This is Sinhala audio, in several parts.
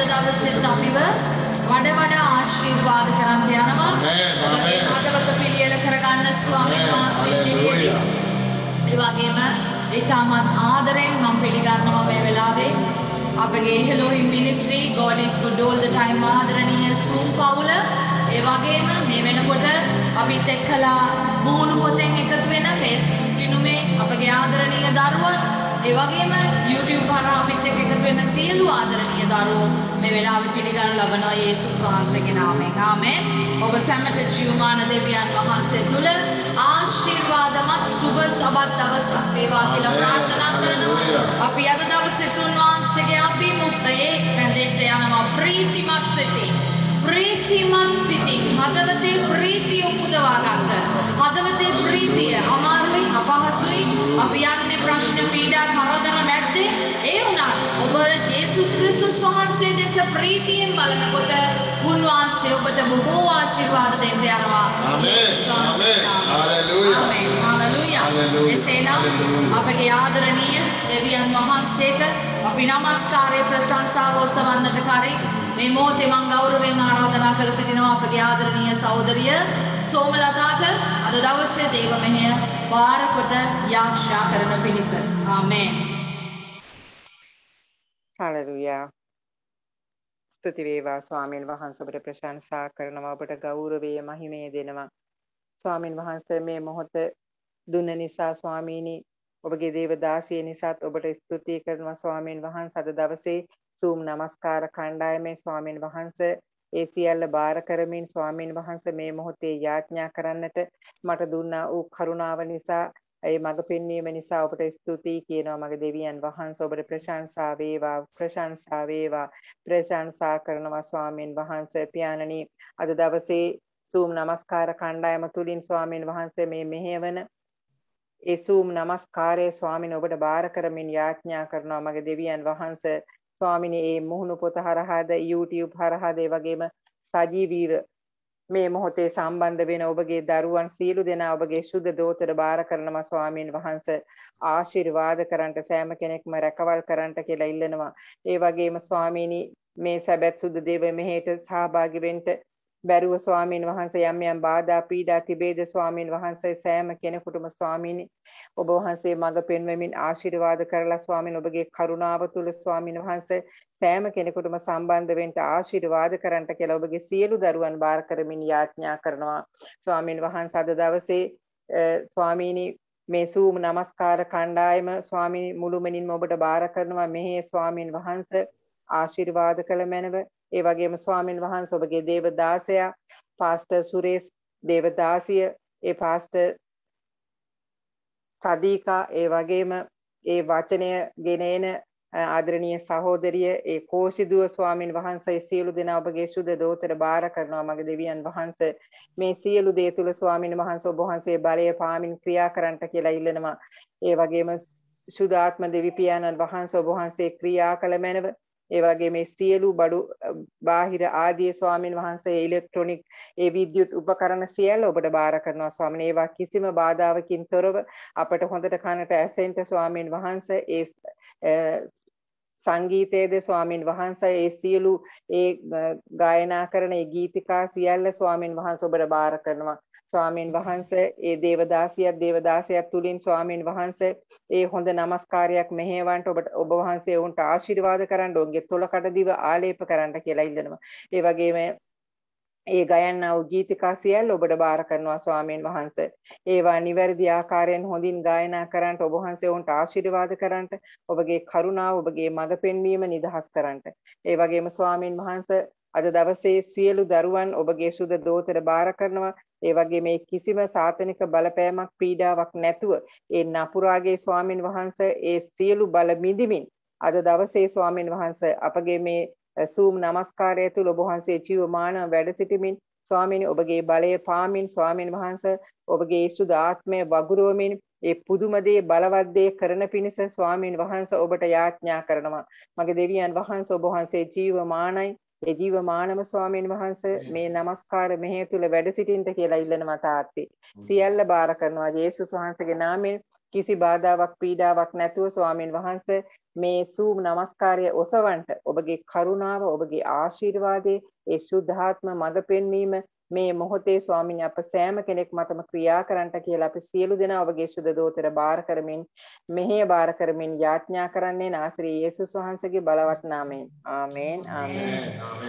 දවසෙත් අපිව වඩ වඩා ආශිර්වාද කරන්ට යනවා. හදවත පිළියෙල කරගන්න ස්වාමීන් වහන්සේ ඉදිරියේදී. ඒ වගේම ඊටමත් ආදරයෙන් මම පිළිගන්නවා මේ වෙලාවේ අපගේ Elohim Ministry God is good all the time ආදරණීය සූම් පවුල. ඒ වගේම මේ වෙනකොට අපිත් එක්කලා බුණු පොතෙන් එකතු වෙන Facebook දිනුමේ අපගේ ආදරණීය දරුවන් ඒ වගේම YouTube හරහා අපිත් එක්ක එකතු වෙන සියලු ආදරණීය දරුවෝ මේ වෙලාවේ පිළිගනු ලබනවා යේසුස් වහන්සේගේ නාමයෙන්. ආමෙන්. ඔබ සැමට ජීවමාන දෙවියන් වහන්සේ තුල ආශිර්වාදමත් සුබ සබත් දවසක් වේවා කියලා ප්‍රාර්ථනා කරනවා. අපි අද දවසේ තුන් වහන්සේගේ අභිමුඛයේ රැඳෙන්න යනවා ප්‍රීතිමත් සිතින්. ප්‍රීතිමත් සිතින් හදවතේ ප්‍රීතිය උපදවා ගන්න. හදවතේ ප්‍රීතිය අමාරුයි අපහසුයි අපි යන්නේ ප්‍රශ්න පීඩා කරදර මැද්දේ ඒ වුණත් ඔබ යේසුස් ක්‍රිස්තුස් වහන්සේ දෙස ප්‍රීතියෙන් බලනකොට උන්වහන්සේ ඔබට බොහෝ ආශිර්වාද දෙන්න යනවා. ආමේන්. හalleluya. ආමේන්. හalleluya. එසේනම් අපගේ ආදරණීය දෙවියන් වහන්සේට අපි নমස්කාරය ප්‍රශංසාව ඔසවන්නට කරේ මේ මොහොතේ මම ගෞරවයෙන් ආරාධනා කර සිටිනවා අපගේ ආදරණීය සහෝදරිය සෝමලතාට අද දවසේ දේව මෙහෙය බාර කොට යාක්ෂා කරන පිණිස. ආමේන්. හalleluya. ස්තුති වේවා ස්වාමීන් වහන්සේ ඔබට ප්‍රශංසා කරනවා ඔබට ගෞරවයේ මහිමය දෙනවා. ස්වාමීන් වහන්සේ මේ මොහොත දුන්න නිසා ස්වාමීනි ඔබගේ දේව දාසිය නිසාත් ඔබට ස්තුති කරනවා ස්වාමීන් වහන්සේ අද දවසේ සූම් නමස්කාර කණ්ඩායමේ ස්වාමීන් වහන්සේ ඒ සියල්ල බාර කරමින් ස්වාමීන් වහන්සේ මේ මොහොතේ යාඥා කරන්නට මට දුන්නා වූ කරුණාව නිසා ඒ මඟ පෙන්වීම නිසා ඔබට ස්තුතියි කියනවා මගේ දෙවියන් වහන්සේ ඔබට ප්‍රශංසා වේවා ප්‍රශංසා කරනවා ස්වාමීන් වහන්සේ පියාණනි අද දවසේ සූම් නමස්කාර කණ්ඩායම තුලින් ස්වාමීන් වහන්සේ මේ මෙහෙවන ඒ සූම් නමස්කාරයේ ස්වාමීන් ඔබට බාර කරමින් යාඥා කරනවා මගේ දෙවියන් වහන්සේ ස්වාමිනේ මේ මුහුණු පොත හරහාද YouTube හරහාද ඒ වගේම සජීවීව මේ මොහොතේ සම්බන්ධ වෙන ඔබගේ දරුවන් සියලු දෙනා ඔබගේ සුද්ධ දෝතර බාර කරනවා ස්වාමීන් වහන්සේ ආශිර්වාද කරන්ට සෑම කෙනෙක්ම රැකවල් කරන්ට කියලා ඉල්ලනවා. ඒ වගේම ස්වාමීනි මේ සැබත් සුද්ධ දේව මෙහෙට සහභාගී වෙන්න බැරුව ස්වාමීන් වහන්සේ යම් යම් බාධා පීඩා තිබේද ස්වාමීන් වහන්සේ සෑම කෙනෙකුටම ස්වාමීනි ඔබ වහන්සේ මඟ පෙන්වමින් ආශිර්වාද කරලා ස්වාමීන් ඔබගේ කරුණාව තුල ස්වාමීන් වහන්සේ සෑම කෙනෙකුටම සම්බන්ධ වෙන්න ආශිර්වාද කරන්ට කියලා ඔබගේ සියලු දරුවන් බාර කරමින් යාඥා කරනවා ස්වාමීන් වහන්සේ අද දවසේ ස්වාමීනි මේ සූම් නමස්කාර කණ්ඩායම ස්වාමීනි මුළුමනින්ම ඔබට බාර කරනවා මෙහි ස්වාමීන් වහන්සේ ආශිර්වාද කළ මැනව ඒ වගේම ස්වාමීන් වහන්සේ ඔබගේ දේවදාසයා පාස්ටර් සුරේෂ් දේවදාසිය ඒ පාස්ටර් සදීකා ඒ වගේම ඒ වචනය ගෙනෙන ආදරණීය සහෝදරිය ඒ කෝසිදුව ස්වාමීන් වහන්සේ සියලු දෙනා ඔබගේ සුද දෝතර බාර කරනවා මගේ දෙවියන් වහන්සේ මේ සියලු දේ තුල ස්වාමීන් වහන්සේ ඔබ වහන්සේ බලය පාමින් ක්‍රියා කරන්නට කියලා ඉල්ලනවා ඒ වගේම සුදාත්ම දෙවි පියාණන් වහන්සේ ඔබ වහන්සේ ක්‍රියා කළ මැනව ඒ වගේ මේ සියලු බඩු බාහිර ආදී ස්වාමීන් වහන්සේ ඉලෙක්ට්‍රොනික ඒ විද්‍යුත් උපකරණ සියල්ල ඔබට බාර කරනවා ස්වාමීන් ඒවා කිසිම බාධාවකින් තොරව අපට හොඳට කනට ඇසෙන්න ස්වාමීන් වහන්සේ ඒ සංගීතයේද ස්වාමීන් වහන්සේ ඒ සියලු ඒ ගායනා කරන ඒ ගීතිකා සියල්ල ස්වාමීන් වහන්සේ ඔබට බාර කරනවා ස්වාමීන් වහන්සේ ඒ දේවදාසියත් තුලින් ස්වාමීන් වහන්සේ ඒ හොඳ නමස්කාරයක් මෙහෙවන්ට ඔබ වහන්සේ උන්ට ආශිර්වාද කරන්න ඔවුන්ගේ තොලකට දිව ආලේප කරන්න කියලා ඉල්ලනවා. ඒ වගේම ඒ ගයන්නා වූ ගීතිකා සියල්ල ඔබට බාර කරනවා ස්වාමීන් වහන්සේ. ඒවා නිවැරදි ආකාරයෙන් හොඳින් ගායනා කරන්නට ඔබ වහන්සේ උන්ට ආශිර්වාද කරන්නට ඔබගේ කරුණාව ඔබගේ මඟ පෙන්වීම නිදහස් කරන්නට. ඒ වගේම ස්වාමීන් වහන්සේ අද දවසේ සියලු දරුවන් ඔබගේ සුද දෝතර බාර කරනවා. ඒ වගේ මේ කිසිම සාතනික බලපෑමක් පීඩාවක් නැතුව ඒ නපුරාගේ ස්වාමින් වහන්සේ ඒ සියලු බල මිදිමින් අද දවසේ ස්වාමින් වහන්සේ අපගේ මේ සූම් නමස්කාරය තුල ඔබ වහන්සේ ජීවමානව වැඩ සිටමින් ස්වාමීනි ඔබගේ බලය පාමින් ස්වාමින් වහන්සේ ඔබගේ සුද ආත්මය වගුරුවමින් ඒ පුදුම දේ බලවත් දේ කරන පිණිස ස්වාමින් වහන්සේ ඔබට යාඥා කරනවා. මගේ දෙවියන් වහන්සේ ඔබ වහන්සේ ජීවමානයි ඒ ජීවමානම ස්වාමීන් වහන්සේ මේ නමස්කාර මෙහෙය තුල වැඩ සිටින්න කියලා ඉල්ලනවා තාත්තේ. සියල්ල බාර කරනවා යේසුස් වහන්සේගේ නාමයෙන් කිසි බාධාවක් පීඩාවක් නැතුව ස්වාමීන් වහන්සේ මේ සූම් නමස්කාරය ඔසවන්ට ඔබගේ කරුණාව ඔබගේ ආශිර්වාදයේ ඒ සුද්ධාත්ම මඟ පෙන්වීම මේ මොහොතේ ස්වාමීනි අප සෑම කෙනෙක් මතම ක්‍රියා කරන්නට කියලා අපි සියලු දෙනා ඔබගේ සුද්ධ දෝතර බාර කරමින් මෙහෙය බාර කරමින් යාඥා කරන්නේ නාසරී යේසුස් වහන්සේගේ බලවත් නාමයෙන් ආමේන් ආමේන්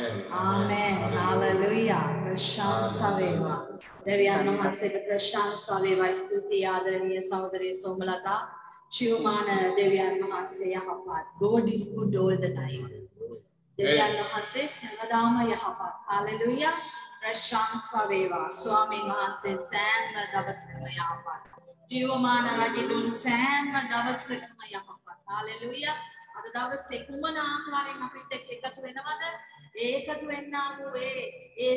ආමේන් හalleluya ප්‍රශංසා වේවා දෙවියන් වහන්සේට ප්‍රශංසා වේවා ස්තුතියි ආදරණීය සහෝදරී සෝමලතා ජීවමාන දෙවියන් වහන්සේ යහපත් God is good all the time දෙවියන් වහන්සේ සර්වදාම යහපත් හalleluya ප්‍රශංසා වේවා ස්වාමීන් වහන්සේ සෑම දවසකම යහපත් ජීවමාන රජතුන් සෑම දවසකම යහපත් හalleluya අද දවසේ කුමන ආකාරයෙන් අපිට එකතු වෙනවද ඒකතු වෙන්නා වූ ඒ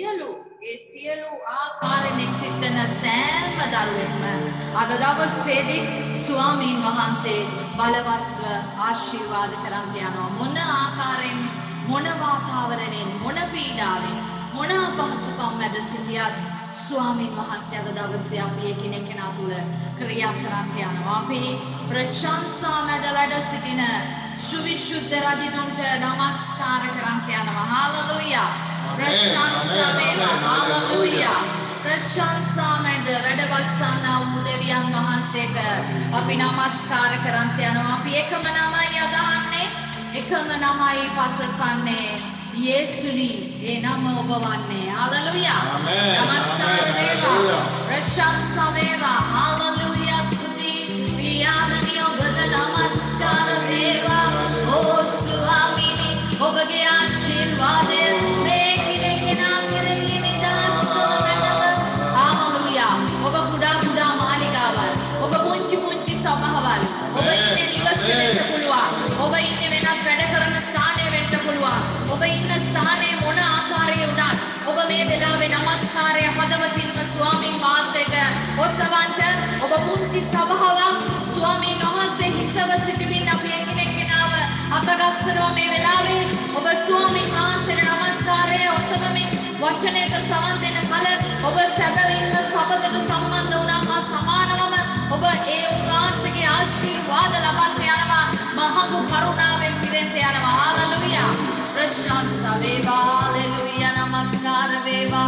සියලු ආකාරයෙන් එක්සිටන සෑම දරුවෙක්ම අද දවසේදී ස්වාමීන් වහන්සේ බලවත්ව ආශිර්වාද කරන්ට යනවා මොන ආකාරයෙන් මොන වාතාවරණයෙන් මොන පීඩාවෙන් මොන අපහසුකම් මැද සිටියත් ස්වාමීන් වහන්සේ අද දවසේ අපි එකිනෙකා තුළ ක්‍රියා කරන්ට යනවා අපි ප්‍රශංසා මැද වැඩ සිටින සුවිශුද්ධ රජුන්ට නමස්කාර කරන්ට යනවා හalleluya ප්‍රශංසා වේවා හalleluya ප්‍රශංසා මැද වැඩවසනා වූ දෙවියන් වහන්සේට අපි නමස්කාර කරන්ට යනවා අපි එකම නමයි අදහන්නේ එකම නමයි පසසන්නේ යේසුනි ඒ නම ඔබ වන්නේ හalleluya නමස්කාර වේවා ප්‍රශංසා වේවා හalleluya ස්තුති පියාණනි ඔබට නමස්කාර වේවා ඕ ස්වාමීනි ඔබගේ ආශිර්වාදය මේ කෙනෙකුනා කෙරෙහි නිදහස් කරනව හalleluya ඔබ කුඩා මාලිගාවල් ඔබ පුංචි සභාවල් ඔබ ඉන්නේ නිවසේට පුළුවන් ඔබ ඉන්නේ වෙනත් වැඩ කරන ස්ථානයේ වෙන්න පුළුවන් ඔබ ඉන්න ස්ථානයේ මොන ආකාරයේ වුණත් ඔබ මේ වෙලාවේ නමස්කාරය හදවතින්ම ස්වාමීන් වහන්සේට ඔසවන්ට ඔබ පුංචි සභාවක් ස්වාමීන් වහන්සේ හිසව සිටමින් අපි එකිනෙකව අතගස්සනවා මේ වෙලාවේ ඔබ ස්වාමීන් වහන්සේට නමස්කාරය ඔසවමින් වචනයට සවන් දෙන කල ඔබ සැබවින්ම සබතට සම්බන්ධ වුණා හා සමානවම ඔබ ඒ උන්වහන්සේගේ ආශිර්වාද ලබන්න යනවා මහඟු කරුණාවෙන් පිරෙන්න යනවා හalleluya ප්‍රශංසා වේවා හalleluya නමස්කාර වේවා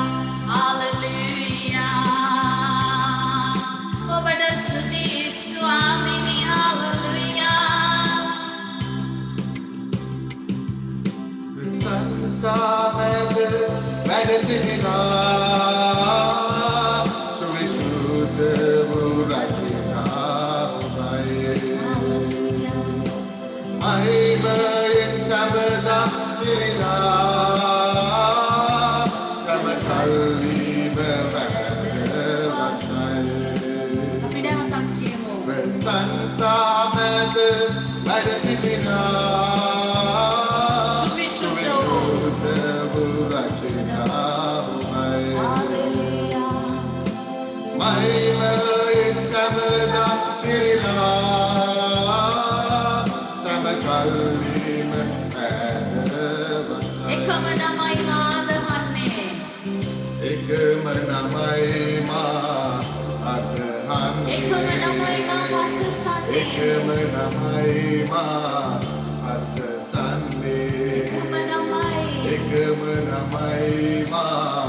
හalleluya ඔබට ස්තුති ස්වාමීනි හalleluya සංසාරද වැඩ සිටිනා සුවිශුද්ධ වූ රජිනා මහිමයෙන් සබදා පිරිලා සමකල්ලිම වැඩ වසයි සංසාරද වැඩ සිටිනා මහිමයෙන් සබදා පිරිලා සමකල්ලිම එකම නමයි මාදහන්නේ එකම නමයි මා අදහන්නේ එකම නමයි මා පසසන්නේ එකම නමයි මා අසසන්නේ එකම නමයි මා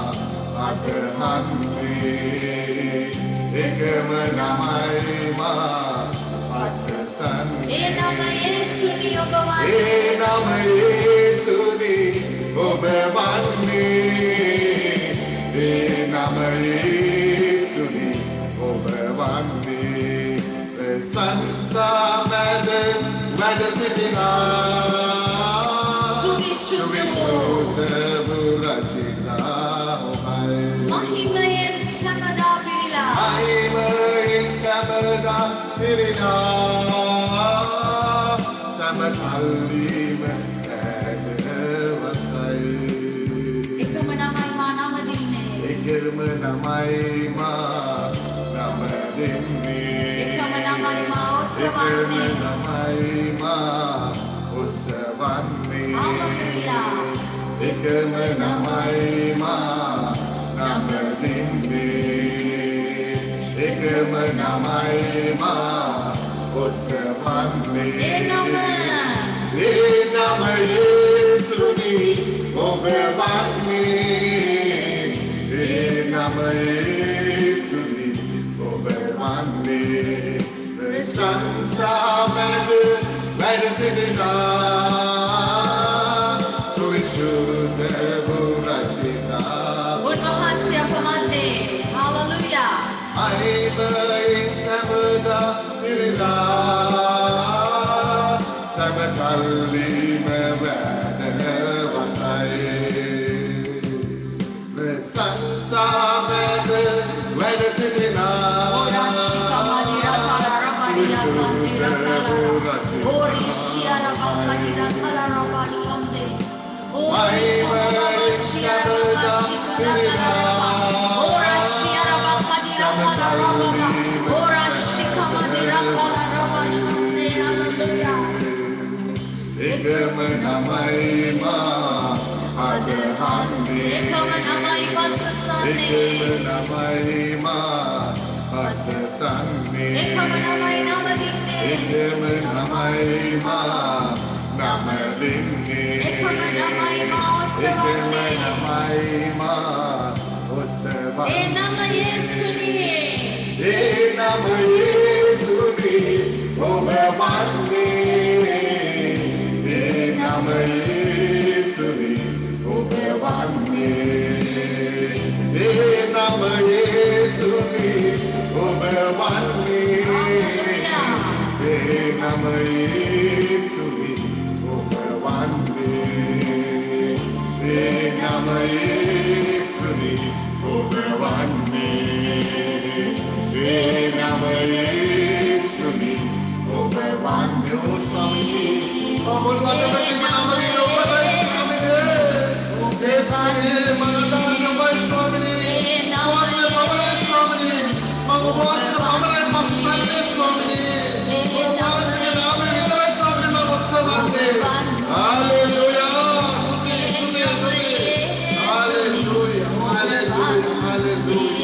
අදහන්නේ එකම නමයි මා අසසන්නේ ඒ නම යේසුනි ඔබ වන්නේ ඒ නම යේසුනි ඔබ වන්නේ ඒ නම යේසුනි ඔබ වන්නේ සංසාරද වැඩ සිටිනා සුවිශුද්ධ වූ රජිනා ඔබයි මහිමයෙන් සමදා පිරිලා මහිමයෙන් සමදා පිරිලා සමකල්ලිම එකම නමයි මා නම දින්නේ එකම නමයි මා නම දෙන්නේ එකම නමයි මා එකම ඔසවන්නේ නමයි මා ඔසවන්නේ හalleluya එකම නමයි මා නම දෙන්නේ එකම නමයි මා ඔසවන්නේ ඒ නම යේසුනි ඔබ වන්නේ ඒ නම යේසුනි ඔබ වන්නේ සංසාමද වැඩ සිටිනා සුවිසුද්ධ බුරචිතා උන්වහන්සේ අප මැදේ හාලෙලූයා අහිමයෙන් සමදා පිරිලා සමකල්ලිම වැඩ වසයි සංසාමද වැඩ සිටිනා එකම නමයි මා අද හම්බේ එකම නමයි මා අසසන්නේ එකම නමයි නම දින්නේ එකම නමයි මා නම දින්නේ එකම නමයි මා එකම ඔසවන්නේ නමයි මා ඔසවන්නේ ඒ නම යේසුනි ඒ නම යේසුනි ඔබ වන්නේ ඒ නම යේසුනි ඔබ වන්නේ ඒ නම යේසුනි ඔබ වන්නේ ඒ නම යේසුනි ඔබ වන්නේ ඒ නම යේසුනි ඔබ වන්නේ ඒ නම යේසුනි ඔබ වන්නේ ඔ ස්වාමී ඔබ වහන්සේ නම දිනවලයි ස්වාමී මනදානමයි ස්වාමී වහන්සේ පමණයි ස්වාමී මම වහන්සේ පමණයි මස්සන්නේ ස්වාමී ඔබ වහන්සේ නාම විතරයි ස්වාමී මම ඔස්සවන්නේ හalleluya සුති හalleluya hallelujah hallelujah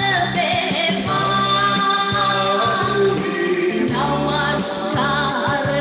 Namaskar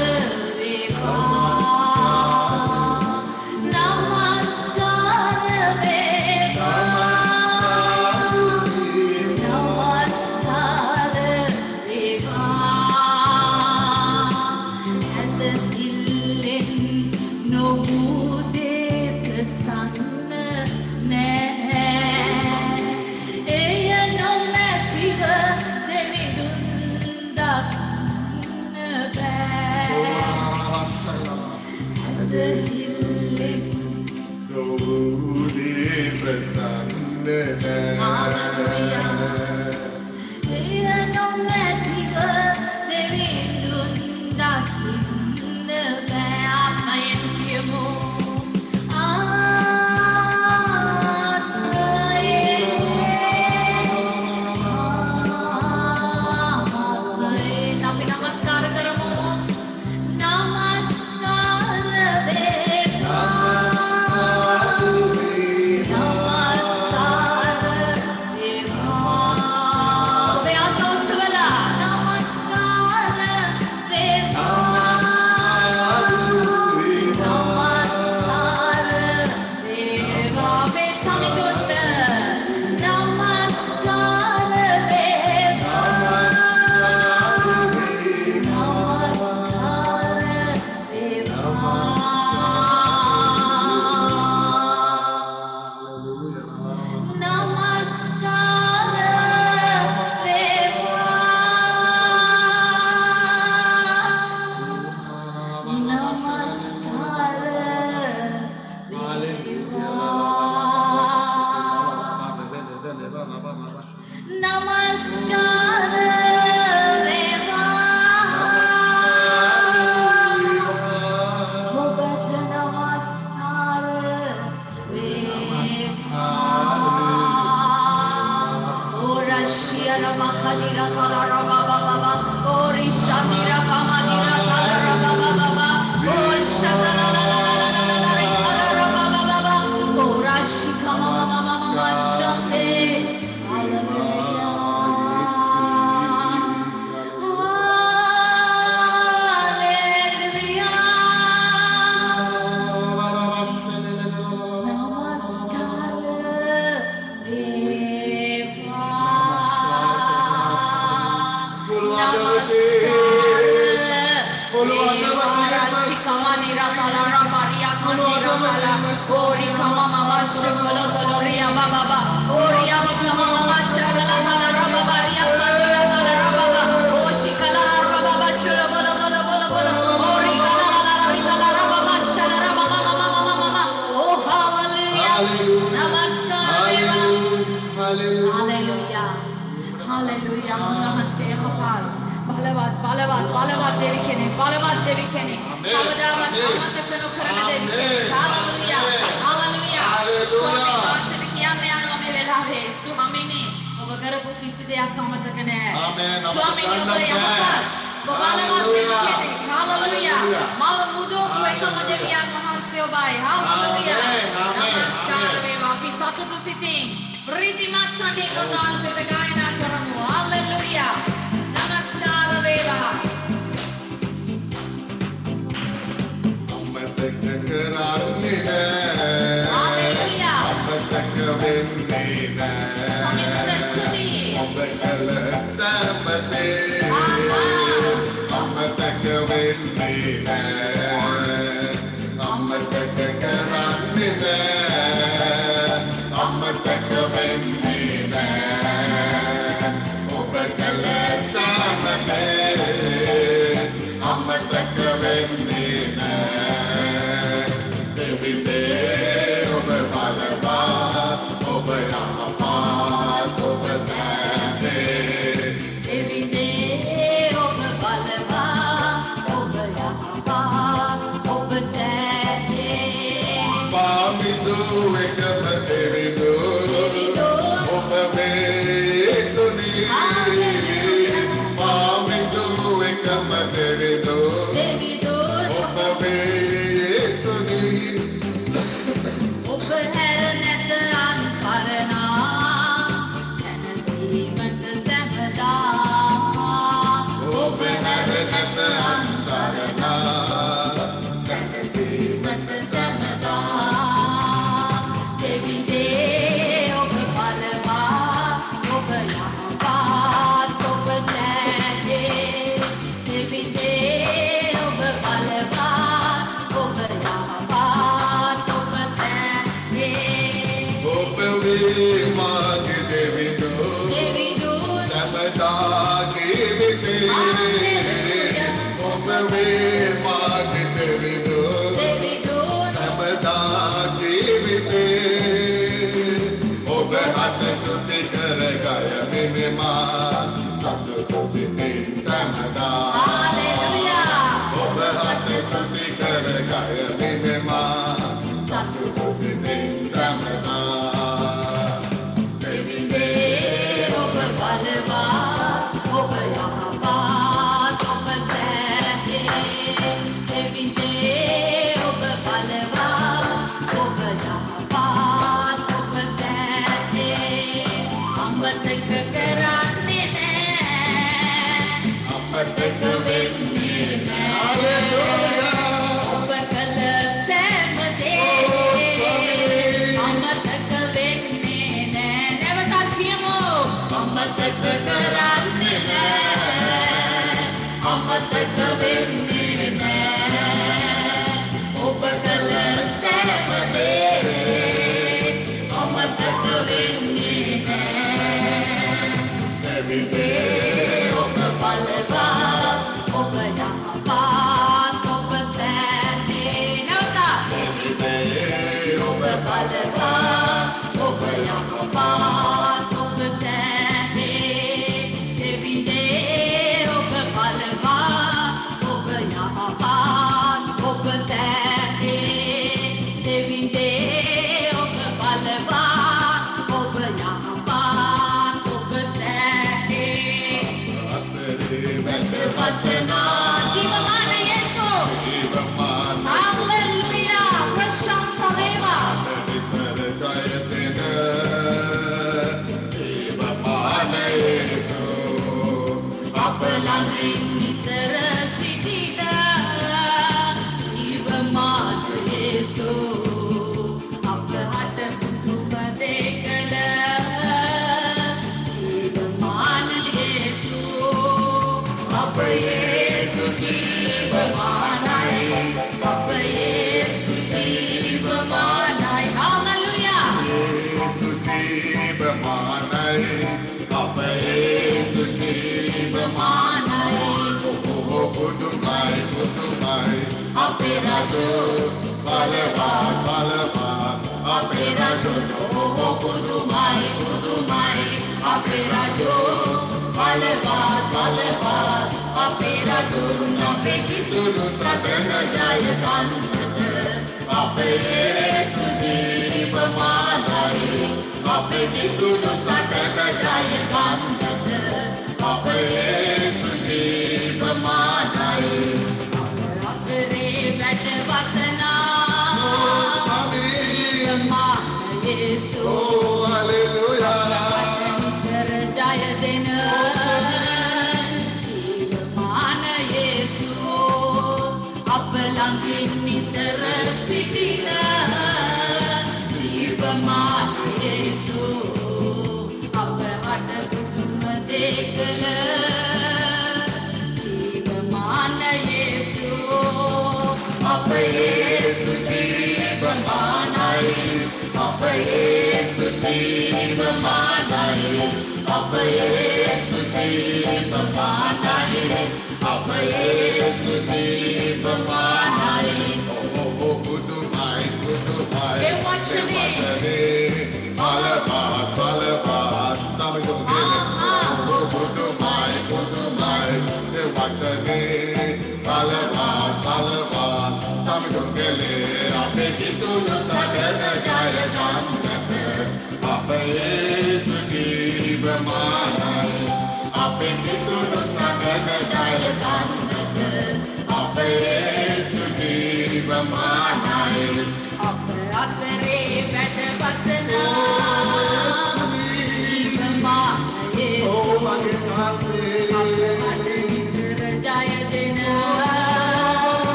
Hallelujah.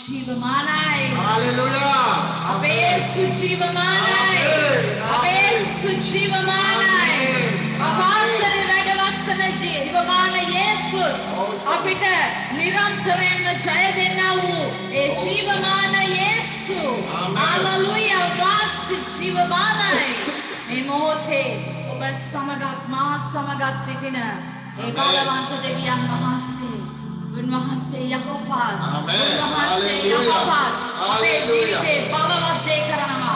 සුජීවමානයි. Hallelujah. අපේ සුජීවමානයි. අපේ සුජීවමානයි. අපාන්තරේ වැඩවසන ජීවමාන යේසුස් අපිට නිරන්තරයෙන්ම ජය දෙන්නා වූ ඒ ජීවමාන යේසු. හalleluya. වාසි ජීවමානයි. මේ මොහොතේ ඔබ සමගත් මා සමගත් සිටින ඒ බලවන්ත දෙවියන් වහන්සේ උන්වහන්සේ යහපත්. උන්වහන්සේ යහපත්. අපේ ජීවිතේ බලවත් දේ කරනවා.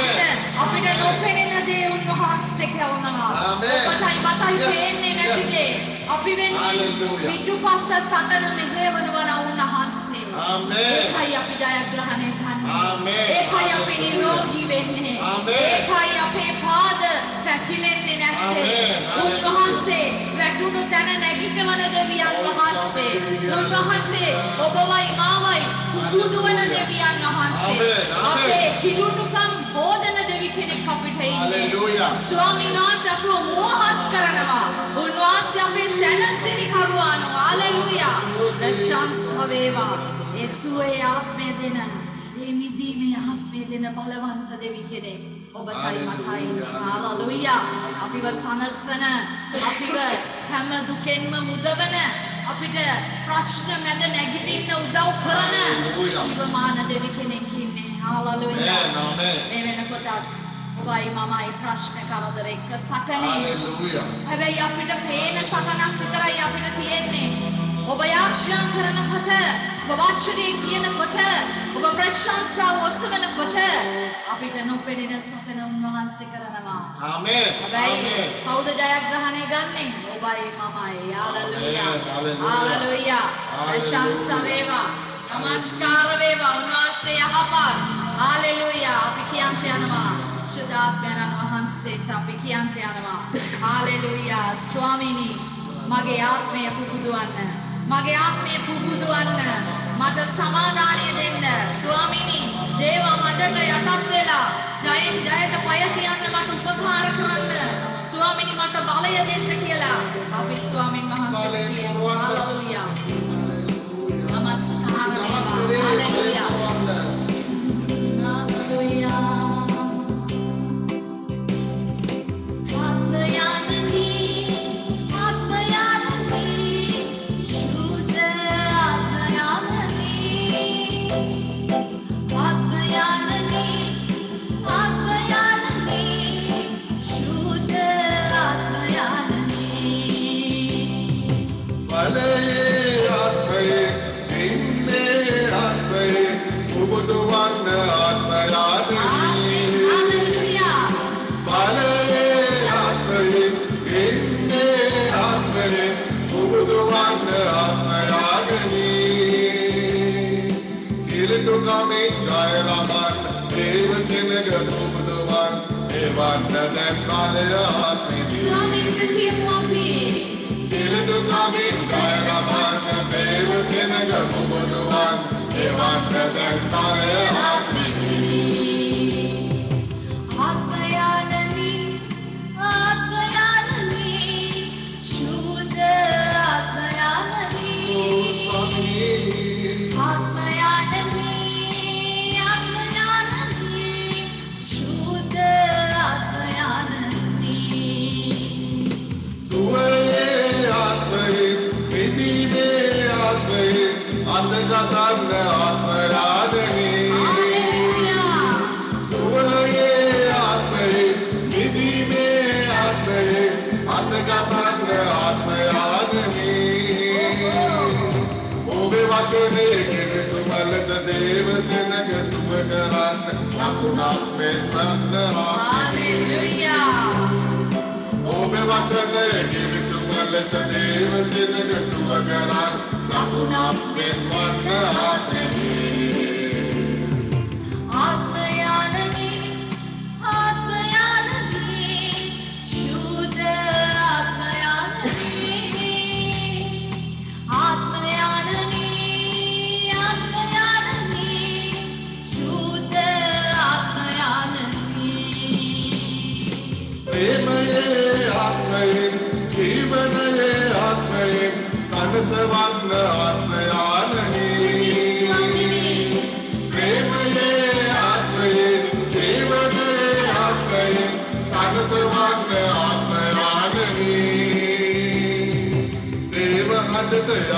අපිට නොපෙනෙන දේ උන්වහන්සේ කරනවා. ඔබටයි මටයි පේන්නේ නැති දේ අපි වෙනුවෙන් පිටුපස්ස සටන මෙහෙවනවා උන්වහන්සේ. ඒකයි අපි ජයග්‍රහණය ගන්නේ. ඒකයි අපි නිරෝගී වෙන්නේ. ඒකයි අපේ පාද පැකිලෙන්නේ නැත්තේ. උන්වහන්සේ වැටුණු තැන නැගිටවන දෙවියන් වහන්සේ. උන්වහන්සේ ඔබවයි මාවයි පුදුදුවන දෙවියන් වහන්සේ. අපේ කිලුණුකම් බෝධන දෙවි කෙනෙක් අපිට ඉන්නේ. ස්වාමීන් වහන්සේ අපව මෝහත් කරනවා. උන්වහන්සේ අපේ සැලසිලි කරුවානවා. හalleluya. ප්‍රශංසා වේවා. ඒ සුවේ ආත්මය දෙන ඒ මිදීමේ ආත්මය දෙන බලවන්ත දෙවි කෙනෙක් ඔබටයි මටයි ඉන්නේ. හalleluya. අපිව සනසන අපිව හැම දුකෙන්ම මුදවන අපිට ප්‍රශ්න මැද නැගිටින්න උදව් කරන ජීවමාන දෙවි කෙනෙක් ඉන්නේ. හalleluya. මේ වෙනකොට ඔබයි මමයි ප්‍රශ්න කරදර එක්ක සටනේ. හැබැයි අපිට පේන සටනක් විතරයි අපිට තියෙන්නේ. ඔබ යාඥා කරනකොට ඔබ වචනේ කියනකොට ඔබ ප්‍රශංසාව ඔසවනකොට අපිට නොපෙනෙන සටන උන්වහන්සේ කරනවා. ආමේන්. හැබැයි කවුද ජයග්‍රහණය ගන්නෙ? ඔබයි මමයි. හalleluya. හalleluya. ප්‍රශංසා වේවා. නමස්කාර වේවා. උන්වහන්සේ යහපත්. හalleluya. අපි කියන්ට යනවා. සුදාත්මයන් වහන්සේට අපි කියන්ට යනවා. හalleluya. ස්වාමීනි මගේ ආත්මය පුබුදවන්න. මගේ ආත්මය පුබුදවන්න. මට සමාදානය දෙන්න. ස්වාමීනි දේව මඩට යටත් වෙලා ජයෙන් ජයට පය තියන්න මට උපකාර කරන්න. ස්වාමීනි මට බලය දෙන්න කියලා අපි ස්වාමීන් වහන්සේට කියනවා. හalleluya. නමස්කාර වේවා. Hallelujah. Hallelujah.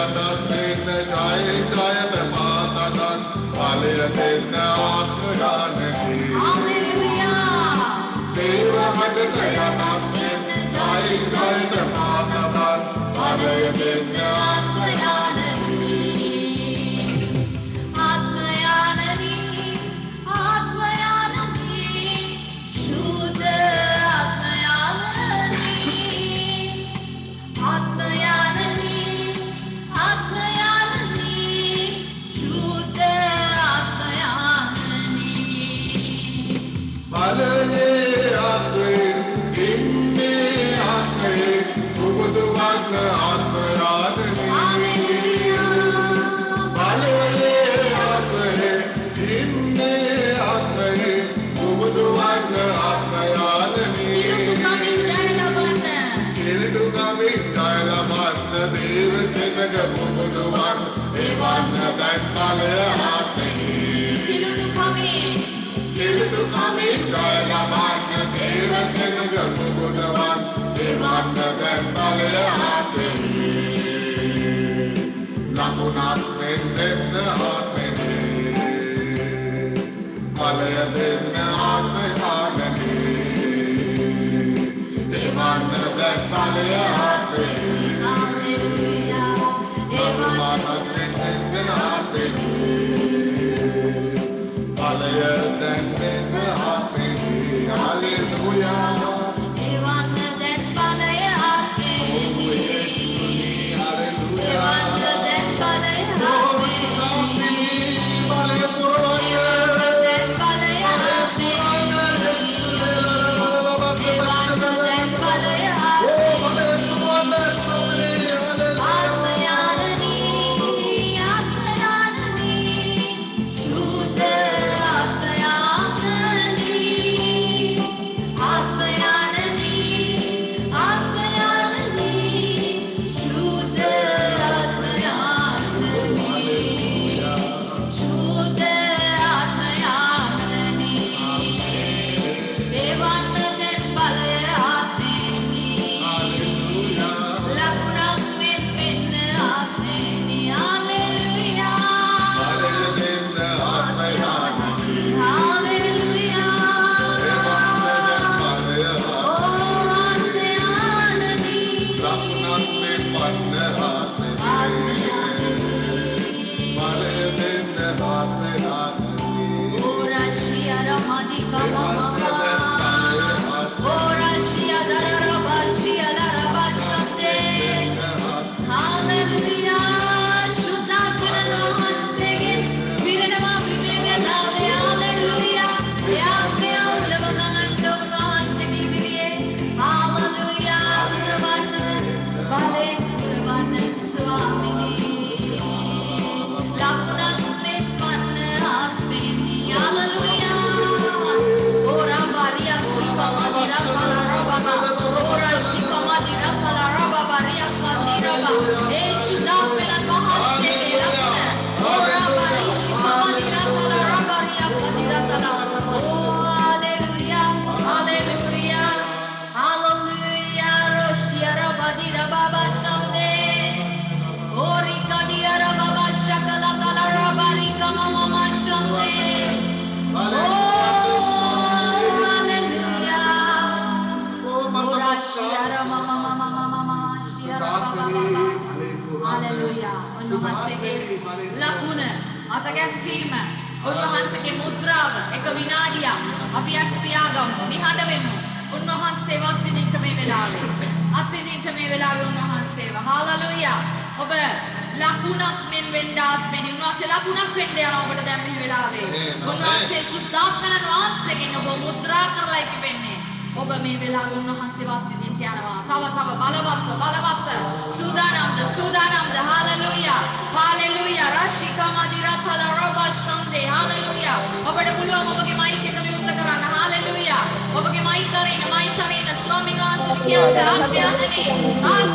Hallelujah.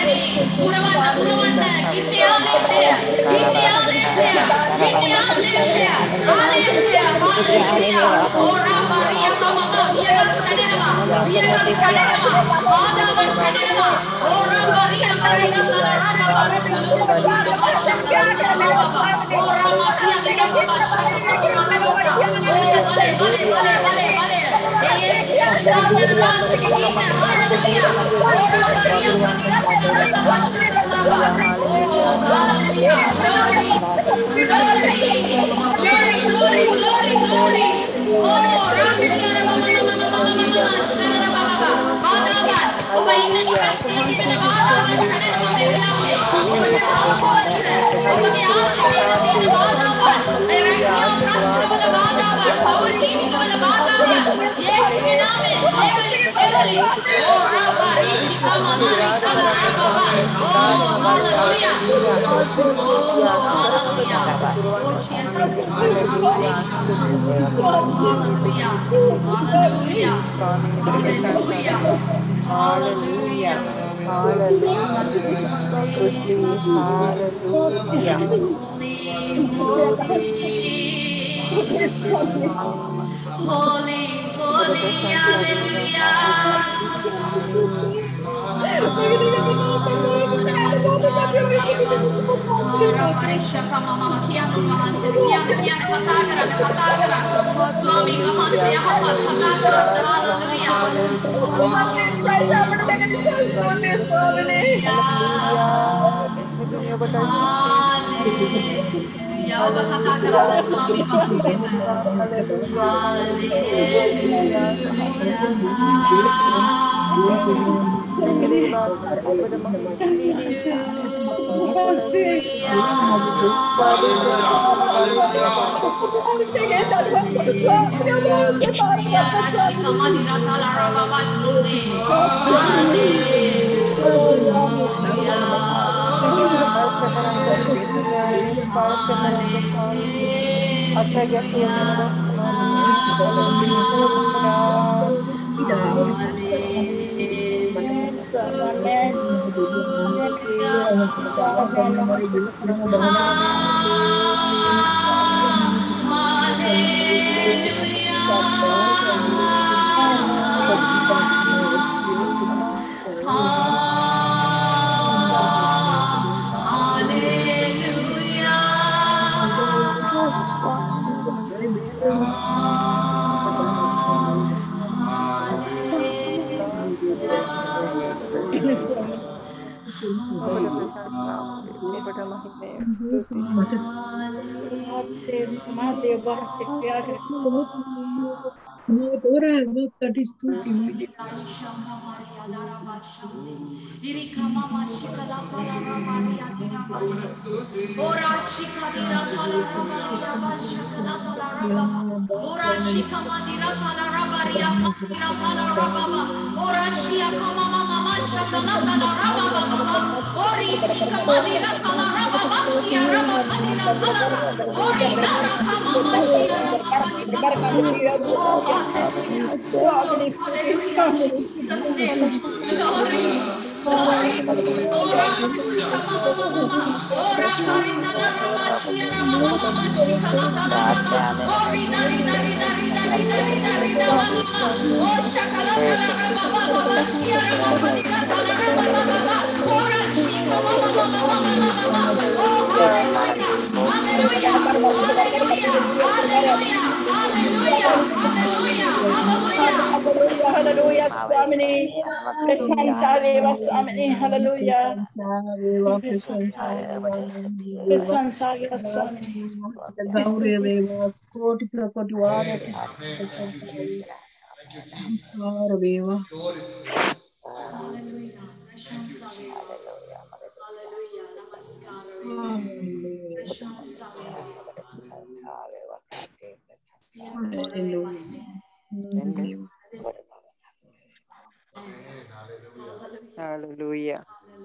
Hallelujah.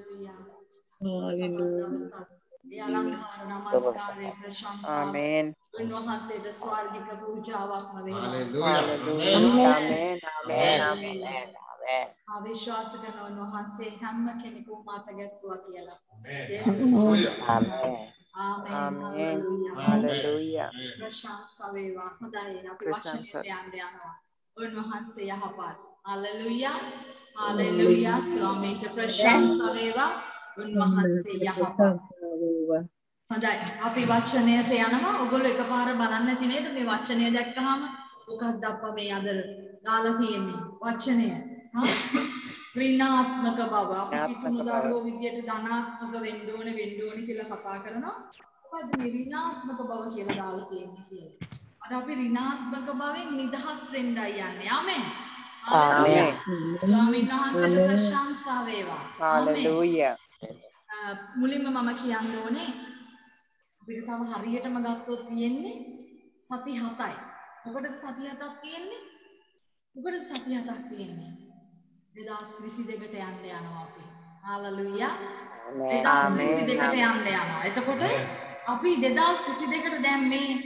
Amen. Hallelujah. Hallelujah. Amen. Amen. Amen. Amen. Amen. Amen. විශ්වාස කරන උන්වහන්සේ හැම කෙනෙකුම මත ගැස්සුවා කියලා. Amen. Amen. Hallelujah. ප්‍රශංසා වේවා. හොඳයි අපි වචනයට යන්න යනවා. උන්වහන්සේ යහපත්. හalleluya. හalleluya. ස්වාමීට ප්‍රශංසා වේවා. උන්වහන්සේ යහපත්. හොඳයි අපි වචනයට යනවා. ඔයගොල්ලෝ එකපාර බලන්න ඇති නේද මේ වචනය දැක්කහම මොකක්ද අප්පා මේ අද දාලා තියෙන්නේ වචනය. ඍණාත්මක බව අපි කිතුණු දරුවෝ විදියට ධනාත්මක වෙන්න ඕනේ කියලා කතා කරනවා. මොකද්ද මේ ඍණාත්මක බව කියලා දාලා තියෙන්නේ කියලා. අද අපි ඍණාත්මක බවෙන් නිදහස් වෙන්නයි යන්නේ. ආමෙන්. Amen. ස්වාමීන් වහන්සේට ප්‍රශංසා වේවා. Hallelujah. මුලින්ම මම කියන්න ඕනේ අපිට තව හරියටම ගත්තොත් තියෙන්නේ සති 7යි. මොකටද සති 7ක් තියෙන්නේ? මොකටද සති 7ක් තියෙන්නේ? 2022ට යන්න යනවා අපි. හalleluya. 2022ට යන්න යනවා. එතකොට අපි 2022ට දැන්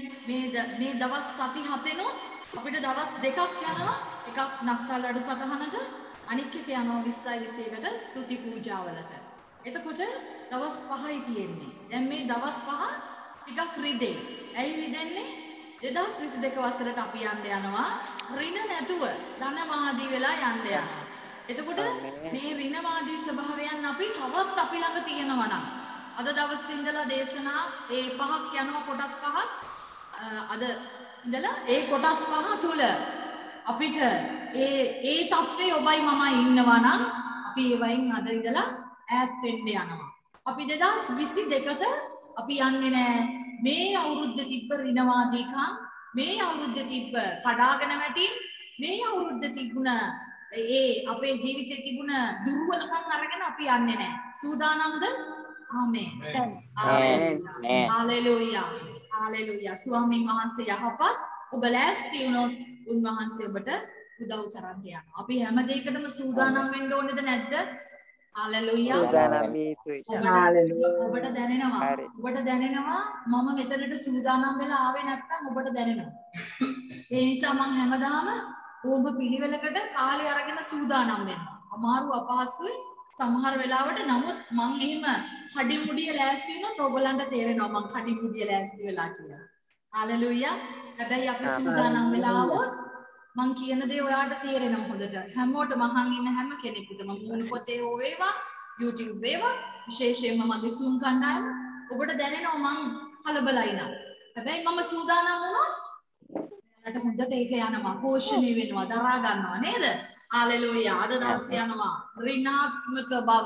මේ දවස් සති 7ෙනොත් අපිට දවස් දෙකක් යනවා. එකක් නත්තල් වැඩසටහනට අනික් එක යනවා 20යි 21ට ස්තුති පූජාවලට. එතකොට දවස් 5යි තියෙන්නේ. දැන් මේ දවස් 5 ටිකක් රිදෙයි. ඇයි රිදෙන්නේ? 2022 වසරට අපි යන්න යනවා ඍණ නැතුව ධනවාදී වෙලා යන්න යනවා. එතකොට මේ ඍණවාදී ස්වභාවයන් අපි තවත් අපි ළඟ තියෙනවා නම් අද දවසේ ඉඳලා දේශනා ඒ 5ක් යනවා කොටස් 5ක් අද ඉඳලා ඒ කොටස් 5 තුල අපිට ඒ තත්ත්වයේ ඔබයි මමයි ඉන්නවා නම් අපි ඒ වයින් අද ඉඳලා ඈත් වෙන්න යනවා. අපි 2022ට අපි යන්නේ නැහැ මේ අවුරුද්දේ තිබ්බ ඍණවාදීකම් මේ අවුරුද්දේ තිබ්බ කඩාගෙන වැටීම් මේ අවුරුද්දේ තිබුණ ඒ අපේ ජීවිතේ තිබුණ දුර්වලකම් අරගෙන අපි යන්නේ නැහැ. සූදානම්ද? ආමේන්. ආමේන්. හalleluya. හalleluya. ස්වාමීන් වහන්සේ යහපත් ඔබ ලෑස්ති වුණොත් උන්වහන්සේ ඔබට උදව් කරන්න යනවා. අපි හැම දෙයකටම සූදානම් වෙන්න ඕනේද නැද්ද? හalleluya. සූදානම් වේතුයි. ඔබට දැනෙනවා. ඔබට දැනෙනවා මම මෙතනට සූදානම් වෙලා ආවේ නැත්නම් ඔබට දැනෙනවා. ඒ නිසා මම හැමදාම ඕම පිළිවෙලකට කාලය අරගෙන සූදානම් වෙනවා. අමාරු අපහසුයි සමහර වෙලාවට. නමුත් මං එහෙම කඩිමුඩිය ලෑස්ති වුණොත් ඔයගලන්ට තේරෙනවා මං කඩිමුඩිය ලෑස්ති වෙලා කියලා. හalleluya. හැබැයි අපි සූදානම් වෙලා આવොත් මං කියන දේ ඔයාට තේරෙනවා හොඳට. හැමෝටම අහන් ඉන්න හැම කෙනෙකුටම මූණ පොතේ හෝ වේවා YouTube වේවා විශේෂයෙන්ම මගේ Zoom කණ්ඩායම ඔබට දැනෙනවා මං කලබලයි නා. හැබැයි මම සූදානම් වුණොත් ඔයාලට හොඳට ඒක යනවා. පෝෂණය වෙනවා, දරා ගන්නවා නේද? හalleluya. අද දවසේ යනවා ඍණාත්මක බව.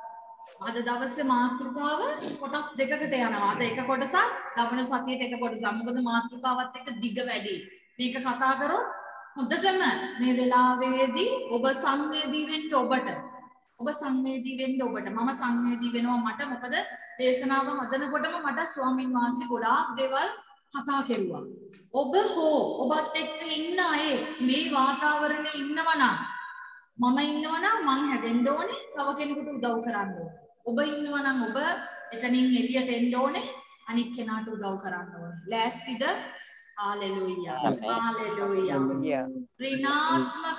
අද දවසේ මාතෘකාව කොටස් දෙකකට යනවා. අද එක කොටසක්, ලබන සතියේට එක කොටසක්. මොකද මාතෘකාවත් එක්ක දිග වැඩි. මේක කතා කරොත් හොඳටම මේ වෙලාවේදී ඔබ සංවේදී වෙන්න ඔබට. ඔබ සංවේදී වෙන්න ඔබට. මම සංවේදී වෙනවා මට. මොකද දේශනාව හදනකොටම මට ස්වාමින් වහන්සේ ගොඩාක් දේවල් කතා කෙරුවා. ඔබ හෝ ඔබත් එක්ක ඉන්න අය මේ වාතාවරණයේ ඉන්නවා නම් මම ඉන්නවා නම් මං හැදෙන්න ඕනේ තව කෙනෙකුට උදව් කරන්න ඕනේ. ඔබ ඉන්නවා නම් ඔබ එතනින් එළියට එන්න ඕනේ අනිත් කෙනාට උදව් කරන්න ඕනේ. ලෑස්තිද? හalleluya. හalleluya. ඍණාත්මක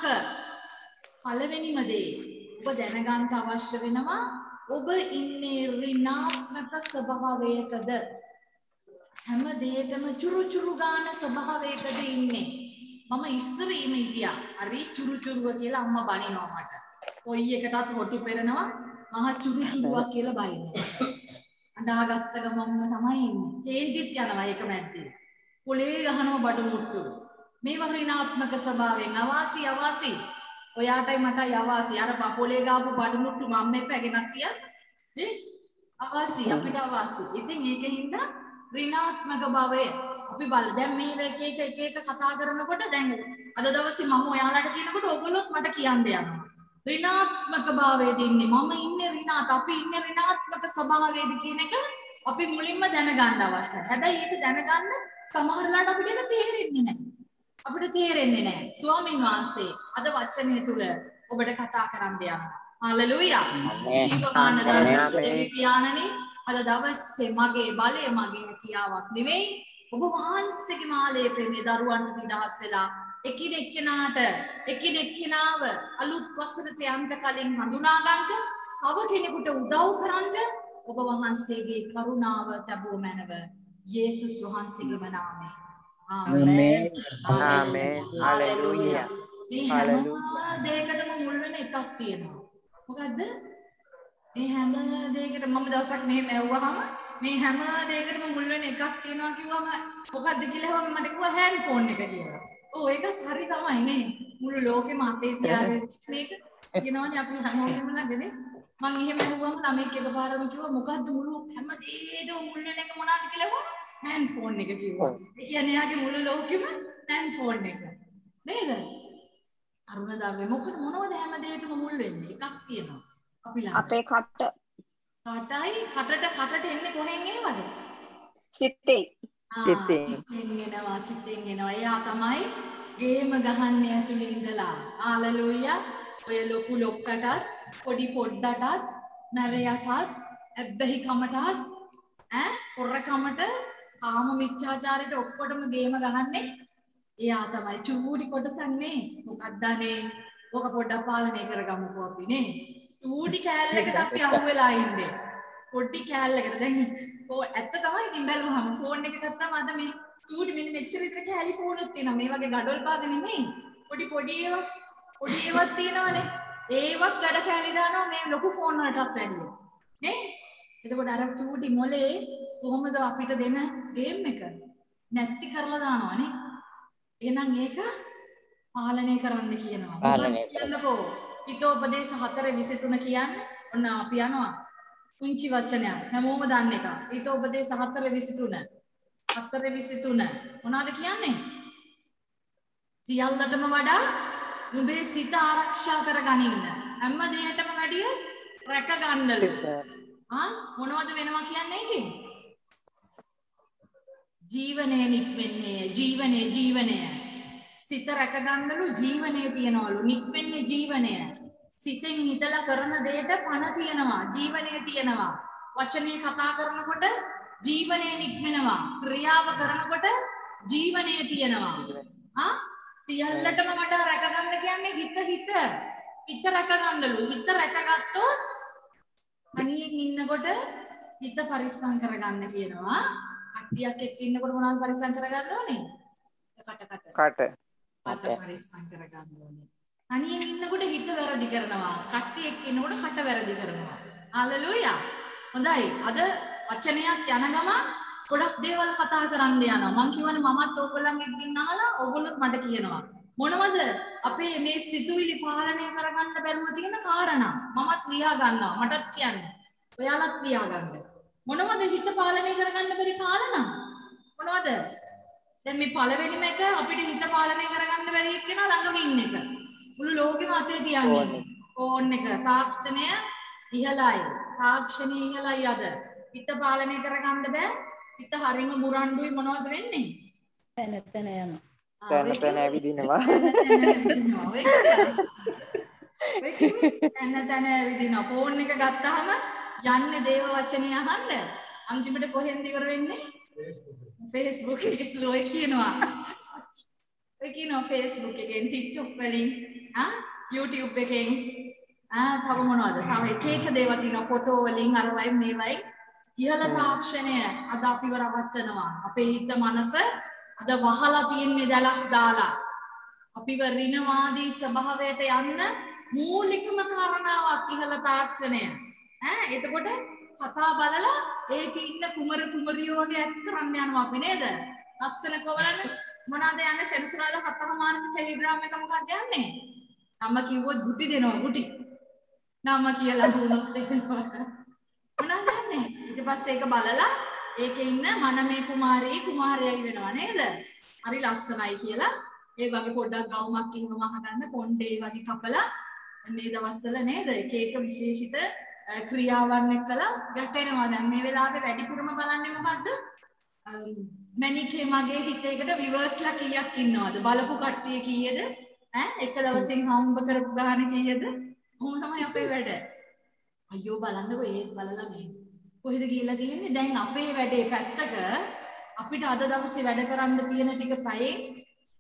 පළවෙනිම දේ ඔබ දැනගන්න අවශ්‍ය වෙනවා ඔබ ඉන්නේ ඍණාත්මක ස්වභාවයකද? හැම දෙයකම චුරු ගාන ස්වභාවයකද ඉන්නේ? මම ඉස්සරේම හිටියා. හරි චුරුව කියලා අම්මා බනිනවා මට. කොයි එකටත් හොටු පෙරනවා මහා චුරුවක් කියලා බනිනවා. අඬාගත්ත ගමන්ම තමයි ඉන්නේ. කේන්තිත් යනවා ඒක මැද්දේ. පොලේ ගහනවා බඩු මුට්ටු. මේ වගේ ඍණාත්මක ස්වභාවයෙන් අවාසි ඔයාටයි මටයි අවාසි. අර පොලේ ගාපු බඩු මුට්ටු මම මේ පැගෙනක් තියා නේ අවාසි අපිට අවාසි. ඉතින් ඒකින්ද ඍණාත්මක භවය අපි බලමු. දැන් මේ එක කතා කරනකොට දැන් අද දවසේ මම ඔයාලට කියනකොට ඔයගොල්ලොත් මට කියන්න යනවා. ඍණාත්මක භාවයේදී ඉන්නේ මම ඉන්නේ අපි ඉන්නේ ඍණාත්මක ස්වභාවයේදී කියන එක අපි මුලින්ම දැනගන්න අවශ්‍යයි. හැබැයි ඒක දැනගන්න සමහරලාට අපිට ඒක තේරෙන්නේ නැහැ. අපිට තේරෙන්නේ නැහැ. ස්වාමීන් වහන්සේ අද වචනය තුල ඔබට කතා කරන්න යනවා. හalleluya. ජීවමාන පියාණනි අද දවසේ මගේ බලය මගේ කියාවක් නෙවෙයි ඔබ වහන්සේගේ මාලයේ ප්‍රේමී දරුවන්ට නිදහස් වෙලා එකිනෙකනාට එකිනෙකනාව අලුත් වසරට යන්න කලින් හඳුනා ගන්න තව කෙනෙකුට උදව් කරන්න ඔබ වහන්සේගේ කරුණාව ලැබුව මැනව යේසුස් වහන්සේගේ නාමයෙන් ආමේන් ආමේන් හලෙලූයා මේ හැම දෙයකටම මුල් වෙන එකක් තියෙනවා මොකද්ද මේ හැම දෙයකටම මම දවසක් මෙහෙම ඇහුවාම මේ හැම දෙයකටම මුල් වෙන එකක් තියෙනවා කිව්වම මොකද්ද කියලා අහුවම මට කිව්වා හෑන්ඩ් ෆෝන් එක කියලා. ඔව් ඒකත් හරි තමයි නේ. මුළු ලෝකෙම අතේ තියාගෙන මේක කියනවනේ අපි හැමෝගෙම ළඟනේ. මම එහෙම ඇහුවම ළමෙක් එකපාරම කිව්වා මොකද්ද මුළු හැම දෙයකටම මුල් වෙන එක මොනවද කියලා අහුවම හෑන්ඩ් ෆෝන් එක කිව්වා. ඒ කියන්නේ එයාගේ මුළු ලෝකෙම හෑන්ඩ් ෆෝන් එක. නේද? අරුණ දාවේ මොනවද හැම දෙයකටම මුල් වෙන්නේ? එකක් තියෙනවා. අපි ළඟ. අපේ කට කටයි කටට එන්නේ කොහෙන් එනවද? සිතේ. සිතෙන් එනවා. එයා තමයි ගේම ගහන්නේ ඇතුළේ ඉඳලා. හාලෙලූයා. ඔය ලොකු ලොක්කටත් පොඩි පොඩ්ඩටත් නරයටත් ඇබ්බැහි කමටත් පොරකමට කාම මිච්ඡාචාරයට ඔක්කොටම ගේම ගහන්නේ එයා තමයි. චූටි කොටසක් නේ. මොකක්ද අනේ? ඔක පොඩ්ඩක් පාලනය කරගමුකෝ අපි නේ. චූටි කෑල්ලකට අපි අහු වෙලා ඉන්නේ. පොඩි කෑල්ලකට දැන් ඇත්ත තමයි ඉතින් බැලුවහම ෆෝන් එක ගත්තාම අද මේ චූටි මෙන්න මෙච්චර විතර කෑලි ෆෝන් එකක් තියෙනවා. මේ වගේ ගඩොල් පාග නෙමෙයි. පොඩි ඒවා තියෙනවනේ. ඒවත් වැඩ කෑලි දානවා මේ ලොකු ෆෝන් වලටත් වැඩිය. නේ? එතකොට අර චූටි මොලේ කොහොමද අපිට දෙන ගේම් එක නැති කරලා දානවනේ. එහෙනම් ඒක පාලනය කරන්න කියනවා. පාලනය කරන්නකෝ. හිතෝපදේශ 4:23 කියන්නේ ඔන්න අපි යනවා. පුංචි වචනයක්. හැමෝම දන්න එක. හිතෝපදේශ 4:23. 4:23 මොනවද කියන්නේ? සියල්ලටම වඩා නුඹේ සිත ආරක්ෂා කරගනින්න. හැම දෙයකටම වැඩිය රැක ගන්නලු. මොනවද වෙනවා කියන්නේ ඉතින්? ජීවනය නික්මෙන්නේ ජීවනය සිත රැක ගන්නලු ජීවනය තියනවලු නික්මෙන්නේ ජීවනය සිතෙන් හිතලා කරන දෙයට පණ තියනවා ජීවනය තියනවා වචනේ කතා කරනකොට ජීවනය නික්මෙනවා ක්‍රියාව කරනකොට ජීවනය තියනවා සියල්ලටම වඩා රැක ගන්න කියන්නේ හිත රැක ගන්නලු හිත රැකගත්තොත් අනියෙන් ඉන්නකොට හිත පරිස්සම් කරගන්න කියනවා කට්ටියක් එක්ක ඉන්නකොට මොනවද පරිස්සම් කරගන්න ඕනේ කට පරිස්සම් කරගන්න ඕනේ අනියෙන් ඉන්නකොට හිත වැරදි කරනවා කට්ටිය එක්ක ඉන්නකොට කට වැරදි කරනවා හalleluya හොඳයි අද වචනයක් යන ගම ගොඩක් දේවල් කතා කරන්න යනවා මම කියවනේ මමත් ඕගොල්ලන්ගෙන් අහලා ඕගොල්ලොත් මට කියනවා මොනවද අපේ මේ සිතුවිලි පාලනය කරගන්න බැරුව තියෙන කාරණා මමත් ලියා ගන්නවා මටත් කියන්න ඔයාලත් ලියා ගන්න මොනවද හිත පාලනය කරගන්න බැරි කාරණා මොනවද දැන් මේ පළවෙනිම එක අපිට හිත පාලනය කරගන්න බැරි එක්කෙනා ළඟම ඉන්න එක මුළු ලෝකෙම අතේ තියන්නේ ෆෝන් එක තාක්ෂණය ඉහළයි අද හිත පාලනය කරගන්න බෑ හිත හරිම මුරණ්ඩුයි මොනවද වෙන්නේ තැන යනවා තැන ඇවිදිනවා තැන ඇවිදිනවා ෆෝන් එක ගත්තාම යන්නේ දේව වචනේ අහන්න අන්තිමට කොහෙන්ද ඉවර වෙන්නේ Facebook එකේ ලෝයි කියනවා Facebook එකෙන් TikTok වලින් YouTube එකෙන් තව මොනවද තව එක දේවල් තියෙනවා ෆොටෝ වලින් අරවයි මේවයි ඉහළ තාක්ෂණය අද අපිව රවට්ටනවා අපේ හිත මනස අද වහලා තියෙන්නේ දැලක් දාලා අපිව ඍණවාදී ස්වභාවයට යන්න මූලිකම කාරණාවක් ඉහළ තාක්ෂණය එතකොට කතා බලලා ඒකේ ඉන්න කුමරියෝ වගේ ඇක්ට් කරන්න යනවා අපි නේද ලස්සන කොවලන මොනවාද යන්නේ සෙන්සුරාදා 7:00 ටෙලිග්‍රෑම් එක මොකක්ද යන්නේ නම කිව්වොත් ගුටි දෙනවා ගුටි නම කියලා දුන්නොත් දෙනවා මොනවද යන්නේ ඊට පස්සේ ඒක බලලා ඒකේ ඉන්න මනමේ කුමාරයයි වෙනවා නේද හරි ලස්සනයි කියලා ඒ වගේ පොඩ්ඩක් ගවුමක් එහෙම මහගන්න කොණ්ඩේ වගේ කපලා මේ දවස්වල නේද එක විශේෂිත ක්‍රියාවන් එක්කලා ගැටෙනවා දැන් මේ වෙලාවේ වැඩිපුරම බලන්නේ මොකද්ද මැනිකේ මගේ හිතේකට විවර්ස්ලා කීයක් ඉන්නවද බලපු කට්ටිය කීයද එක දවසින් හම්බ කරපු ගාන කීයද කොහොම තමයි අපේ වැඩ අයියෝ බලන්නකෝ ඒත් බලලා මේ කොහෙද ගිහලා තියෙන්නේ දැන් අපේ වැඩේ පැත්තක අපිට අද දවසේ වැඩ කරන්න තියෙන ටික පැයෙන්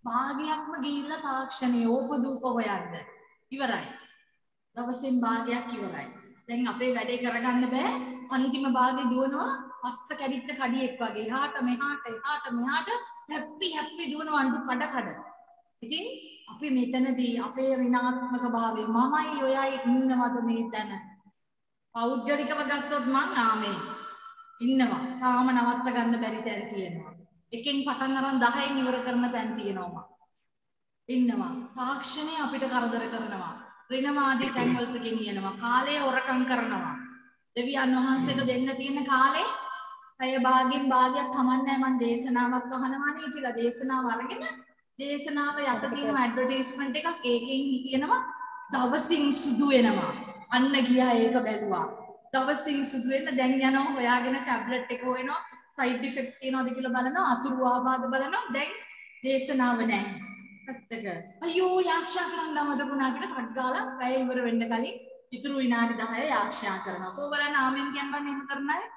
භාගයක්ම ගිහිල්ලා තාක්ෂණයේ ඕපදූප හොයන්න ඉවරයි. දවසෙන් භාගයක් ඉවරයි. දැන් අපේ වැඩේ කරගන්න බෑ. අන්තිම භාගේ දුවනවා පස්ස කැඩිච්ච කඩියෙක් වගේ. එහාට මෙහාට හැප්පි දුවනවා අඬු කඩ. ඉතින් අපි මෙතනදී අපේ ඍණාත්මක භාවය මමයි ඔයයි ඉන්නවද මේ තැන? පෞද්ගලිකව ගත්තොත් මං ආමේ ඉන්නවා. තාම නවත්ත ගන්න බැරි තැන් තියෙනවා. එකෙන් පටන් අරන් 10න් ඉවර කරන තැන් තියෙනවා. ඉන්නවා. තාක්ෂණය අපිට කරදර කරනවා. ඍණවාදී තැන් වලට ගෙනියනවා. කාලය හොරකම් කරනවා. දෙවියන් වහන්සේට දෙන්න තියෙන කාලේ අය භාගයෙන් භාගයක් කමන්නේ මම දේශනාවක් අහනවානේ කියලා දේශනාව අරගෙන දේශනාව යට තියෙන ඇඩ්වර්ටයිස්මන්ට් එකක් ඒකෙන් කියනවා දවසින් සුදු වෙනවා. අන්න ගියා ඒක බැලුවා. දවසින් සුදු වෙන්න දැන් යනවා හොයාගෙන ටැබ්ලට් එක හොයනවා සයිඩ් ඉෆෙක්ට් තියෙනවද කියලා බලනවා අතුරු ආබාධ බලනවා දැන් දේශනාව නැහැ. පැත්තක අයියෝ යාක්ෂා කරන්න අමතකුණා කියලා කට් ගාලා පැය ඉවර වෙන්න කලින් ඉතුරු විනාඩි 10 යාක්ෂා කරනවා. කොහොමද ආමෙන් කියන්නේ එහෙම කරන අය?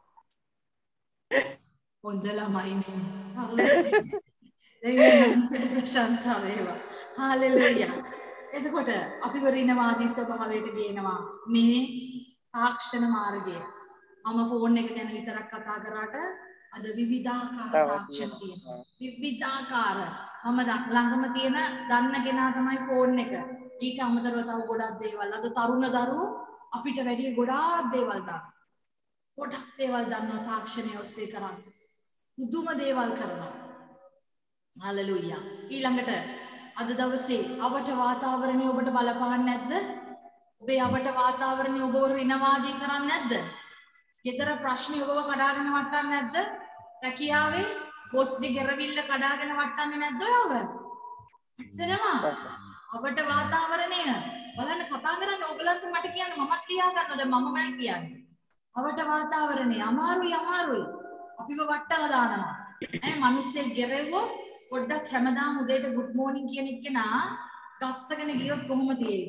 හොඳ ළමයිනේ. දෙවියන් ප්‍රශංසා වේවා. හාලෙලූයා. එතකොට අපිව ඍණවාදී ස්වභාවයට ගේනවා මේ තාක්ෂණ මාර්ගය. මම ෆෝන් එක ගැන විතරක් කතා කරාට අද විවිධාකාර තාක්ෂණ තියෙනවා. විවිධාකාර. මම ළඟම තියෙන දන්න කෙනා තමයි ෆෝන් එක. ඊට අමතරව තව ගොඩක් දේවල්. අද තරුණ දරුවෝ අපිට වැඩි ගොඩාක් දේවල් දානවා. ගොඩක් දේවල් දන්නවා තාක්ෂණය ඔස්සේ කරන්නේ. පුදුම දේවල් කරනවා. හalleluya. ඊළඟට අද දවසේ අවට වාතාවරණය ඔබට බලපාන්නේ නැද්ද? ඔබේ අවට වාතාවරණය ඔබව ඍණවාදී කරන්නේ නැද්ද? ගෙදර ප්‍රශ්න ඔබව කඩාගෙන වටන්නේ නැද්ද? රැකියාවේ බොස්ගේ ගෙරවිල්ල කඩාගෙන වටන්නේ නැද්ද ඔයව? වටනවා. අවට වාතාවරණය බලන්න කතා කරන්නේ ඕගලන්ට මට කියන්න මමත් ලියා ගන්නවා දැන් මම මම කියන්නේ. අවට වාතාවරණය අමාරුයි. අපිව වට්ටලා දානවා. මිනිස්සේ ගෙරෙව්වොත් පොඩ්ඩක් හැමදාම උදේට good morning කියන එක්කෙනා ගස්සගෙන ගියොත් කොහොම තියෙයිද?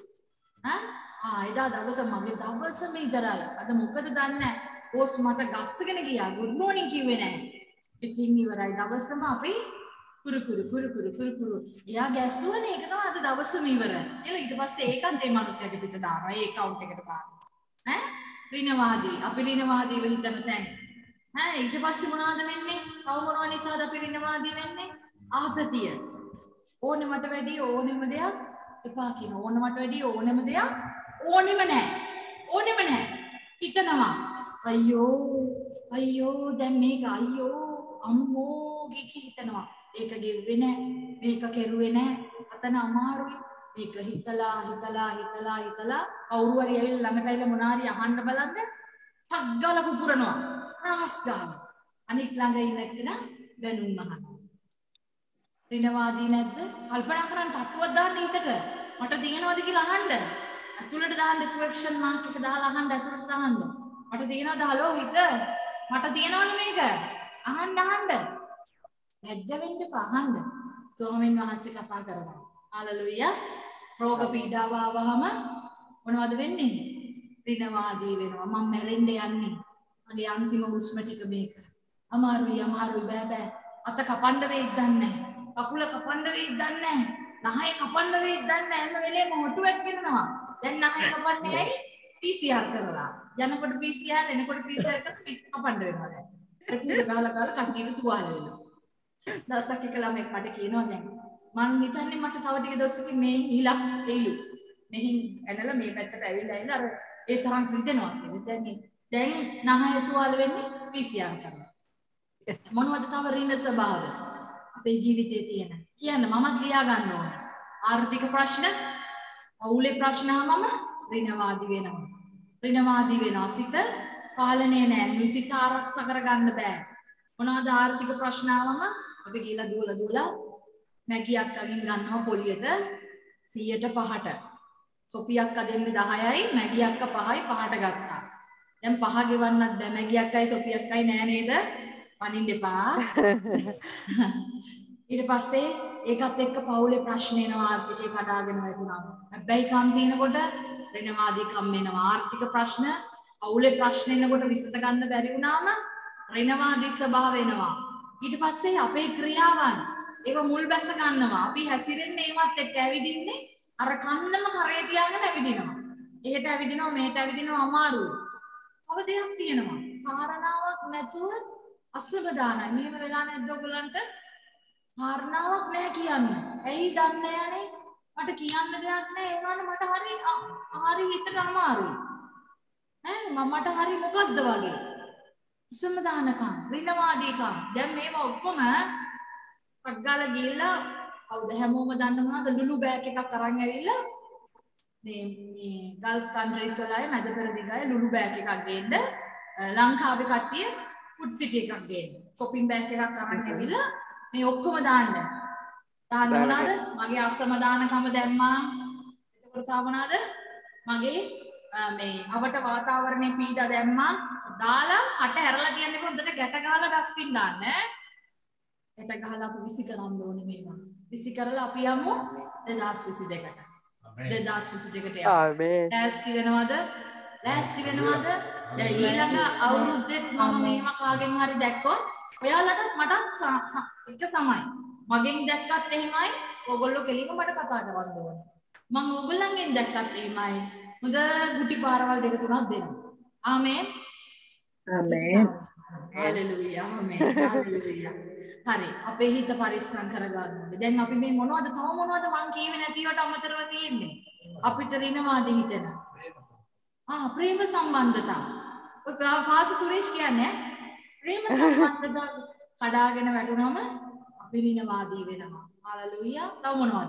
එදා දවස මගේ දවසම ඉතරයි. අද මොකද දන්නේ? බොස් මට ගස්සගෙන ගියා good morning කිව්වේ නැහැ. ඉතින් ඉවරයි දවසම අපි කුරු. එයා ගැස්සුවනේ ඒක තමයි අද දවසම ඉවර. ඊට පස්සේ ඒකත් ඒ මිනිස්සයාගේ පිට දානවා. ඒ account එකට දානවා. ඍණවාදී. අපි ඍණවාදීව හිතන තැන්. ඊට පස්සේ මොනවද වෙන්නේ? තව මොනවා නිසාද අපි ඍණවාදී වෙන්නේ? ආතතිය. ඕනෙමට වැඩි ඕනෙම දෙයක් එපා කියන. ඕනෙමට වැඩි ඕනෙම දෙයක් ඕනෙම නැහැ. හිතනවා අයියෝ දැන් මේක අම්මෝ හිතනවා. ඒක ගෙව්වේ නැහැ. මේක කෙරුවේ නැහැ. අතන අමාරුයි. මේක හිතලා කවුරු හරි ඇවිල්ලා ළඟට ඇවිල්ලා මොනාරි අහන්න බලන්න ටක් ගාලා පුපුරනවා. රහස් ගන්න. අනිත් ළඟ ඉන්න කෙනා බැනුම් අහනවා. ඍණවාදී නැද්ද? කල්පනා කරන් තට්ටුවක් දාන්න හිතට. මට තියෙනවද කියලා අහන්න. ඇතුළට දාන්න ක්වෙස්චන් මාක් එක දාලා අහන්න ඇතුළට දාන්න. මට තියෙනවද හලෝ හිත? මට තියෙනවනේ මේක. අහන්න. ලැජ්ජ වෙන්න එපා අහන්න. ස්වාමීන් වහන්සේ කතා කරනවා. හalleluya. රෝග පීඩාව ආවහම මොනවද වෙන්නේ? ඍණවාදී වෙනවා. මම මැරෙන්න යන්නේ. මගේ අන්තිම හුස්ම ටික මේක. අමාරුයි බෑ. අත කපන්න වෙයිද දන්නේ නැහැ. කකුල කපන්න වෙයිද දන්නේ නැහැ. නහය කපන්න වෙයිද දන්නේ නැහැ. හැම වෙලේම හොටුවක් ගෙනනවා. දැන් නහය කපන්නේ ඇයි? PCR කරලා. යනකොට PCR එනකොට PCR කපන්න වෙනවා දැන්. ඒක ගහලා කට්ටියට තුවාල වෙනවා. දවසක් එක ළමෙක් මට කියනවා දැන් මං හිතන්නේ මට තව ටික දවසකින් මේ හිලක් එයිලු. මෙහින් ඇනලා මේ පැත්තට ඇවිල්ලා අර ඒ තරම් රිදෙනවා කියන්නේ. දැන් නහය තුවාල වෙන්නේ PCR කරලා. මොනවද තව ඍණ ස්වභාව අපේ ජීවිතේ තියෙන? කියන්න මමත් ලියා ගන්න ඕන. ආර්ථික ප්‍රශ්න, පවුලේ ප්‍රශ්න මම ඍණවාදී වෙනවා. සිත පාලනය නැහැ. සිත ආරක්ෂා කරගන්න බෑ. මොනවද ආර්ථික ප්‍රශ්න ආවම අපි ගිහලා දුවලා මැගියක් අගින් ගන්නවා පොලියට 100ට 5ට. සොපියක් අදින්න 10යි මැගියක් 5යි 5ට ගත්තා. දැන් 5 ගෙවන්නත් බෑ. මැගියක්යි සොපියක්යි නෑ නේද? පනින්න එපා. ඊට පස්සේ ඒකත් එක්ක පවුලේ ප්‍රශ්න එනවා ආර්ථිකේ කඩාගෙන වැටුණා. හැබැයි කම් තියෙනකොට ඍණවාදී කම් වෙනවා. ආර්ථික ප්‍රශ්න පවුලේ ප්‍රශ්න එනකොට විසඳ ගන්න බැරි වුණාම ඍණවාදී ස්වභාව වෙනවා. ඊට පස්සේ අපේ ක්‍රියාවන් ඒව මුල් බැස ගන්නවා. අපි හැසිරෙන්නේ ඒවත් එක්ක ඇවිදින්නේ අර කන්දම කරේ තියාගෙන ඇවිදිනවා. එහෙට ඇවිදිනවා මෙහෙට ඇවිදිනවා අමාරුයි. තව දෙයක් තියෙනවා. කාරණාවක් නැතුව අසවදානයි. මෙහෙම වෙලා නැද්ද ඔයගලන්ට? කාරණාවක් නැහැ කියන්නේ. ඇයි දන්නේ නැහනේ? මට කියන්න දෙයක් නැහැ. ඒ වුණාට මට හරි හිතට අමාරුයි. මට හරි මොකද්ද වගේ? අසවදානකම්, රිනවාදීකම්. දැන් මේවා ඔක්කොම පග්ගාල ගිහිල්ලා කවුද හැමෝම දන්න මොනවද? ලුලු බෑග් එකක් අරන් ඇවිල්ලා මේ ගල්ෆ් කන්ට්‍රීස් වල අය මැද පෙරදිග අය ලුලු බෑග් එකක් ගේන්න ලංකාවේ කට්ටිය ෆුඩ් සිටි එකක් ගේන්න shopping bag එකක් අරන් ඇවිල්ලා මේ ඔක්කොම දාන්න මොනවාද? මගේ අසම දානකම දැම්මා. එතකොට තා මොනවාද? මගේ මේ අපට වාතාවරණයේ පීඩා දැම්මා. දාලා කට ඇරලා කියන්නේ හොඳට ගැට ගහලා ඩස්බින් දාන්න. ගැට ගහලා අපි විසි කරන්න ඕනේ මේවා. විසි කරලා අපි යමු 2022ට. 2022ට යමු. ආමේන්. ලෑස්ති වෙනවද? ලෑස්ති වෙනවද? දැන් ඊළඟ අවුරුද්දෙත් මම මේවා කාගෙන් හරි දැක්කොත් ඔයාලටත් මටත් එක සමයි. මගෙන් දැක්කත් එහෙමයි. ඕගොල්ලෝ කෙලින්ම මට කතා කරන්න ඕනේ. මම ඕගොල්ලන්ගෙන් දැක්කත් එහෙමයි. මුද ගුටි පාරවල් දෙක තුනක් දෙන්න. Amen. Amen. Hallelujah. Amen. Hallelujah. හරි. අපේ හිත පරිස්සම් කරගන්න ඕනේ. දැන් අපි මේ මොනවද තව මොනවද මං කියවේ නැතිවට අමතරව තියෙන්නේ? අපිට රිනවාදී හිතන. ප්‍රේම සම්බන්ධතා. ඔය පාස සුරේෂ් කියන්නේ ප්‍රේම සම්බන්ධතා කඩාගෙන වැටුනම අපි රිනවාදී වෙනවා. හalleluya. තව මොනවද?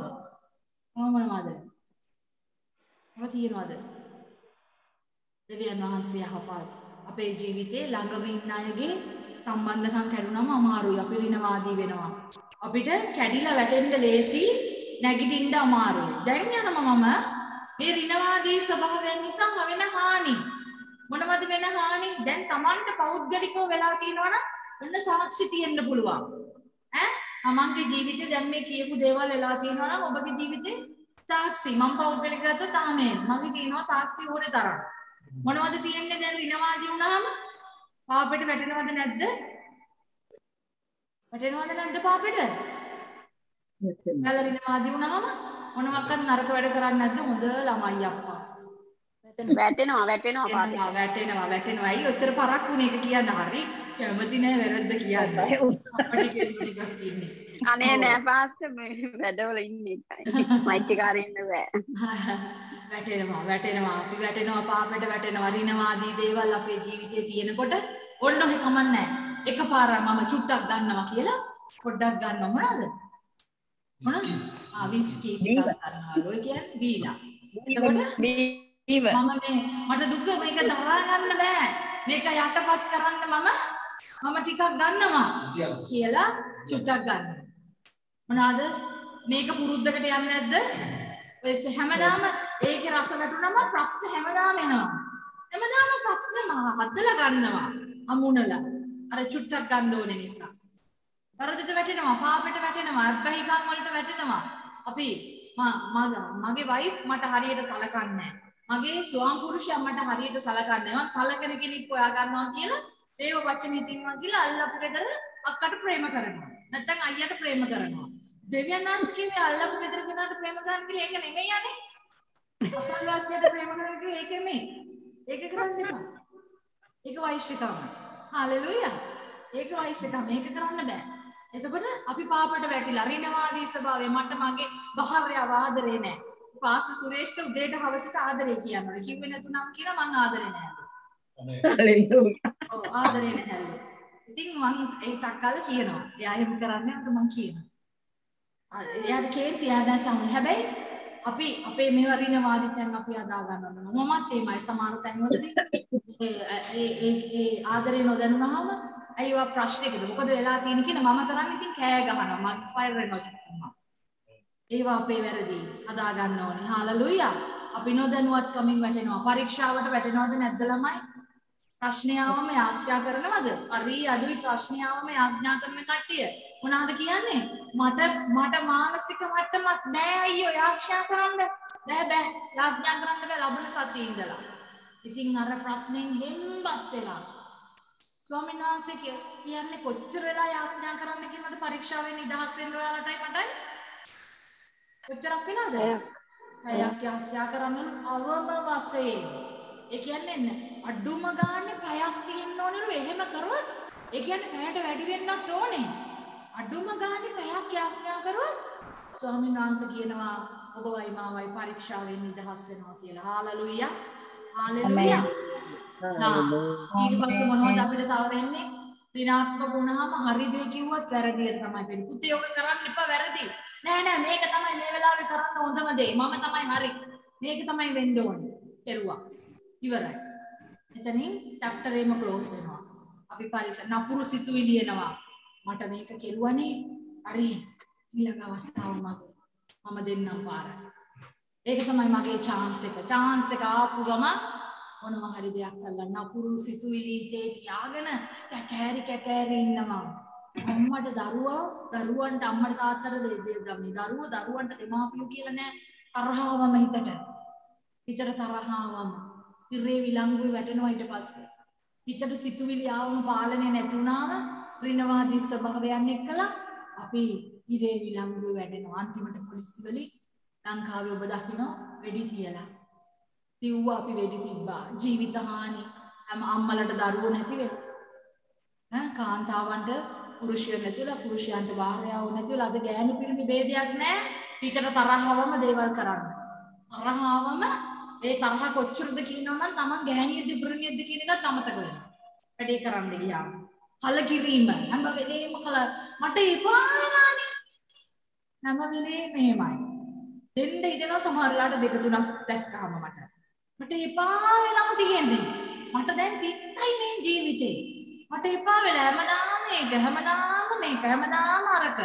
මොකද තියෙනවද? දෙවියන් වහන්සේ යහපත් අපේ ජීවිතේ ළඟම ඉන්න අයගේ සම්බන්ධකම් කැඩුනම අමාරුයි. අපි රිනවාදී වෙනවා. අපිට කැඩිලා වැටෙන්න ලේසි, නැගිටින්න අමාරුයි. දැන් යනවා මම මේ රිනවාදී ස්වභාවයන් නිසා වෙන හානි. මොනවද වෙන හානි? දැන් Tamanට පෞද්ගලිකව වෙලා තියෙනවනම් ඔන්න සාක්ෂි තියෙන්න පුළුවන්. තමන්ගේ ජීවිතේ දැන් මේ කියපු දේවල් වෙලා තියෙනවනම් ඔබගේ ජීවිතේ සාක්ෂි මම පෞද්ගලිකව තමයි මගේ තියෙනවා සාක්ෂි ඕනේ තරම්. මොනවද තියෙන්නේ දැන් රිනවාදී වුණාම? පාපෙට වැටෙනවද නැද්ද? වැටෙනවද නැද්ද පාපෙට? රිනවාදී වුණාම මොනවත් නරක වැඩ කරන්නේ නැද්ද? හොඳ ළමයි අප්පා. වැටෙනවා. ඇයි ඔච්චර පරක් වුණේ? ඒක කියන්න හරි කැමති නෑ වැරද්ද කියන්න. අපිට කෙනෙක් ඉන්නේ. අනේ නෑ පාස්ටර් මේ වැඩවල ඉන්නේ එකයි. මයික් එක අරින්න බෑ. වැටෙනවා. අපි වැටෙනවා පාපෙට වැටෙනවා. රිනවාදී දේවල් අපේ ජීවිතේ තියෙනකොට ඔන්න ඔහෙ කමන්නේ. එකපාරක් මම චුට්ටක් ගන්නවා කියලා පොඩ්ඩක් ගන්නව මොනවද? විස්කි ටිකක් ගන්නවා. ඔය කියන්නේ බීලා. එතකොට මම මට දුක මේක දරා ගන්න බෑ. මේක යටපත් කරන්න මම ටිකක් ගන්නවා කියලා චුට්ටක් ගන්නවා. මොනවාද? මේක පුරුද්දකට යන්නේ නැද්ද? ඔය හැමදාම ඒකේ රස වැටුනම ප්‍රශ්න හැමදාම එනවා. හැමදාම ප්‍රශ්න හදලා ගන්නවා. අමුණලා. අර චුට්ටක් ගන්න ඕනේ නිසා. වරදට වැටෙනවා, පාපෙට වැටෙනවා, අබ්බහිකම් වලට වැටෙනවා. අපි මගේ වයිෆ් මට හරියට සලකන්නේ නැහැ. මගේ ස්වාම පුරුෂයා මට හරියට සලකන්නේ නැහැ. මම සලකන කෙනෙක් හොයා ගන්නවා කියලා දේව වචනේ තියෙනවා කියලා අල්ලපු ගෙදර අක්කට ප්‍රේම කරනවා. නැත්නම් අයියට ප්‍රේම කරනවා. දෙවියන් වහන්සේ කිව්වේ අල්ලපු ගෙදර කෙනාට ප්‍රේම කරන්න කියලා. ඒක නෙමෙයි යන්නේ. අසල්වාසියට ප්‍රේම කරන්න කිව්වේ ඒක නෙමෙයි. ඒක කරන්න එපා. ඒක වෛශ්‍යකම. හalleluya. ඒක වෛශ්‍යකම. ඒක කරන්න බෑ. එතකොට අපි පාපට වැටිලා රිනවාදී ස්වභාවය මට මගේ භාර්යාව ආදරේ නැහැ. පාස සුරේෂ්ට උදේට හවසට ආදරේ කියනවා. කිව්වේ නැතුණම් කියලා මං ආදරේ නැහැ. හalleluya. ඔව් ආදරේ නැහැ. ඉතින් මං ඒ ටක්කල් කියනවා. එයා එහෙම කරන්නේ නැත්නම් මං කියනවා. එයාට කේන්ති ආදා සම. හැබැයි අපි අපේ මේවා රිනවාදීයන් අපි අදා ගන්නවා. මමත් එමය සමහර තැන්වලදී ඒ ආදරේ නොදැනුනහම අයියෝ ප්‍රශ්නයකද මොකද වෙලා තියෙන්නේ කියලා මම කරන්නේ ඉතින් කෑ ගහනවා. මම ෆයර් වෙනවා චුට්ටක්. ඒවා අපේ වැරදි. අදා ගන්න ඕනේ. හalleluya. අපි නොදැනුවත් කමින් වැටෙනවා. පරීක්ෂාවට වැටෙනවද නැද්ද ළමයි? ප්‍රශ්නයාවම යාඥා කරනවද? හරි අඩුයි ප්‍රශ්නයාවම යාඥා කරන කට්ටිය. මොනවාද කියන්නේ? මට මානසික මට්ටමක් නෑ අයියෝ යාඥා කරන්න. බෑ යාඥා කරන්න බෑ ලබන සතියේ ඉඳලා. ඉතින් අර ප්‍රශ්නෙන් හෙම්බත් වෙලා ස්වාමීන් වහන්සේ කියන්නේ කොච්චර වෙලා යාඥා කරන්න කියනවද පරීක්ෂාවෙන් නිදහස් වෙන්න ඔයාලටයි මටයි? කොච්චරක් වෙනවද? පැයක් යාඥා කරන්න අවම වශයෙන්. ඒ කියන්නේ අඩුම ගානේ පැයක් තියෙන්න ඕනලු. එහෙම කරොත් ඒ කියන්නේ පැයට වැඩි වෙන්නත් ඕනේ. අඩුම ගානේ පැයක් යාඥා කරොත් ස්වාමීන් වහන්සේ කියනවා ඔබවයි මාවයි පරීක්ෂාවෙන් නිදහස් වෙනවා කියලා. හාලෙලූයා. හාලෙලූයා. ඊට පස්සේ මොනවද අපිට තව වෙන්නේ? ඍණාත්මක වුණාම හරි දේ කිව්වත් වැරදියට තමයි වෙන්නේ. පුතේ ඔක කරන්න එපා වැරදි. නෑ මේක තමයි මේ වෙලාවේ කරන්න හොඳම දේ. මම තමයි හරි. මේක තමයි වෙන්න ඕනේ. කෙරුවා. ඉවරයි. එතනින් ඩොක්ටරේම ක්ලෝස් වෙනවා. අපි පරීක්ෂා නපුරු සිතුවිලි එනවා. මට මේක කෙරුවනේ. හරි. ඊළඟ අවස්ථාව මම දෙන්නම් පාර. ඒක තමයි මගේ chance එක. chance එක ආපු ගම මොනවා හරි දෙයක් කරලා නපුරු සිතුවිලි තේ තියාගෙන කැකෑරි ඉන්නවා. අම්මට දරුවන්ට අම්මට තාත්තට දරුවන්ට දෙමාපියෝ කියලා නෑ තරහවම හිතට තරහවම ඉරේ විලංගුවේ වැටෙනවා. ඊට පස්සේ හිතට සිතුවිලි ආවම පාලනය නැති වුණාම ඍණවාදී ස්වභාවයන් එක්කලා අපි ඉරේ විලංගුවේ වැටෙනවා. අන්තිමට පොලිසිය වලින් ලංකාවේ ඔබ දකින්න වෙඩි තියලා තිව්වා අපි වෙඩි තිබ්බා. ජීවිත හානි අම්මලට දරුවෝ නැති වෙලා කාන්තාවන්ට පුරුෂයෝ නැතිලා පුරුෂයන්ට භාර්යාවෝ නැතිලා අද ගෑනු පිරිමි ભેදයක් නැහැ. හිතට තරහවම දේවල් කරන්න. තරහවම ඒ තරහ කොච්චරද කියනවනම් තමන් ගෑණියෙක්ද පිරිමියෙක්ද කියන එකත් අමතක වෙනවා. වැඩේ කරන්න ගියාම කලකිරීම හැම වෙලේම මට එපා නානේ. හැම වෙලේම එහෙමයි. දෙන්න ඉතන සමහරලාට දෙක තුනක් දැක්කම මට එපා වෙලා තියෙන්නේ. මට දැන් තිත්තයි මේ ජීවිතේ. මට එපා වෙලා හැමදාම අරක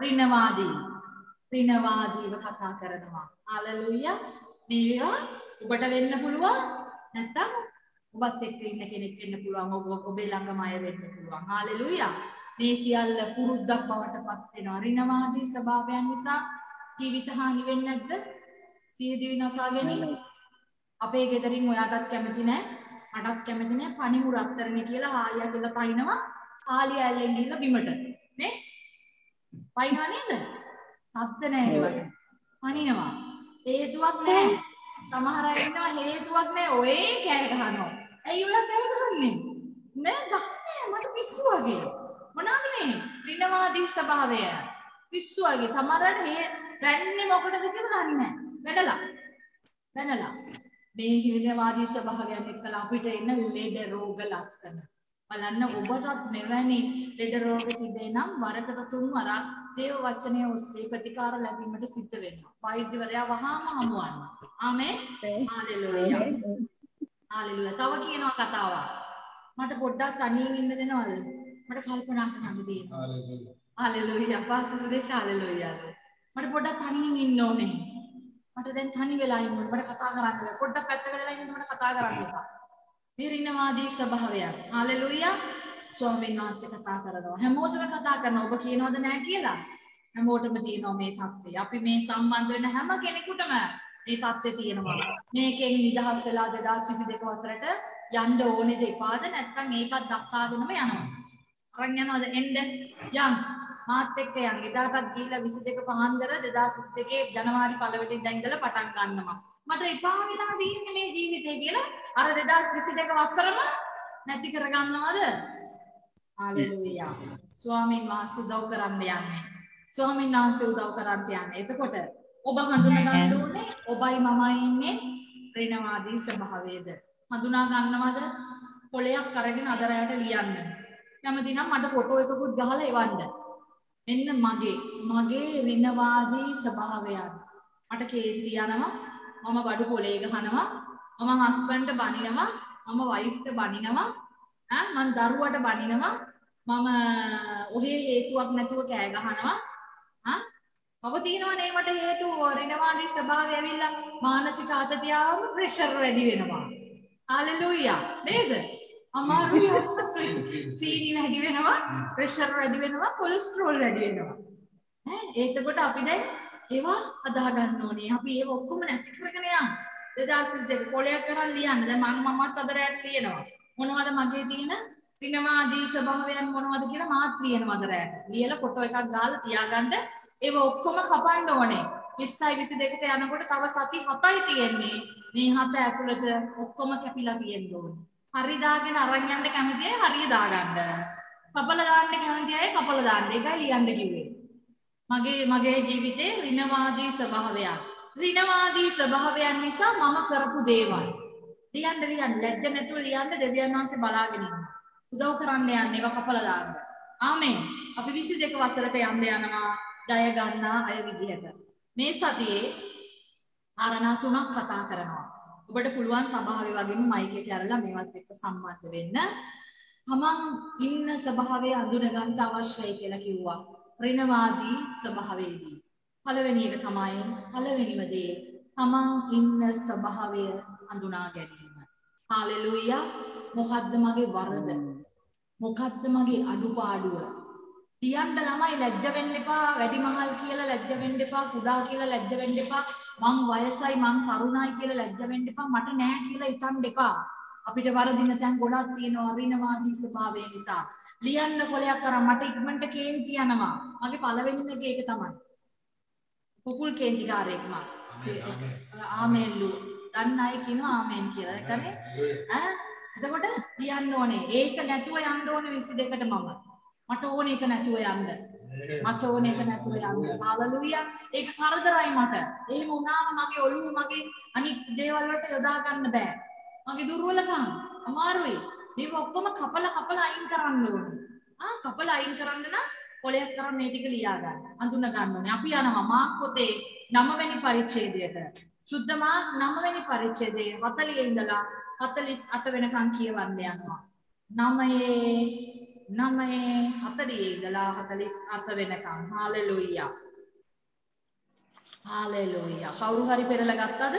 ඍණවාදීව කතා කරනවා. හalleluya. මේවා ඔබට වෙන්න පුළුවන්. නැත්තම් ඔබත් එක්ක ඉන්න කෙනෙක් වෙන්න පුළුවන්. ඔබේ ළඟම අය වෙන්න පුළුවන්. හalleluya. මේ සියල්ල පුරුද්දක් බවට පත් වෙනවා. ඍණවාදී ස්වභාවයන් නිසා ජීවිත හානි වෙන්නේ නැද්ද? සියදිවි නසා ගැනීම. අපේ ගෙදරින් ඔයාටත් කැමති නෑ මටත් කැමති නෑ පණිවුර අත්තරනේ කියලා හාලියා කියලා පයින්නවා. හාලියා ඇල්ලෙන් ගිහලා බිමට නේ පයින්නවා නේද? සද්ද නෑ ඒ වගේ පණිනවා. හේතුවක් නෑ. සමහර අය ඉන්නවා හේතුවක් නෑ ඔයේ කෑ ගහනවා. ඇයි ඔයා කෑ ගහන්නේ? නෑ දන්නේ මට පිස්සු වගේ. මොනවාද මේ ඍණවාදී ස්වභාවය? පිස්සු වගේ. සමහරට වැන්නේ මොකටද කියලා දන්නේ නෑ. වෙනලා මේ ඍණවාදී ස්වභාවයන් එක්කලා අපිට එන ලෙඩ රෝග ලක්ෂණ බලන්න. ඔබටත් මෙවැනි ලෙඩ රෝග තිබේ නම් වරකට 3 වරක් දේව වචනය ඔස්සේ ප්‍රතිකාර ලැබීමට සිද්ධ වෙනවා. වෛද්‍යවරයා වහාම හමුවන්න. ආමේන්. හalleluya. හalleluya. තව කියනවා කතාවක්. මට පොඩ්ඩක් තනියෙන් ඉන්න දෙනවද? මට කල්පනා කරන්න තියෙනවා. Hallelujah. Hallelujah. Pastor Suresh hallelujah. මට පොඩ්ඩක් තනියෙන් ඉන්න ඕනේ. මට දැන් තනි වෙලා ඉන්න ඕනේ. මට කතා කරන්න බෑ. පොඩ්ඩක් පැත්තකට වෙලා ඉන්න මට කතා කරන්න එපා. මේ ඍණවාදී ස්වභාවයක්. හalleluya. ස්වාමීන් වහන්සේ කතා කරනවා. හැමෝටම කතා කරනවා. ඔබ කියනවද නෑ කියලා? හැමෝටම තියෙනවා මේ தත්ත්වය. අපි මේ සම්බන්ධ වෙන හැම කෙනෙකුටම මේ தත්ත්වය තියෙනවා. මේකෙන් නිදහස් වෙලා 2022 වසරට යන්න ඕනේද එපාද? නැත්නම් ඒකත් දක්කාගෙනම යනවා. අරන් යනවද එන්න? යන්. මාත් එක්ක යන්. එදාටත් ගිහිල්ලා 22 පහන්දර 2022 ජනවාරි 1 වෙනිදා ඉඳලා පටන් ගන්නවා. මට එපා වෙලා තියෙන්නේ මේ ජීවිතේ කියලා අර 2022 වසරම නැති කරගන්නවද? හalleluya. ස්වාමීන් වහන්සේ උදව් කරන්න යන්නේ. ස්වාමීන් වහන්සේ උදව් කරන්න යන්නේ. එතකොට ඔබ හඳුනා ගන්න ඕනේ ඔබයි මමයි ඉන්නේ ඍණවාදී ස්වභාවයේද? හඳුනා ගන්නවද? පොලයක් අරගෙන අද රැයට ලියන්න. කැමති නම් මට ෆොටෝ එකකුත් ගහලා එවන්න. මෙන්න මගේ ඍණවාදී ස්වභාවයන්. මට කේන්ති යනවා. මම බඩු පොලේ ගහනවා. මම හස්බන්ඩ්ට බනිනවා. මම වයිෆ්ට බනිනවා. මම දරුවට බනිනවා. මම ඔහේ හේතුවක් නැතුව කෑ ගහනවා. ඔබ තියෙනවනේ මට හේතු ඍණවාදී ස්වභාවය ඇවිල්ලා මානසික ආතතියම ප්‍රෙෂර් වැඩි වෙනවා. හalleluya. නේද? අමාරුයි. සීනි වැඩි වෙනවා, ප්‍රෙෂර් වැඩි වෙනවා, කොලෙස්ටරෝල් වැඩි වෙනවා. එතකොට අපි දැන් ඒවා අදා ගන්න ඕනේ. අපි ඒව ඔක්කොම නැති කරගෙන යන්න. 2022 පොලයක් කරන් ලියන්න. දැන් මමත් අද රැට ලියනවා. මොනවද මගේ තියෙන ඍණවාදී ස්වභාවයන් මොනවද කියලා මාත් ලියනවද රැට. ලියලා ෆොටෝ එකක් ගාලා තියාගන්න. ඒව ඔක්කොම කපන්න ඕනේ. 20යි 22ට යනකොට තව සති 7යි තියෙන්නේ. මේ 7 ඇතුළත ඔක්කොම කැපිලා තියෙන්න ඕනේ. හරි දාගෙන අරන් යන්න කැමති අය හරිය දාගන්න. කපලා දාන්න කැමති අය කපලා දාන්න. ඒකයි ලියන්න කිව්වේ. මගේ ජීවිතේ ඍණවාදී ස්වභාවයක්. ඍණවාදී ස්වභාවයන් නිසා මම කරපු දේවල්. ලියන්න ලැජ්ජ නැතුව ලියන්න දෙවියන් වහන්සේ බලාගෙන ඉන්නවා. උදව් කරන්න යන්න ඒවා කපලා දාන්න. ආමෙන්. අපි 22 වසරට යන්න යනවා ජය ගන්නා අය විදිහට. මේ සතියේ ආරණා 3ක් කතා කරනවා. ඔබට පුළුවන් සභාවේ වගේම මයික් එක අරලා මේවත් එක්ක සම්බන්ධ වෙන්න. තමන් ඉන්න ස්වභාවය අඳුන ගන්න අවශ්‍යයි කියලා කිව්වා. ඍණවාදී ස්වභාවයේදී. පළවෙනි එක තමයි පළවෙනිම දේ තමන් ඉන්න ස්වභාවය හඳුනා ගැනීම. හාලෙලූයා. මොකද්ද මගේ වරද? මොකද්ද මගේ අඩුපාඩුව? ලියන්න ළමයි ලැජ්ජ වෙන්න එපා. වැඩිමහල් කියලා ලැජ්ජ වෙන්න එපා. කුඩා කියලා ලැජ්ජ වෙන්න එපා. මං වයසයි මං තරුණයි කියලා ලැජ්ජ වෙන්න එපා. මට නෑ කියලා හිතන්න එපා. අපිට වරදින තැන් ගොඩක් තියෙනවා ඍණවාදී ස්වභාවය නිසා. ලියන්න කොලයක් අරන් මට ඉක්මනට කේන්ති යනවා. මගේ පළවෙනිම එක ඒක තමයි. කුකුල් කේන්තිකාරයෙක් මම. ආමේන්ලු. දන්න අය කියනවා ආමේන් කියලා. ඒ කියන්නේ එතකොට ලියන්න ඕනේ. ඒක නැතුව යන්න ඕනේ 22ට මම. මට ඕනේ ඒක නැතුව යන්න. මට ඕනේ ඒක නැතුව යන්න. හාලෙලූයා. ඒක කරදරයි මට. එහෙම වුණාම මගේ ඔළුව මගේ අනිත් දේවල් වලට යොදා ගන්න බෑ. මගේ දුර්වලකම් අමාරුයි. මේක ඔක්කොම කපලා අයින් කරන්න ඕනේ. කපලා අයින් කරන්න නම් කොලයක් කරන් මේ ටික ලියා ගන්න. අඳුන ගන්න ඕනේ. අපි යනවා මාක් පොතේ 9 වෙනි පරිච්ඡේදයට. සුද්ධ මාක් 9 වෙනි පරිච්ඡේදයේ 40 ඉඳලා 48 වෙනකන් කියවන්න යනවා. 9 40 ඉඳලා 48 වෙනකන්. හාලෙලූයා. හාලෙලූයා. කවුරු හරි පෙරලා ගත්තද?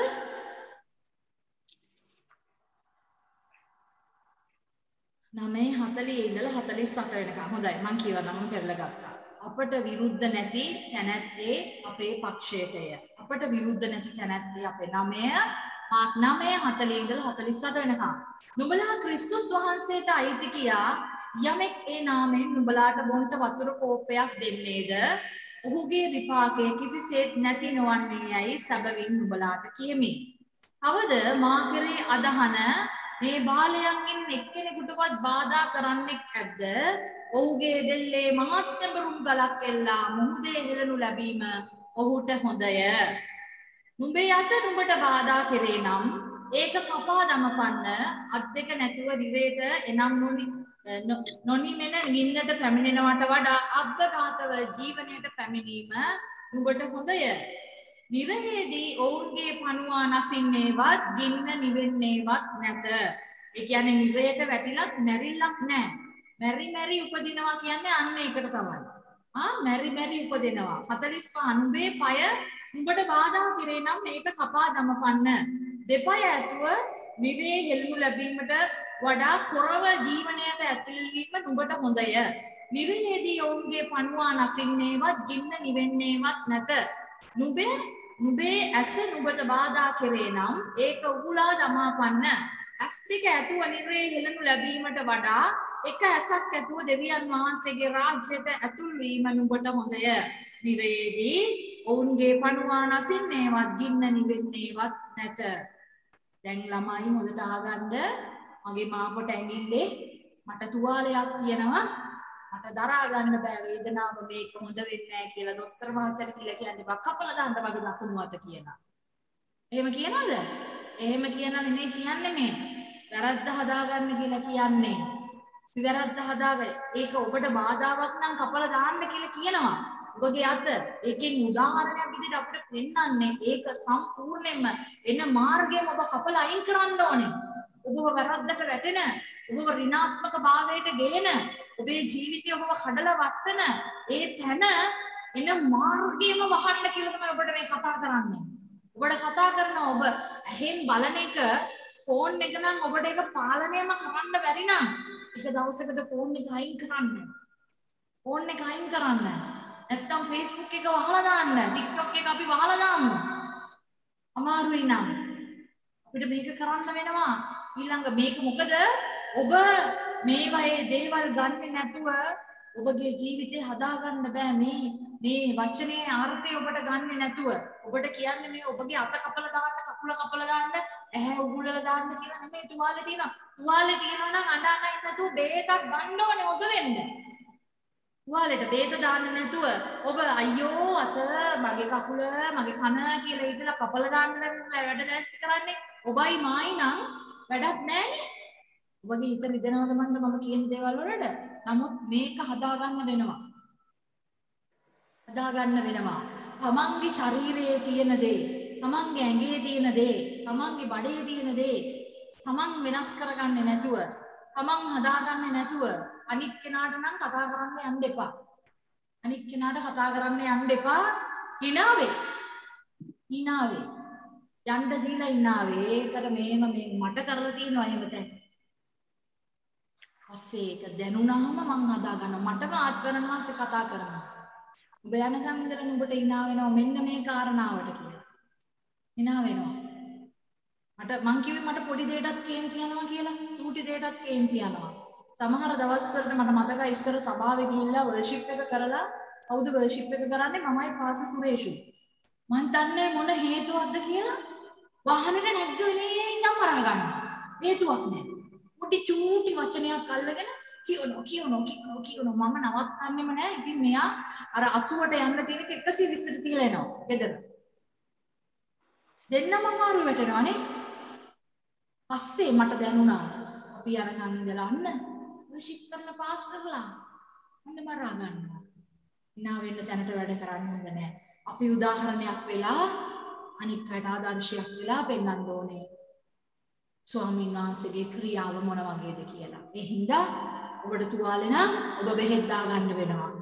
නමේ 40 ඉඳලා 48 වෙනකම්. හොඳයි මං කියවන්නම් මම පෙරලා ගත්තා. අපට විරුද්ධ නැති තැනැත්තේ අපේ පක්ෂයටය. අපට විරුද්ධ නැති තැනැත්තේ අපේ 9 මාක් 9 40 ඉඳලා 48 වෙනකම්. නුඹලා ක්‍රිස්තුස් වහන්සේට අයිති කියා යමෙක් ඒ නාමයෙන් නුඹලාට බොන්ට වතුර කෝප්පයක් දෙන්නේද ඔහුගේ විපාකය කිසිසේත් නැති නොවන්නේ යයි සැබවින් නුඹලාට කියමි. අවද මා කෙරේ අදහන මේ බාලයන්ගෙන් එක්කෙනෙකුටවත් බාධා කරන්නෙක් ඇද්ද? ඔහුගේ බෙල්ලේ මහත් තැඹරුම් ගලක් එල්ලා මුහුදේ හෙළනු ලැබීම ඔහුට හොඳය. නුඹේ අත නුඹට බාධා කෙරේ නම් ඒක කපා දමපන්න. අත් දෙක නැතුව දිවේට එනම් නොනිමෙන ගින්නට පැමිණෙනවට වඩා අග්‍රඝාතව ජීවනයට පැමිණීම නුඹට හොඳය. නිරයේදී ඔවුන්ගේ පණුවා නසින්නේවත් ගින්න නිවෙන්නේවත් නැත. ඒ කියන්නේ නිරයට වැටිලත් මැරිල්ලක් නැහැ. මැරි උපදිනවා කියන්නේ අන්න ඒකට තමයි. මැරි උපදිනවා. 45 නුඹේ পায় නුඹට බාධා කෙරේ නම් මේක කපා දමපන්න. දෙපය ඇතුව නිරේ හෙළනු ලැබීමට වඩා කොරව ජීවනයට ඇතුල් වීම නුඹට හොඳය. නිරයේදී ඔවුන්ගේ පණුවා නසින්නේවත් ගින්න නිවෙන්නේවත් නැත. නුඹේ ඇස නුඹට බාධා කෙරේ නම් ඒක උහුලා දමාපන්න. ඇස් දෙක ඇතුව නිරේ හෙළනු ලැබීමට වඩා එක ඇසක් ඇතුව දෙවියන් වහන්සේගේ රාජ්‍යයට ඇතුල් වීම නුඹට හොඳය. නිරයේදී ඔවුන්ගේ පණුවා නසින්නේවත් ගින්න නිවෙන්නේවත් නැත. දැන් ළමයි හොඳට අහගන්න. මගේ මාපොට ඇඟිල්ලේ මට තුවාලයක් තියෙනවා. මට දරා ගන්න බෑ වේදනාව මේක හොඳ වෙන්නේ නැහැ කියලා දොස්තර මහත්තයාට කියලා කියන්නේ බා කපලා දාන්න මගේ දකුණු අත කියනවා. එහෙම කියනවද? එහෙම කියනා නෙමෙයි කියන්නේ මේ. වැරද්ද හදාගන්න කියලා කියන්නේ. වැරද්ද හදාගන්න. ඒක ඔබට බාධාවක් නම් කපලා දාන්න කියලා කියනවා. ඔබගේ අත ඒකෙන් උදාහරණයක් විදිහට අපිට පෙන්වන්නේ ඒක සම්පූර්ණයෙන්ම එන මාර්ගයම ඔබ කපලා අයින් කරන්න ඕනේ. ඔබව වැරද්දට වැටෙන, ඔබව ඍණාත්මක භාවයට ගේන, ඔබේ ජීවිතය ඔබව කඩලා වටන ඒ තැන එන මාර්ගයම වහන්න කියලා තමයි ඔබට මේ කතා කරන්නේ. ඔබට කතා කරන ඔබ ඇහෙන් බලන එක ෆෝන් එක නම් ඔබට ඒක පාලනයම කරන්න බැරි නම් එක දවසකට ෆෝන් එක අයින් කරන්න. ෆෝන් එක අයින් කරන්න. නැත්තම් Facebook එක වහලා දාන්න. TikTok එක අපි වහලා දාමු. අමාරුයි නම් අපිට මේක කරන්න වෙනවා. ඊළඟ මේක මොකද ඔබ මේවා දේවල් ගන්නේ නැතුව ඔබගේ ජීවිතේ හදාගන්න බෑ. මේ වචනේ අර්ථය ඔබට ගන්නේ නැතුව ඔබට කියන්නේ මේ ඔබගේ අත කපලා දාන්න, කකුල කපලා දාන්න, ඇහැ උගුලලා දාන්න කියලා නෙමෙයි. තුවාලේ තියෙනවා. තුවාලේ තියෙනවා නම් අඬ අඬ ඉන්න නැතුව බේතක් ගන්න ඕනේ ඔද වෙන්න. තුවාලෙට බේත දාන්න නැතුව ඔබ අයියෝ අත මගේ කකුල මගේ කන කියලා ඊටලා කපලා දාන්න වැඩ දැස්ති කරන්නේ. ඔබයි මායි නම් වැඩක් නැහැනේ. ඔබගේ හිත රිදෙනවද මම කියන දේවල් වලට? නමුත් මේක හදාගන්න වෙනවා. හදාගන්න වෙනවා. තමන්ගේ ශරීරයේ තියෙන දේ, තමන්ගේ ඇඟේ තියෙන දේ, තමන්ගේ බඩේ තියෙන දේ තමන් වෙනස් කරගන්නේ නැතුව, තමන් හදාගන්නේ නැතුව අනික් කෙනාට නම් කතා කරන්න යන්න එපා. අනික් කෙනාට කතා කරන්න යන්න එපා. ඉනාවේ. යන්න දීලා ඉනාවේ. ඒකට මේම මට කරලා තියෙනවා එහෙම දැන්. පස්සේ ඒක දැනුණාම මං හදා ගන්නවා. මටම ආත්මයන් වහන්සේ කතා කරනවා. ඔබ යනකම් ඉඳලා නුඹට ඉනා වෙනවා මෙන්න මේ කාරණාවට කියලා. ඉනා වෙනවා. මං කිව්වේ මට පොඩි දෙයකටත් කේන්ති යනවා කියලා. චූටි දෙයකටත් කේන්ති යනවා. සමහර දවස්වලට මට මතකයි ඉස්සර සභාවේ ගිහිල්ලා වර්ෂිප් එක කරලා කවුද වර්ෂිප් එක කරන්නේ මමයි පාසි සුරේෂු. මං දන්නේ මොන හේතුවක්ද කියලා වාහනේට නැග්ග වෙලේ ඉඳන් මරා ගන්නවා. හේතුවක් නැහැ. පොඩි චූටි වචනයක් අල්ලගෙන කියනවා මම නවත්තන්නෙම නෑ. ඉතින් මෙයා අර 80ට යන්න තියෙන 120ට තියලා එනවා ගෙදර. දෙන්නම අමාරු වැටෙනවානේ. පස්සේ මට දැනුණා අපි අරගෙන ඉඳලා අන්න වර්ෂිප් කරන පාස්ටර්ලා අන්න මරා ගන්නවා. ඉනා වෙන්න තැනට වැඩ කරන්න හොඳ නෑ. අපි උදාහරණයක් වෙලා අනික් අයට ආදර්ශයක් වෙලා පෙන්වන්න ඕනේ. ස්වාමීන් වහන්සේගේ ක්‍රියාව මොන වගේද කියලා. ඒ හින්දා ඔබට තුවාලේ නම් ඔබ බෙහෙත් දාගන්න වෙනවා.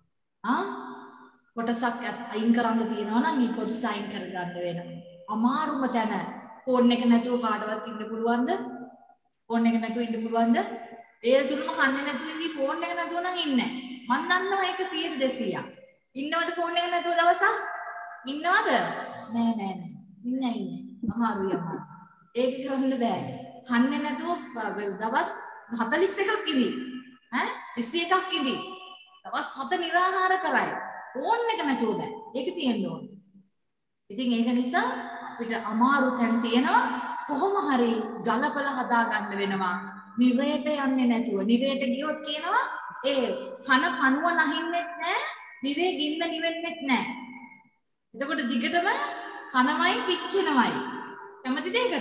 කොටසක් අයින් කරන්න තියෙනවා නම් මේ කොටස අයින් කරගන්න වෙනවා. අමාරුම තැන ෆෝන් එක නැතුව කාටවත් ඉන්න පුළුවන්ද? ෆෝන් එක නැතුව ඉන්න පුළුවන්ද? ඒ තුනම කන්නේ නැතුව ඉඳි ෆෝන් එක නැතුව නම් ඉන්නේ නැහැ. මම දන්නවා ඒක 100%ක්. ඉන්නවද ෆෝන් එක නැතුව දවසක්? ඉන්නවද? නෑ. ඉන්නේ. අමාරුයි. ඒක කරන්න බෑ. කන්නේ නැතුව දවස් 41ක් ඉඳි. 21ක් ඉඳි. දවස් 7 නිරාහාර කරයි. ෆෝන් එක නැතුව බෑ. ඒක තියෙන්න ඕනේ. ඉතින් ඒක නිසා අපිට අමාරු තැන් තියෙනවා. කොහොම හරි ගලපලා හදා ගන්න වෙනවා. නිරේට යන්නේ නැතුව. නිරේට ගියොත් කියනවා ඒ කන පණුව නැහින්නෙත් නෑ. නිරේ ගින්න නිවෙන්නෙත් නෑ. එතකොට දිගටම කනමයි පිච්චෙනමයි. කැමතිද ඒකට?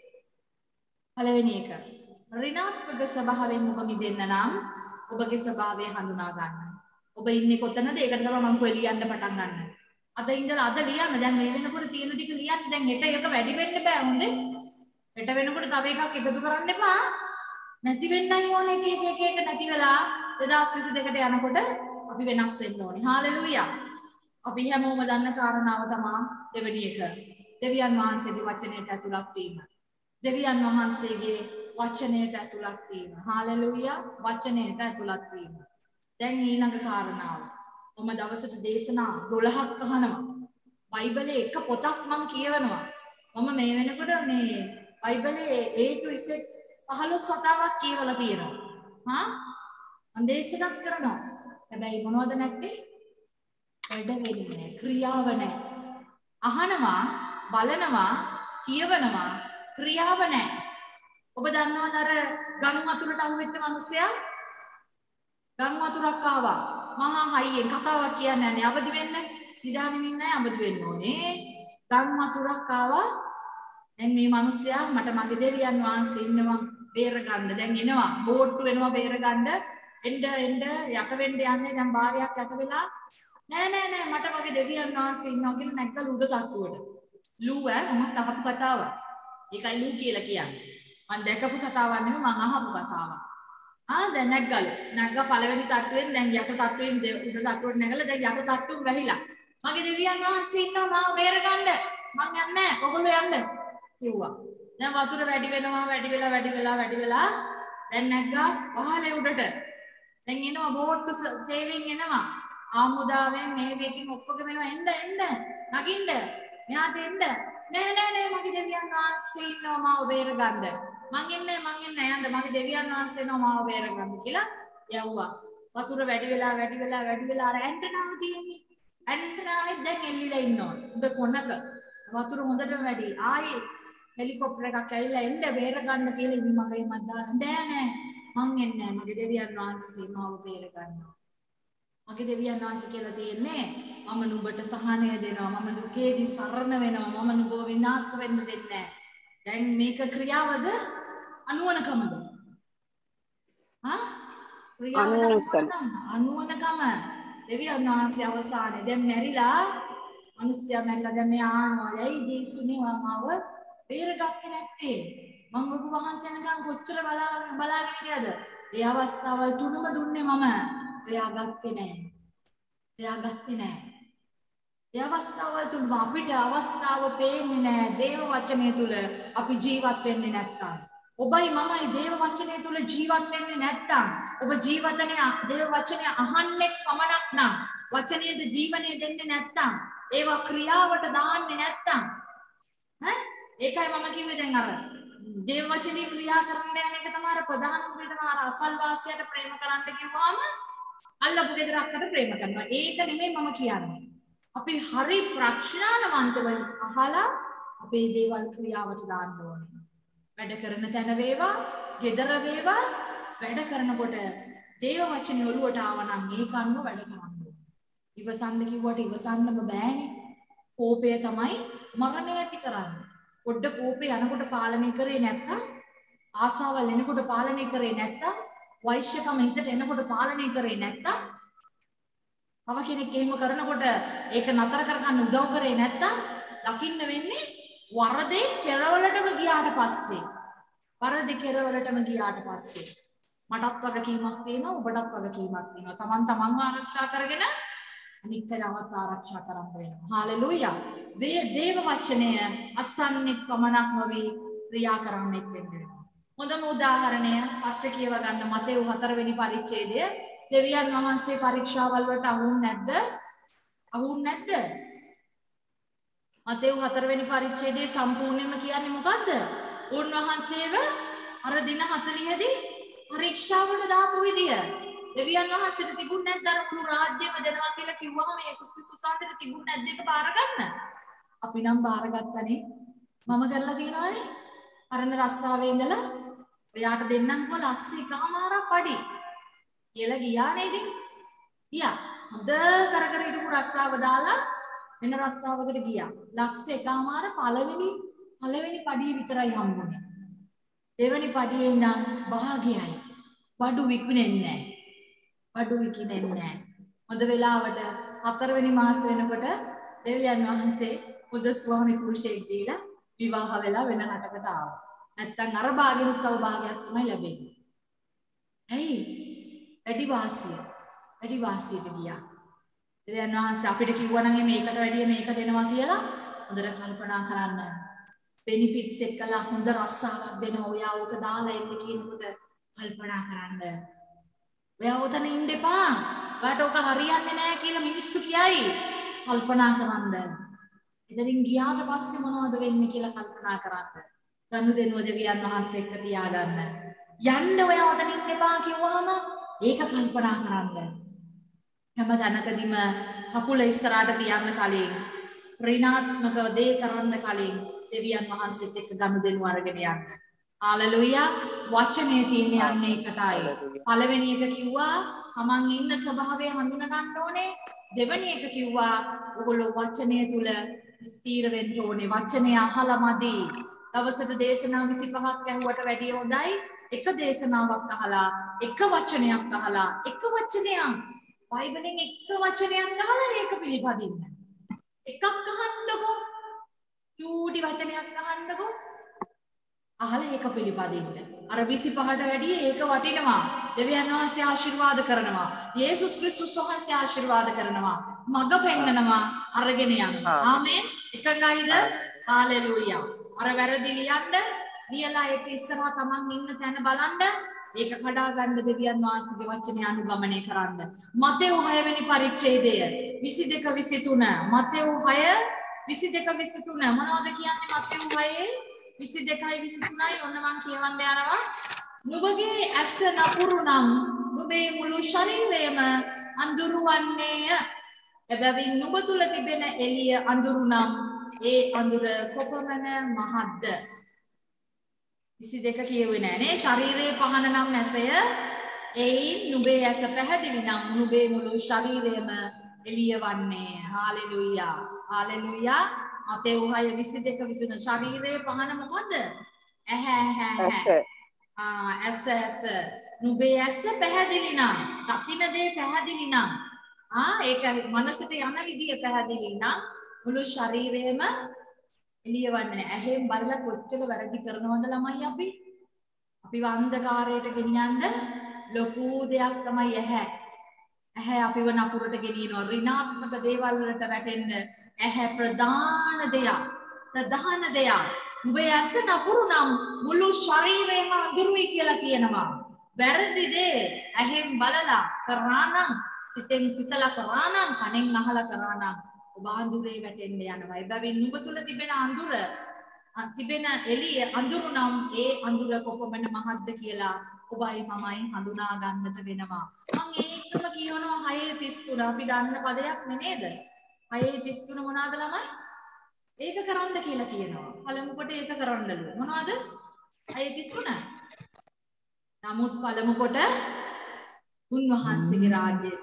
පළවෙනි එක. ඍණාත්මක ස්වභාවයෙන් ඔබ මිදෙන්න නම් ඔබගේ ස්වභාවය හඳුනා ගන්න. ඔබ ඉන්නේ කොතනද? ඒකට තමයි මම කොහෙ ලියන්න පටන් ගන්න. අද ඉඳලා අද ලියන්න. දැන් මේ වෙනකොට තියෙන ටික ලියන්න. දැන් හෙට එක වැඩි වෙන්න බෑ හොඳේ. හෙට වෙනකොට තව එකක් එකතු කරන්න එපා. නැති වෙන්නයි ඕනේ එක නැති වෙලා 2022ට යනකොට අපි වෙනස් වෙන්න ඕනේ. හාලෙලූයා. අපි හැමෝම දන්න කාරණාව තමයි දෙවෙනි එක. දෙවියන් වහන්සේගේ වචනයට ඇතුළත් වීම. දෙවියන් වහන්සේගේ වචනයට ඇතුළත් වීම. හාලෙලූයා. වචනයට ඇතුළත් වීම. දැන් ඊළඟ කාරණාව. මම දවසට දේශනා 12ක් අහනවා. බයිබලයේ එක පොතක් මම කියවනවා. මම මේ වෙනකොට මේ බයිබලයේ A to Z 15 වතාවක් කියවලා තියෙනවා. මම දේශනා කරනවා. හැබැයි මොනවද නැත්තේ? වැඩ වෙන්නේ ක්‍රියාව නැහැ. අහනවා, බලනවා, කියවනවා, ක්‍රියාව නැහැ. ඔබ දන්නවද අර ගම් වතුරට අහුවෙච්ච මිනිස්සයා? ගම් වතුරක් ආවා. මහා හයියෙන් කතාවක් කියන්නේ නැහැ. අවදි වෙන්න. නිදාගෙන ඉන්නේ අවදි වෙන්න ඕනේ. ගම් වතුරක් ආවා. දැන් මේ මිනිස්සයා මට මගේ දෙවියන් වහන්සේ ඉන්නවා බේර ගන්න. දැන් එනවා. බෝට්ටු වෙනවා බේර ගන්න. එන්න යට වෙන්න යන්නේ දැන් භාගයක් යට වෙලා නෑ මට මගේ දෙවියන් වහන්සේ ඉන්නවා කියලා නැග්ගල උඩ තට්ටුවට. ලූ මම අහපු කතාවක්. ඒකයි ලූ කියලා කියන්නේ. මම දැකපු කතාවක් නෙමෙයි මම අහපු කතාවක්. දැන් නැග්ගා පළවෙනි තට්ටුවෙන් දැන් යට තට්ටුවෙන් උඩ තට්ටුවට නැගලා දැන් යට තට්ටුව වැහිලා. මගේ දෙවියන් වහන්සේ ඉන්නවා මාව බේර ගන්න. මං යන්නේ නැහැ. ඔයගොල්ලෝ යන්න කිව්වා. දැන් වතුර වැඩි වෙලා දැන් නැග්ගා පහලේ උඩට. දැන් එනවා බෝට්ටු සේවයෙන් එනවා. ආමුදාවෙන් නේවියකින් ඔක්කොගම එනවා එන්න නගින්න. මෙහාට එන්න. නෑ මගේ දෙවියන් වහන්සේ ඉන්නවා මාව බේර ගන්න. මං එන්නේ යන්න මගේ දෙවියන් වහන්සේ නෝ මාව බේරගන්න කියලා යවුවා. වතුර වැඩි වෙලා අර ඇන්ටනාව තියෙන්නේ. ඇන්ටනාවෙත් දැන් එල්ලිලා ඉන්නවා. උඩ කොනක වතුර හොඳටම වැඩි. ආයේ හෙලිකොප්ටර් එකක් ඇවිල්ලා එන්න බේරගන්න කියලා ඉතින් මගේ මත් දාලා නෑ මං එන්නේ නෑ මගේ දෙවියන් වහන්සේ මාව බේරගන්නවා. මගේ දෙවියන් වහන්සේ කියලා තියෙන්නේ මම නුඹට සහනය දෙනවා. මම දුකේදී සරණ වෙනවා. මම නුඹව විනාශ වෙන්න දෙන්නේ නෑ. දැන් මේක ක්‍රියාවද අනුවණකමද? අනුවණකම. දෙවියන් වහන්සේ අවසානයේ දැන් මැරිලා මිනිස්සයා මැරිලා දැන් මේ ආනවා. යයි ජේසුනේ මාව බේරගත්තේ නැත්තේ. මම ඔබ වහන්සේ නිකන් කොච්චර බලාගෙන හිටියද? ඒ අවස්ථාවල් තුනම දුන්නේ මම. එයා ගත්තේ නැහැ. ඒ අවස්ථාවල් තුන අපිට අවස්ථාව පේන්නේ නැහැ. දේව වචනය තුල අපි ජීවත් වෙන්නේ නැත්තම්. ඔබයි මමයි දේව වචනය තුල ජීවත් වෙන්නේ නැත්තම්. ඔබ ජීවිතනේ දේව වචනය අහන්නේ පමණක් නම් වචනයේද ජීවනය දෙන්නේ නැත්තම් ඒවා ක්‍රියාවට දාන්නේ නැත්තම් ඒකයි මම කිව්වේ දැන් අර දේව වචනේ ක්‍රියා කරන්න යන එක තමයි ප්‍රධානම දේ තමයි අර අසල්වාසියට ප්‍රේම කරන්න කිව්වම අල්ලපු ගෙදරකට ප්‍රේම කරනවා. ඒක නෙමෙයි මම කියන්නේ. අපි හරි ප්‍රඥානවන්තව අහලා අපේ දේවල් ක්‍රියාවට දාන්න ඕනේ. වැඩ කරන තැන වේවා, ගෙදර වේවා වැඩ කරනකොට දේව වචනේ ඔළුවට ආවනම් ඒක අනුව වැඩ කරන්න ඕනේ. ඉවසන්න කිව්වට ඉවසන්නම බෑනේ. කෝපය තමයි මරණය ඇති කරන්නේ. පොඩ්ඩ කෝපේ යනකොට පාලනය කරේ නැත්තම් ආසාවල් එනකොට පාලනය කරේ නැත්තම් වෛශ්‍යකම හිතට එනකොට පාලනය කරේ නැත්තම් තව කෙනෙක් එහෙම කරනකොට ඒක නතර කරගන්න උදව් කරේ නැත්තම් දකින්න වෙන්නේ වරදේ කෙරවලටම ගියාට පස්සේ මටත් වගකීමක් තියෙනවා ඔබටත් වගකීමක් තියෙනවා. තමන්ව ආරක්ෂා කරගෙන අනිත් අයවත් ආරක්ෂා කරන්න වෙනවා. හාලෙලූයා. දේව වචනය අසන්නේ පමණක් නොවේ ක්‍රියා කරන්නෙක් වෙන්න වෙනවා. හොඳම උදාහරණය පස්සේ කියව ගන්න මතෙව් 4 වෙනි පරිච්ඡේදය. දෙවියන් වහන්සේ පරීක්ෂාවල් වලට අහුන්නේ නැද්ද? මතෙව් 4 වෙනි පරිච්ඡේදයේ සම්පූර්ණයෙන්ම කියන්නේ මොකද්ද? උන්වහන්සේව අර දින 40 දී පරීක්ෂාවට දාපු විදිය. දෙවියන් වහන්සේට තිබුණ නැද්ද අර මුළු රාජ්‍යම දෙනවා කියලා කිව්වම යේසුස් ක්‍රිස්තුස් වහන්සේට තිබුණ නැද්ද ඒක බාර ගන්න? අපි නම් බාරගත්තනේ. මම කරලා තියෙනවානේ. අරන රස්සාවේ ඉඳලා ඔයාට දෙන්නම් කො ලක්ෂ එකමාරක් පඩි කියලා ගියා නේද? ගියා. හොඳ කර හිටපු රස්සාව දාලා වෙන රස්සාවකට ගියා. ලක්ෂ එකමාර පළවෙනි පඩිය විතරයි හම්බුනේ. දෙවෙනි පඩියේ ඉඳන් භාගයයි. බඩු විකුණෙන්නේ නැහැ. හොඳ වෙලාවට 4 වෙනි මාස වෙනකොට දෙවියන් වහන්සේ බුදු ස්වාමි පුරුෂයෙක් දීලා විවාහ වෙලා වෙන රටකට ආවා. නැත්තම් අර භාගෙනුත් තව භාගයක් තමයි ලැබෙන්නේ. ඇයි? වැඩි වාසියට ගියා. දෙවියන් වහන්සේ අපිට කිව්වනම් මේකට වැඩිය මේක දෙනවා කියලා හොඳට කල්පනා කරන්න. බෙනිෆිට්ස් එක්කලා හොඳ රස්සාවක් දෙනවා. ඔයා ඕක දාලා එන්න කියනකොට කල්පනා කරන්න. ඔයා උතන ඉන්න එපා. ඔයාට ඕක හරියන්නේ නැහැ කියලා මිනිස්සු කියයි. කල්පනා කරන්න. ඉතින් ගියාට පස්සේ මොනවද වෙන්නේ කියලා කල්පනා කරන්න. ගනුදෙනුව දෙවියන් වහන්සේ එක්ක තියාගන්න. යන්න ඔයා උතන ඉන්න එපා කිව්වහම ඒක කල්පනා කරන්න. හැම තැනකදීම කකුල ඉස්සරහට තියන්න කලින් ඍණාත්මක දේ කරන්න කලින් දෙවියන් වහන්සේත් එක්ක ගනුදෙනුව අරගෙන යන්න. හාලෙලූයා. වචනේ තියෙන්නේ යන්නේ එකටයි. පළවෙනි එක කිව්වා තමන් ඉන්න ස්වභාවය හඳුනා ගන්න ඕනේ. දෙවෙනි එක කිව්වා ඔයගොල්ලෝ වචනය තුල ස්ථීර වෙන්න ඕනේ. වචනය අහලා මදි. දවසට දේශනා 25ක් ඇහුවට වැඩිය හොඳයි එක දේශනාවක් අහලා එක වචනයක් අහලා එක වචනයක් බයිබලෙන් එක වචනයක් අහලා ඒක පිළිපදින්න. එකක් අහන්නකෝ. චූටි වචනයක් අහන්නකෝ. අහලා ඒක පිළිපදින්න. අර 25ට වැඩිය ඒක වටිනවා. දෙවියන් වහන්සේ ආශිර්වාද කරනවා. යේසුස් ක්‍රිස්තුස් වහන්සේ ආශිර්වාද කරනවා. මඟ පෙන්නනවා අරගෙන යන්න. ආමේන්. එකගයිද? හාලෙලූයා. අර වැරදි ලියලා ඒක ඉස්සරහා තමන් ඉන්න තැන බලන්න. ඒක කඩා ගන්න දෙවියන් වහන්සේගේ වචනය අනුගමනය කරන්න. මතෙව් 6 වෙනි පරිච්ඡේදය 22 23 මතෙව් 6 22 23 මොනවද කියන්නේ මතෙව් 6 22යි 23යි ඔන්න මං කියවන්න යනවා. නුඹගේ ඇස නපුරු නම් නුඹේ මුළු ශරීරයම අඳුරු වන්නේය. එබැවින් නුඹ තුල තිබෙන එළිය අඳුරු නම් ඒ අඳුර කොපමණ මහත්ද? 22 කියුවේ නෑනේ. ශරීරයේ පහන නම් ඇසය. එයින් නුඹේ ඇස පැහැදිලි නම් නුඹේ මුළු ශරීරයම එළිය වන්නේ. හාලෙලූයා. හාලෙලූයා. මතේ 6:22 ශරීරයේ පහන මොකද්ද? ඇහැ. ඇස. නුඹේ ඇස පැහැදිලි නම්, දකින්න දේ පැහැදිලි නම්, ඒක මනසට යන විදිය පැහැදිලි නම් මුළු ශරීරයම එළිය වන්නේ නැහැ. ඇහෙන් බලලා කොච්චර වැරදි කරනවද ළමයි අපි? අපිව අන්ධකාරයට ගෙනියන්න ලොකු දෙයක් තමයි ඇහැ. ඇහැ අපිව නපුරට ගෙනියනවා. ඍණාත්මක දේවල් වලට වැටෙන්න ඇහැ ප්‍රධාන දෙයක්. උඹේ ඇස නපුරු නම් මුළු ශරීරයම අඳුරුයි කියලා කියනවා. වැරදි දේ ඇහෙන් බලලා කරා නම්, සිතෙන් සිතලා කරා නම්, කනෙන් අහලා කරා නම් ඔබ අඳුරේ වැටෙන්න යනවා. එබැවින් නුඹ තුල තිබෙන අඳුර, තිබෙන එළිය අඳුරු නම් ඒ අඳුර කොපමණ මහත්ද කියලා ඔබයි මමයි හඳුනා ගන්නට වෙනවා. මම ඒකම කියනවා 6:33. අපි දන්න පදයක් නේද? 6:33 මොනවාද ළමයි? ඒක කරන්න කියලා කියනවා. පළමු කොට ඒක කරන්නලු. මොනවද? 6:33. නමුත් පළමු කොට උන්වහන්සේගේ රාජ්‍යයට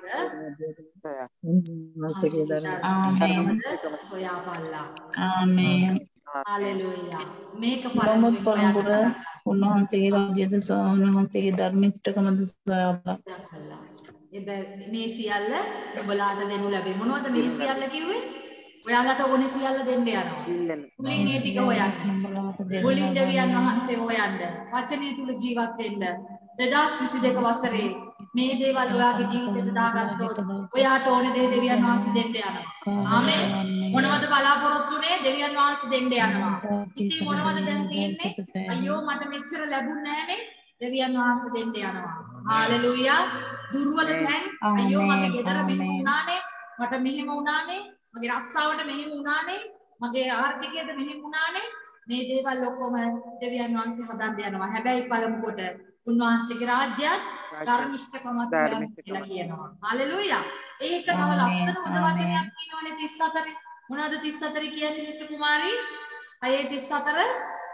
සොයා බලලා. ආමේන්. හalleluya. මේක පළමු කොට උන්වහන්සේගේ රාජ්‍යයට උන්වහන්සේගේ ධර්මිෂ්ඨකමද සොයා බලලා. මේ සියල්ල ඔබලාට දෙනු ලැබේ. මොනවද මේ සියල්ල කිව්වේ? ඔයාලට ඕනේ සියල්ල දෙන්න යනවා. මුලින් ඒ ටික හොයන්න. මුලින් දෙවියන් වහන්සේ හොයන්න. වචනේ තුල ජීවත් වෙන්න. 2022 වසරේ මේ දේවල් ඔයාගේ ජීවිතයට දාගත්තොත් ඔයාට ඕනේ දේ දෙවියන් වහන්සේ දෙන්න යනවා. ආමේන්. මොනවද බලාපොරොත්තුනේ? දෙවියන් වහන්සේ දෙන්න යනවා. ඉතින් මොනවද දැන් තියෙන්නේ? අයියෝ මට මෙච්චර ලැබුණ නෑනේ. දෙවියන් වහන්සේ දෙන්න යනවා. හalleluya. දුර්වල තැන් අයියෝ මගේ ගෙදර මෙහෙම වුණානේ. මට මෙහෙම වුණානේ. මගේ රස්සාවට මෙහෙම වුණානේ. මගේ ආර්ථිකයට මෙහෙම වුණානේ. මේ දේවල් ඔක්කොම දෙවියන් වහන්සේ හදන්න යනවා. හැබැයි පළමු කොට උන්වහන්සේගේ රාජ්‍යයත් ධර්මිෂ්ඨකමත් කියලා කියනවා. හalleluya. ඒක තව ලස්සන හොඳ වචනයක් කියනවනේ 34. මොනවද 34 කියන්නේ සිස්ටර් කුමාරී? 6:34.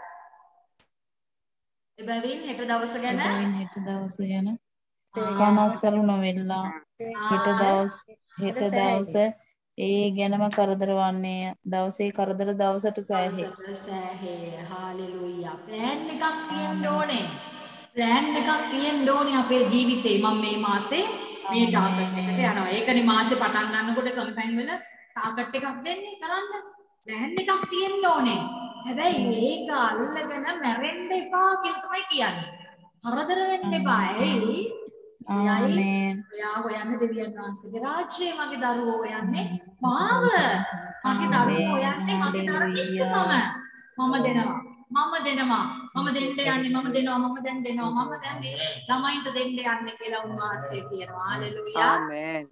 එබැවින් හෙට දවස ගැන කනස්සලු නොවෙලා හෙට දවස ඒ ගැනම කරදර වන්නේය. දවසේ කරදර දවසට සෑහේ. හalleluya. ප්ලෑන් එකක් තියෙන්න ඕනේ. ප්ලෑන් එකක් තියෙන්න ඕනේ අපේ ජීවිතේ. මම මේ මාසේ මේ ටාගට් එකට යනවා. ඒකනේ මාසේ පටන් ගන්නකොට කම්පැනි වල ටාගට් එකක් දෙන්නේ කරන්න. ප්ලෑන් එකක් තියෙන්න ඕනේ. හැබැයි ඒක අල්ලගෙන මැරෙන්න එපා කියලා තමයි කියන්නේ. කරදර වෙන්න එපා. එයි ආමේන්. ඔයා හොයන්නේ දෙවියන් වහන්සේගේ රාජ්‍යය. මගේ දරුවෝ හොයන්නේ මාව. මගේ දරුවෝ හොයන්නේ මගේ ධර්මිෂ්ඨකම. මම දෙනවා. මම දෙන්න යන්නේ. මම දැන් දෙනවා. මම දැන් මේ ළමයින්ට දෙන්න යන්නේ කියලා උන්වහන්සේ කියනවා. හalleluya. ආමේන්.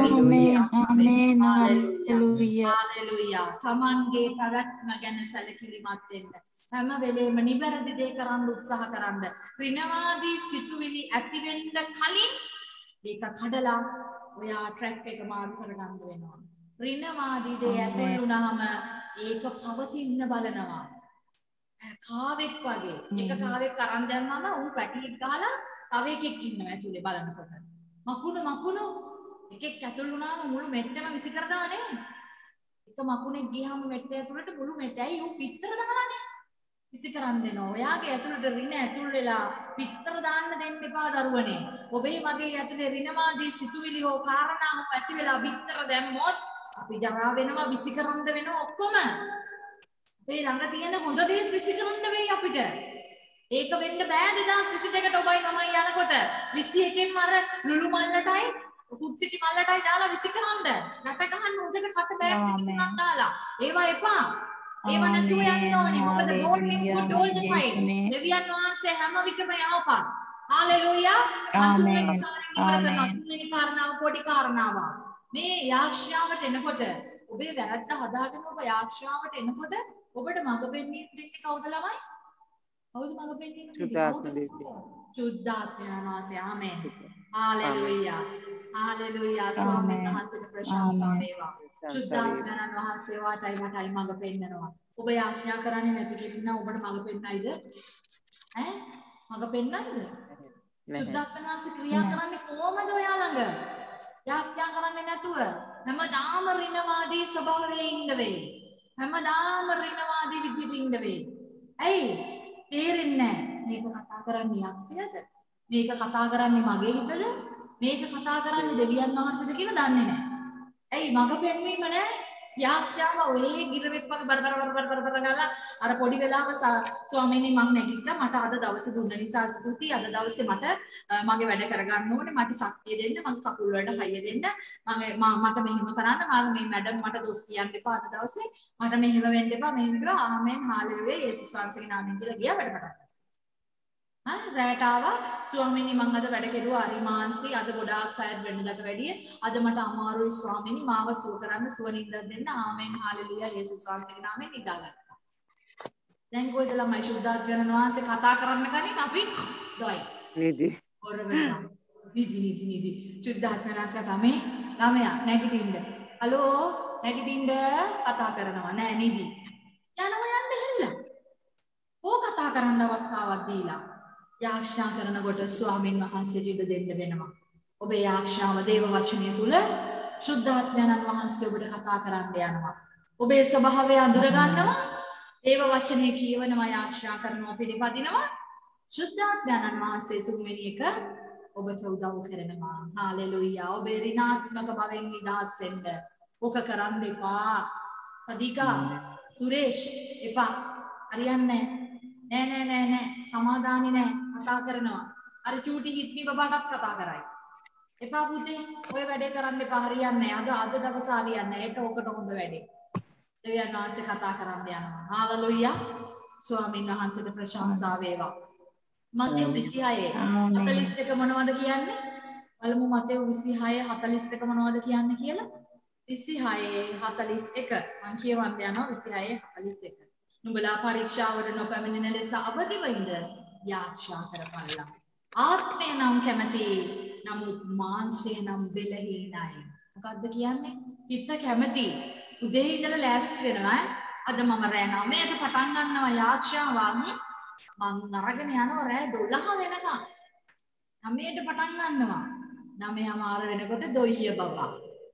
හalleluya. තමන්ගේ පැවැත්ම ගැන සැලකිලිමත් වෙන්න. හැම වෙලේම නිවැරදි දේ කරන්න උත්සාහ කරන්න. ඍණවාදී සිතුවිලි ඇති වෙන්න කලින් ඒක කඩලා ඔයා ට්‍රැක් එක මාරු කරගන්න වෙනවා. ඍණවාදී දේ ඇතුල් වුණාම ඒක පවතින්න බලනවා. කාවෙක් වගේ. එක කාවෙක් අරන් දැම්මම ඌ පැටියෙක් ගහලා තව එකෙක් ඉන්නවා ඇතුලේ බලනකොට. මකුණු එකෙක් ඇතුල් වුණාම මුළු මෙට්ටම විසි කරනවා නේ. එක මකුණෙක් ගියාම මෙට්ටය ඇතුලට මුළු මෙට්ටයයි ඌ පිටර දාලානේ. විසි කරන් දෙනවා. ඔයාගේ ඇතුළට රින ඇතුල් වෙලා පිටර දාන්න දෙන්න එපා දරුවනේ. ඔබේ මගේ ඇතුලේ රිනවාදී සිතුවිලි හෝ කාරණා හෝ ඇති වෙලා පිටර දැම්මොත් අපි ජරා වෙනවා, විසි කරන්න වෙනවා ඔක්කොම. මේ ළඟ තියෙන හොඳ දේ විසි කරන්න වෙයි අපිට. ඒක වෙන්න බෑ 2022ට ඔබයි මමයි යනකොට 21න් අර ලුලු මල්ලටයි ෆුඩ් සිටි මල්ලටයි දාලා විසි කරන්න. රට ගහන්න උදේට කට බෑග් එකක් දාලා. ඒවා එපා. ඒව නැතුව යන්න ඕනේ. මොකද God is good all the time. දෙවියන් වහන්සේ හැම විටම යවපන්. හalleluya. තුන්වෙනි කාරණාව පොඩි කාරණාවක්. මේ යාක්ෂාවට එනකොට ඔබේ වැරද්ද හදාගෙන ඔබ යාක්ෂාවට එනකොට ඔබට මඟ පෙන්වීම දෙන්නේ කවුද ළමයි? කවුද මඟ පෙන්වන්නේ? සුද්ධාත්ම දේශය. සුද්ධාත්මයන් වහන්සේ. ආමෙන්. හාලෙලූයා. හාලෙලූයා. ස්වාමීන් වහන්සේට ප්‍රශංසා වේවා. සුද්ධාත්මයන් වහන්සේ වාටයි මටයි මඟ පෙන්නනවා. ඔබ යාඥා කරන්නේ නැති කෙනෙක් නම් ඔබට මඟ පෙන්නයිද? ඈ මඟ පෙන්නයිද? සුද්ධාත්මයන් වහන්සේ ක්‍රියා කරන්නේ කොහොමද ඔයා ළඟ? යාඥා කරන්නේ නැතුව හැමදාම ඍණවාදී ස්වභාවයේ ඉන්න වෙයි. හැමදාම ඍණවාදී විදිහට ඉන්න වෙයි. ඇයි? තේරෙන්නේ නැහැ. මේක කතා කරන්නේ යක්ෂයද? මේක කතා කරන්නේ මගේ හිතද? මේක කතා කරන්නේ දෙවියන් වහන්සේද කියලා දන්නේ නැහැ. ඇයි මඟ පෙන්වීම නැහැ? යාක්ෂාව ඔය ගිරවෙක් වගේ බර ගාලා අර පොඩි වෙලාව ස්වාමීනි මම නැගිට්ටා මට අද දවසේ දුන්න නිසා ස්තුතියි අද දවසේ මට මගේ වැඩ කරගන්න ඕනේ මට ශක්තිය දෙන්න මගේ කකුල් වලට හයිය දෙන්න මට මෙහෙම කරන්න මම මේ මැඩම් මට දොස් කියන්න එපා අද දවසේ මට මෙහෙම වෙන්න එපා මෙහෙම කරා ආමෙන් හාලෙලුයා යේසුස් වහන්සේගේ නාමයෙන් කියලා ගියා වැඩ පටන් රැට ආවා ස්වාමීනි මම අද වැඩ කෙරුවා හරි මාන්සි අද ගොඩාක් අයත් වෙන්නලට වැඩිය අද මට අමාරුයි ස්වාමීනි මාව සුව කරන්න සුව නින්දක් දෙන්න ආමෙන් හාලෙලුයා යේසුස් වහන්සේගේ නාමයෙන් නිදා ගන්නවා දැන් කොයිද ළමයි සුද්ධාත්මයන් වහන්සේ කතා කරන්න කලින් අපි දොයි නිදි ඔරවෙනවා නිදි සුද්ධාත්මයන් වහන්සේ තමයි ළමයා නැගිටින්න හලෝ නැගිටින්න කතා කරනවා නෑ නිදි යනවා යන්න හැරිලා ඕ කතා කරන්න අවස්ථාවක් දීලා යාක්ෂා කරනකොට ස්වාමීන් වහන්සේට ඉඩ දෙන්න වෙනවා. ඔබේ යාක්ෂාව දේව වචනය තුල සුද්ධාත්මයන් වහන්සේ ඔබට කතා කරන්න යනවා. ඔබේ ස්වභාවය අඳුර ගන්නවා. දේව වචනේ කියවනවා යාක්ෂා කරනවා පිළිපදිනවා. සුද්ධාත්මයන් වහන්සේ තුන්වෙනි එක ඔබට උදව් කරනවා. හාලෙලූයා. ඔබේ ඍණාත්මක භවෙන් නිදහස් වෙන්න. ඔක කරන්න එපා. සදිකා සුරේෂ් එපා. හරියන්නේ නෑ සමාදානි නෑ කතා කරනවා අර චූටි හිත්නි බබාටත් කතා කරයි එපා පුතේ ඔය වැඩේ කරන්න එපා හරියන්නේ අද දවස හරියන්නේ ඒට ඔකට හොඳ වැඩේ දෙවියන් වහන්සේ කතා කරන්න යනවා හාලෙලූයා ස්වාමීන් වහන්සේට ප්‍රශංසා වේවා මතෙව් 26 41 මොනවද කියන්නේ බලමු මතෙව් 26 41 මොනවද කියන්නේ කියලා 26 41 මම කියවන්න යනවා 26 41 නුඹලා පරීක්ෂාවට නොපැමිණෙන ලෙස අවදිව ඉඳ යාක්ෂා කරපල්ලා. ආත්මය නම් කැමති නමුත් මාංශය නම් බෙලහීනයි. මොකද්ද කියන්නේ? හිත කැමති. උදේ ඉඳලා ලෑස්ති වෙනවා. අද මම රෑ 9ට පටන් ගන්නවා යාක්ෂාවන්. මං අරගෙන යනවා රෑ 12 වෙනකම්. 9ට පටන් ගන්නවා. 9:00 වෙනකොට දොයිය බබා.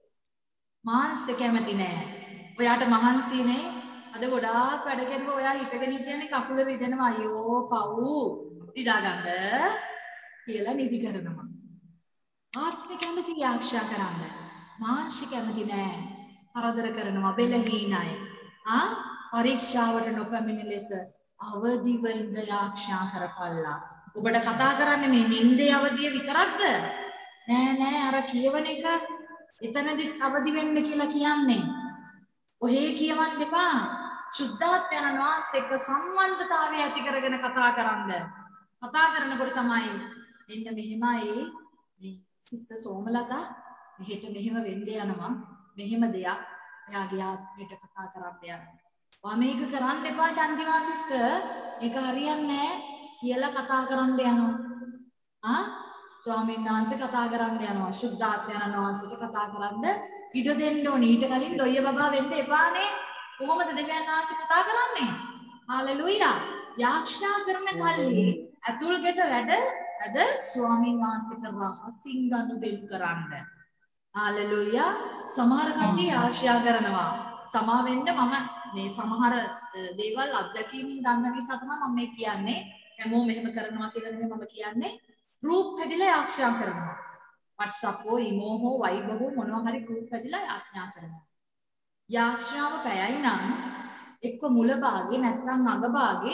මාංශය කැමති නෑ. ඔයාට මහන්සිනේ අද ගොඩාක් වැඩ කරලා ඔයා හිටගෙන හිටියනේ කකුල රිදෙනවා අයියෝ පව් නිදාගන්න කියලා නිදි කරනවා ආත්මය කැමති යාක්ෂා කරන්න මාංශ කැමති නෑ කරදර කරනවා බෙලහීනයි පරීක්ෂාවට නොපැමිණෙන ලෙස අවදිව ඉඳ යාක්ෂා කරපල්ලා ඔබට කතා කරන්නේ මේ නින්දේ අවදිය විතරක්ද නෑ අර කියවන එක එතනදි අවදි වෙන්න කියලා කියන්නේ ඔහේ කියවන්න එපා සුද්ධාත්මයන් වහන්සේ එක්ක සම්බන්ධතාවය ඇති කරගෙන කතා කරන්න. කතා කරනකොට තමයි මෙන්න මෙහෙමයි මේ සිස්ටර් සෝමලතා මෙහෙට මෙහෙම වෙන්න යනවා. මෙහෙම දෙයක් එයාගේ ආත්මයට කතා කරන්න යනවා. ඔයා මේක කරන්න එපා චන්දිමා සිස්ටර්. ඒක හරියන්නේ නැහැ කියලා කතා කරන්න යනවා. ස්වාමීන් වහන්සේ කතා කරන්න යනවා. සුද්ධාත්මයන් වහන්සේට කතා කරන්න ඉඩ දෙන්න ඕනේ. ඊට කලින් දොයිය බබා වෙන්න එපානේ. කොහොමද දෙවියන් වහන්සේ කතා කරන්නේ? හාලෙලූයා. යාක්ෂා කරන කල්ලි අතුල්ගෙට වැඩ ස්වාමීන් වහන්සේට රහසින් ගනුදෙනු කරන්න. හාලෙලූයා. සමහර කට්ටිය යාක්ෂා කරනවා. සමා වෙන්න මම මේ සමහර දේවල් අත්දැකීමින් දන්න නිසා තමයි මම මේ කියන්නේ. හැමෝම මෙහෙම කරනවා කියලා නෙමෙයි මම කියන්නේ. ගෲප් හැදිලා යාක්ෂා කරනවා. WhatsApp හෝ ඊමෝ හෝ Viber හෝ මොනවා හරි ගෲප් හැදිලා යාඥා කරනවා. යාක්ෂාව පැයයි නම් එක්ක මුල භාගේ නැත්නම් අග භාගේ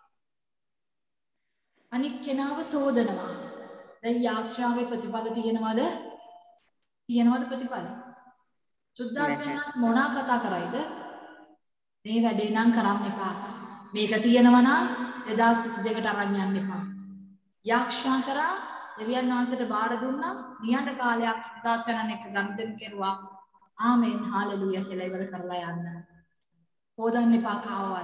අනික් කෙනාව සෝදනවා. දැන් යාක්ෂාවේ ප්‍රතිඵල තියෙනවද? තියෙනවද ප්‍රතිඵල? සුද්ධාත්මයන් මොනා කතා කරයිද? මේ වැඩේ නම් කරන්න එපා. මේක තියෙනවා නම් 2022ට අරන් යන්න එපා. යාක්ෂා කරා දෙවියන් වහන්සේට බාර දුන්නා නියඬ කාලයක් සුද්ධාත්මයන් එක්ක ගනුදෙනු කෙරුවා ආමෙන් හාලෙලූයා කියලා ඉවර කරලා යන්න. හොදන්න එපා කාවවත්.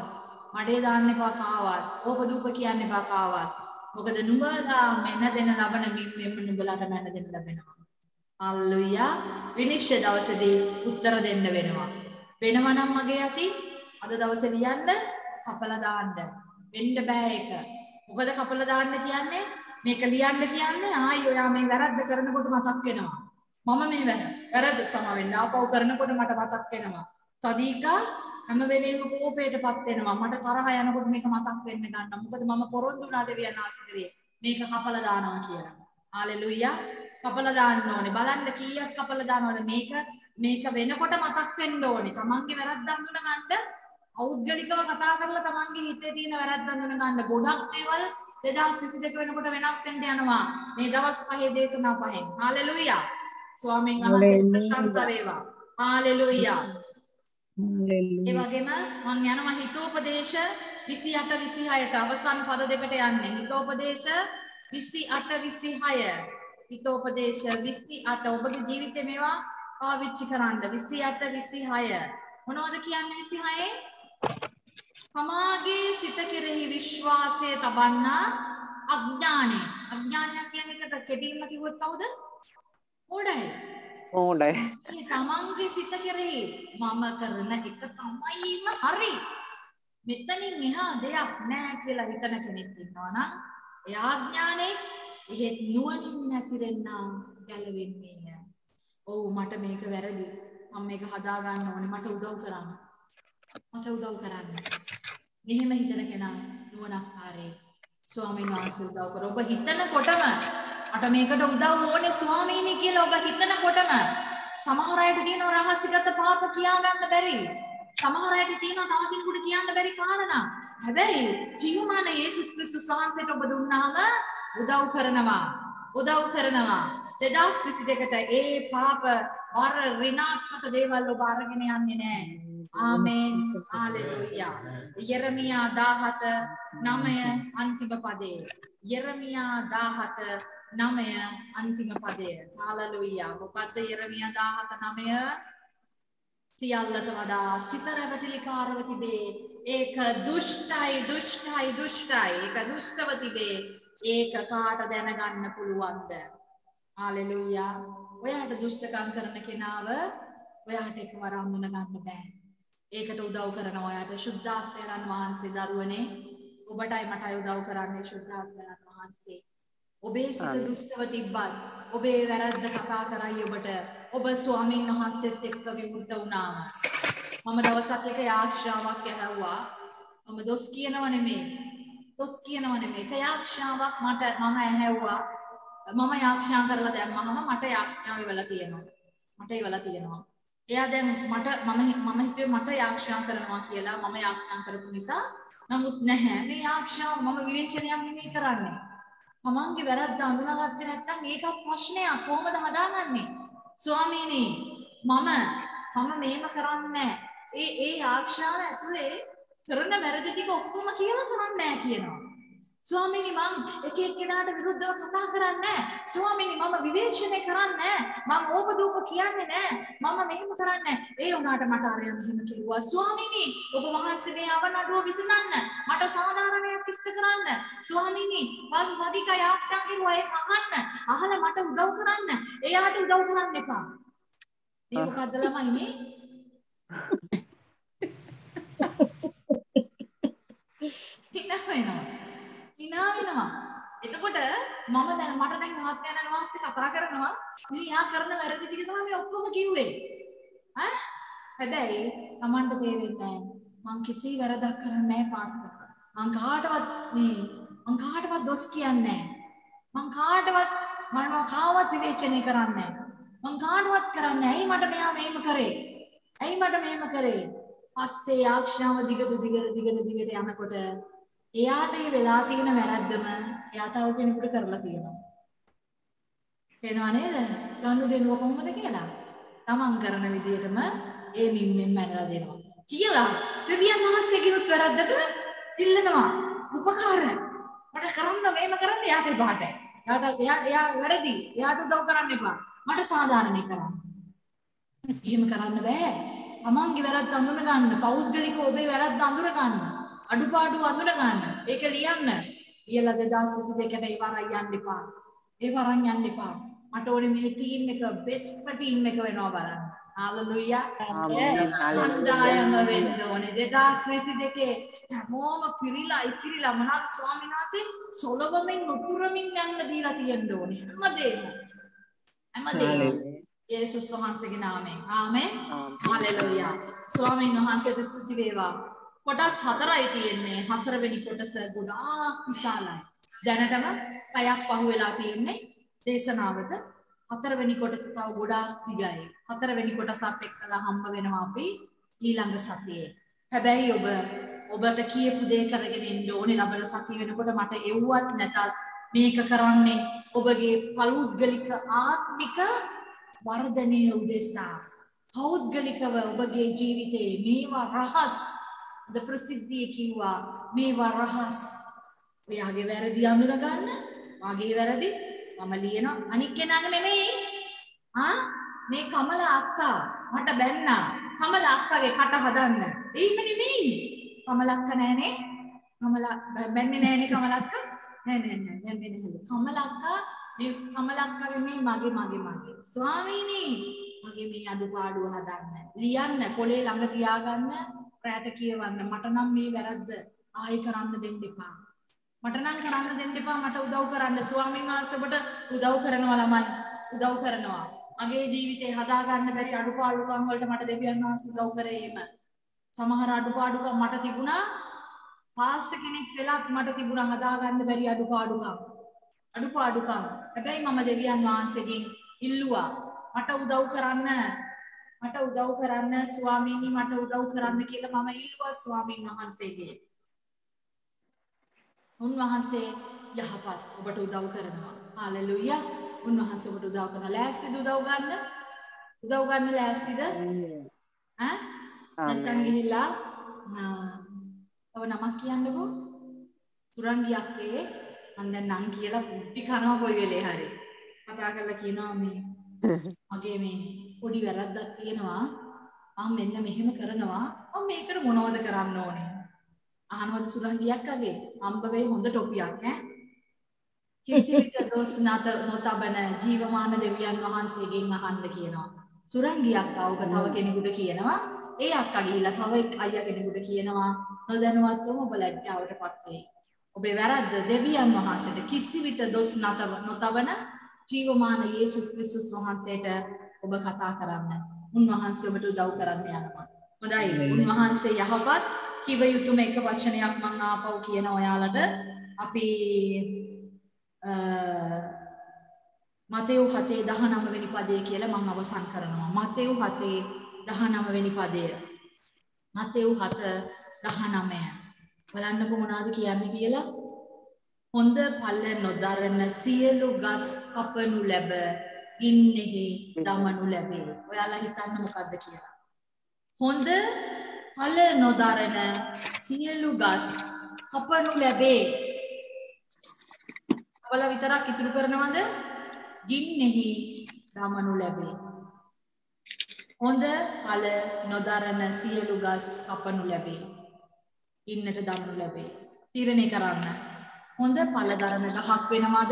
මඩේ දාන්න එපා කාවත්. ඕපදූප කියන්න එපා කාවත්. මොකද නුඹලා මෙන්න දෙන ලබන මෙන්න නුඹලාට මෙන්න දෙන්න ලැබෙනවා. හල්ලුයා. විනිශ්චය දවසේදී උත්තර දෙන්න වෙනවා. වෙනවා නම් මගේ අති අද දවසේ ලියන්න කපලා දාන්න. වෙන්න බෑ ඒක. මොකද කපලා දාන්න කියන්නේ මේක ලියන්න කියන්නේ ආයි ඔයා මේ වැරද්ද කරනකොට මතක් වෙනවා. මම මේ වැරද්ද සමාවෙන්න ආපහු කරනකොට මට මතක් වෙනවා. සදීකා හැම වෙලේම කෝපයටපත් වෙනවා. මට තරහ යනකොට මේක මතක් වෙන්න ගන්නවා. මොකද මම පොරොන්දු වුණා දෙවියන් ආශ්‍රිතේ මේක කපලා දානවා කියලා. හalleluya. කපලා දාන්න ඕනේ. බලන්න කීයක් කපලා දානවද මේක වෙනකොට මතක් වෙන්න ඕනේ. තමන්ගේ වැරද්ද අඳුන ගන්න පෞද්ගලිකව කතා කරලා තමන්ගේ හිතේ තියෙන වැරද්ද අඳුන ගන්න. ගොඩක් දේවල් 2022 වෙනකොට වෙනස් වෙන්න යනවා. මේ දවස් 5 දේශනා පහෙන්. හalleluya. ස්වාමීන් වහන්සේට ප්‍රශංසා වේවා. හalleluya. ඒ වගේම මම යනවා හිතෝපදේශ 28 26ට අවසන් පද දෙකට යන්නේ. හිතෝපදේශ 28 26. හිතෝපදේශ 28 ඔබගේ ජීවිතේ මේවා පාවිච්චි කරන්න. 28 26. මොනවද කියන්නේ 26? තමාගේ සිත කෙරෙහි විශ්වාසය තබන්නා අඥානය. අඥානය කියන එකට කෙටින්ම කිව්වොත් කවුද? ඕඩයි. ඕඩයි. මේ තමන්ගේ සිත කෙරෙහි මම කරන එක තමයිම හරි. මෙතනින් එහා දෙයක් නැහැ කියලා හිතන කෙනෙක් ඉන්නවා නම් එයා අඥානේ එහෙත් නුවණින් හැසිරෙන්න ගැලවෙන්නේ. ඔව් මට මේක වැරදි. මම මේක හදා ගන්න ඕනේ. මට උදව් කරන්න. මෙහෙම හිතන කෙනා නුවණක්කාරයෙක්. ස්වාමීන් වහන්සේ උදව් කර. ඔබ හිතනකොටම මට මේකට උදව් ඕනේ ස්වාමීනි කියලා ඔබ හිතනකොටම සමහර අයට තියෙන රහස්‍යගත පාප කියා ගන්න බැරි. සමහර අයට තියෙන තව කෙනෙකුට කියන්න බැරි කාරණා. හැබැයි ජීවමාන යේසුස් ක්‍රිස්තුස් වහන්සේට ඔබ දුන්නාම උදව් කරනවා. 2022ට ඒ පාප වර ඍණාත්මක දේවල් ඔබ අරගෙන යන්නේ නැහැ. ආමේන්. හalleluya. යෙරමියා 17:9 අන්තිම පදේ. යෙරමියා 17:9 අන්තිම පදය. හalleluya. මොකද්ද යෙරමියා 17:9? සියල්ලට වඩා සිත රැවටිලිකාරව තිබේ. ඒක දුෂ්ටයි. ඒක දුෂ්ටව තිබේ. ඒක කාට දැනගන්න පුළුවන්ද? හalleluya. ඔයාට දුෂ්ටකම් කරන කෙනාව ඔයාට එකවර අඳුන ගන්න බෑ. ඒකට උදව් කරන ඔයාට ශුද්ධාත්මයන් වහන්සේ දරුවනේ ඔබටයි මටයි උදව් කරන්නේ ශුද්ධාත්මයන් වහන්සේ. ඔබේ සිත දුෂ්ටව තිබ්බත් ඔබේ වැරද්ද කතා කරයි ඔබට ඔබ ස්වාමීන් වහන්සේත් එක්ක විවෘත වුණාම මම දවසක් එක යාක්ෂාවක් ඇහුවා. මම දොස් කියනව නෙමෙයි. එක යාක්ෂාවක් මම ඇහැව්වා. මම යාක්ෂා කරලා දැම්මම මට යාක්ෂා වෙලා තියෙනවා. එයා දැන් මම හිතුවේ මට යාක්ෂා කරනවා කියලා මම යාක්ෂා කරපු නිසා. නමුත් නැහැ. මේ යාක්ෂාව මම විවේචනයක් නෙමෙයි කරන්නේ. තමන්ගේ වැරද්ද අඳුනාගත්තේ නැත්නම් ඒකත් ප්‍රශ්නයක්. කොහොමද හදාගන්නේ? ස්වාමීනි මම මේම කරන්නේ ඒ ආක්ෂාව ඇතුලේ කරන වැරදි ටික ඔක්කොම කියලා කරන්නේ නැහැ කියනවා. ස්වාමීනි මම එක එක්කෙනාට විරුද්ධව කතා කරන්නේ නැහැ. ස්වාමීනි මම විවේචනය කරන්නේ නැහැ. මම ඕපදූප කියන්නේ නැහැ. මම මෙහෙම කරන්නේ නැහැ. ඒ වුණාට මට අරයා මෙහෙම කිව්වා. ස්වාමීනි ඔබ වහන්සේ මේ අවනඩුව විසඳන්න. මට සාධාරණයක් ඉෂ්ට කරන්න. ස්වාමීනි වාස සදිකා ආක්ෂා කිව්වා ඒක අහන්න. අහලා මට උදව් කරන්න. එයාට උදව් කරන්න එපා. මේ මොකද්ද ළමයි මේ? හිනා වෙනවා. එතකොට මට දැන් මහත්මයන් වහන්සේ කතා කරනවා ඉතින් යා කරන වැරදි ටික තමයි මේ ඔක්කොම කිව්වේ. හැබැයි Tamanට තේරෙන්නේ නැහැ. මං කිසි වැරදක් කරන්නේ නැහැ පාස්කර්. මං කාටවත් දොස් කියන්නේ නැහැ. මම කාවත් විවේචනය කරන්නේ නැහැ. මං කාටවත් කරන්නේ නැහැ. ඇයි මට මෙයා මෙහෙම කරේ? පස්සේ ආක්ෂාව දිගට යනකොට එයාට ඒ වෙලා තියෙන වැරද්දම එයා තව කෙනෙකුට කරලා තියෙනවා. එනවා නේද? ගනුදෙනුව කොහොමද කියලා? තමන් කරන විදිහටම ඒ මිම්මෙන් මැරලා දෙනවා. කියලා දෙවියන් වහන්සේගෙනුත් වැරද්දට ඉල්ලනවා. උපකාර. මට කරන්න මේම කරන්න එයාට එපාට. එයා වැරදි. එයාට උදව් කරන්න එපා. මට සාධාරණේ කරන්න. එහෙම කරන්න බෑ. තමන්ගේ වැරද්ද අඳුන ගන්න. පෞද්ගලිකව ඔබේ වැරද්ද අඳුර ගන්න. අඩුපාඩු අඳුන ගන්න. ඒක ලියන්න. ලියලා 2022ට ඒ වරන් යන්න එපා. ඒ වරන් යන්න එපා. මට ඕනේ මේ ටීම් එක බෙස්ට් ටීම් එක වෙනවා බලන්න. හalleluya. කණ්ඩායම වෙන්න ඕනේ. 2022 හැමෝම පිරිලා ඉතිරිලා මොනවාද ස්වාමීන් වහන්සේ සොලවමින් උතුරමින් යන්න දීලා තියෙන්න ඕනේ. හැමදේම. යේසුස් වහන්සේගේ නාමයෙන්. ආමෙන්. හalleluya. ස්වාමීන් වහන්සේට ස්තුති වේවා. කොටස් 4යි තියෙන්නේ. 4 වෙනි කොටස ගොඩාක් විශාලයි. දැනටම පැයක් පහුවෙලා තියෙන්නේ දේශනාවට. 4 වෙනි කොටස තව ගොඩාක් දිගයි. 4 වෙනි කොටසත් එක්කලා හම්බ වෙනවා අපි ඊළඟ සතියේ. හැබැයි ඔබට කියපු දේ කරගෙන ඉන්න ඕනේ. ලබන සතිය වෙනකොට මට එව්වත් නැතත් මේක කරන්නේ ඔබගේ පෞද්ගලික ආත්මික වර්ධනය උදෙසා. පෞද්ගලිකව ඔබගේ ජීවිතේ මේවා රහස් ද ප්‍රසිද්ධිය කිව්වා මේවා රහස්. ඔයාගේ වැරදි අඳුර ගන්න. වාගේ වැරදි මම ලියනවා අනික් කෙනාගේ නෙමෙයි. මේ කමල අක්කා මට බැන්නා. කමල අක්කාගේ කට හදන්න. ඒම නෙමෙයි. කමල අක්කා නෑනේ. කමල බැන්නේ නෑනේ කමල අක්කා. නෑ බැන්නේ නැහැ. කමල අක්කා මේ කමල අක්කාගේ මේ මගේ ස්වාමීනි මගේ මේ අඩුපාඩුව හදන්න. ලියන්න කොලේ ළඟ තියාගන්න. රැට කියවන්න. මට නම් මේ වැරද්ද ආයෙ කරන්න දෙන්න එපා. මට උදව් කරන්න. ස්වාමීන් වහන්සේ ඔබට උදව් කරනවා ළමයි. උදව් කරනවා. මගේ ජීවිතේ හදාගන්න බැරි අඩුපාඩුකම් වලට මට දෙවියන් වහන්සේ උදව් කරේ එහෙම. සමහර අඩුපාඩුකම් මට තිබුණා. පාස්ටර් කෙනෙක් වෙලත් මට තිබුණා හදාගන්න බැරි අඩුපාඩුකම්. හැබැයි මම දෙවියන් වහන්සේගෙන් ඉල්ලුවා මට උදව් කරන්න ස්වාමීනි මට උදව් කරන්න කියලා මම ඉල්ලුවා ස්වාමීන් වහන්සේගෙන්. උන්වහන්සේ යහපත් ඔබට උදව් කරනවා. හalleluya. උන්වහන්සේ ඔබට උදව් කරනවා. ලෑස්තිද උදව් ගන්න ලෑස්තිද? නැත්තම් ගිහිල්ලා තව නමක් කියන්නකෝ. සුරංගියක්ගේ මම දැන් නම් කියලා පුටි කනවා කොයි වෙලේ හරි. කතා කරලා කියනවා මේ මගේ මේ පොඩි වැරද්දක් තියෙනවා. මම මෙන්න මෙහෙම කරනවා. මම මේකට මොනවද කරන්න ඕනේ? අහනවද සුරංගියක්ගේ අම්බවේ හොඳ ටොපියක් කිසිවිට දොස් නොතබන ජීවමාන දෙවියන් වහන්සේගෙන් අහන්න කියනවා. සුරංගියක්කා ඔබ තව කෙනෙකුට කියනවා. ඒ අක්කා ගිහිල්ලා තව අයියා කෙනෙකුට කියනවා. නොදැනුවත්වම ඔබ ලැජ්ජාවටපත් වෙයි. ඔබේ වැරද්ද දෙවියන් වහන්සේට කිසිවිට දොස් නොතබන ජීවමාන යේසුස් ක්‍රිස්තුස් වහන්සේට ඔබ කතා කරන්න. උන්වහන්සේ ඔබට උදව් කරන්න යනවා. හොඳයි. උන්වහන්සේ යහපත් කිව යුතුම එක වචනයක් මම ආපහු කියන ඔයාලට අපි මතෙව් 7:19 වෙනි පදය කියලා මම අවසන් කරනවා. මතෙව් 7:19 වෙනි පදය. මතෙව් 7:19 බලන්නකො මොනවද කියන්නේ කියලා. හොඳ ඵල නොදරන සියලු ගස් කපනු ලැබ ගින්නෙහි දමනු ලැබේ. ඔයාලා හිතන්න මොකද්ද කියලා. හොඳ ඵල නොදරන සියලු ගස් කපනු ලැබේ. අවල විතරක් ඉතුරු කරනවද? ගින්නෙහි දමනු ලැබේ. හොඳ ඵල නොදරන සියලු ගස් කපනු ලැබේ. ඉන්නට දමනු ලැබේ. තීරණය කරන්න. හොඳ ඵල දරන ගහක් වෙනවද?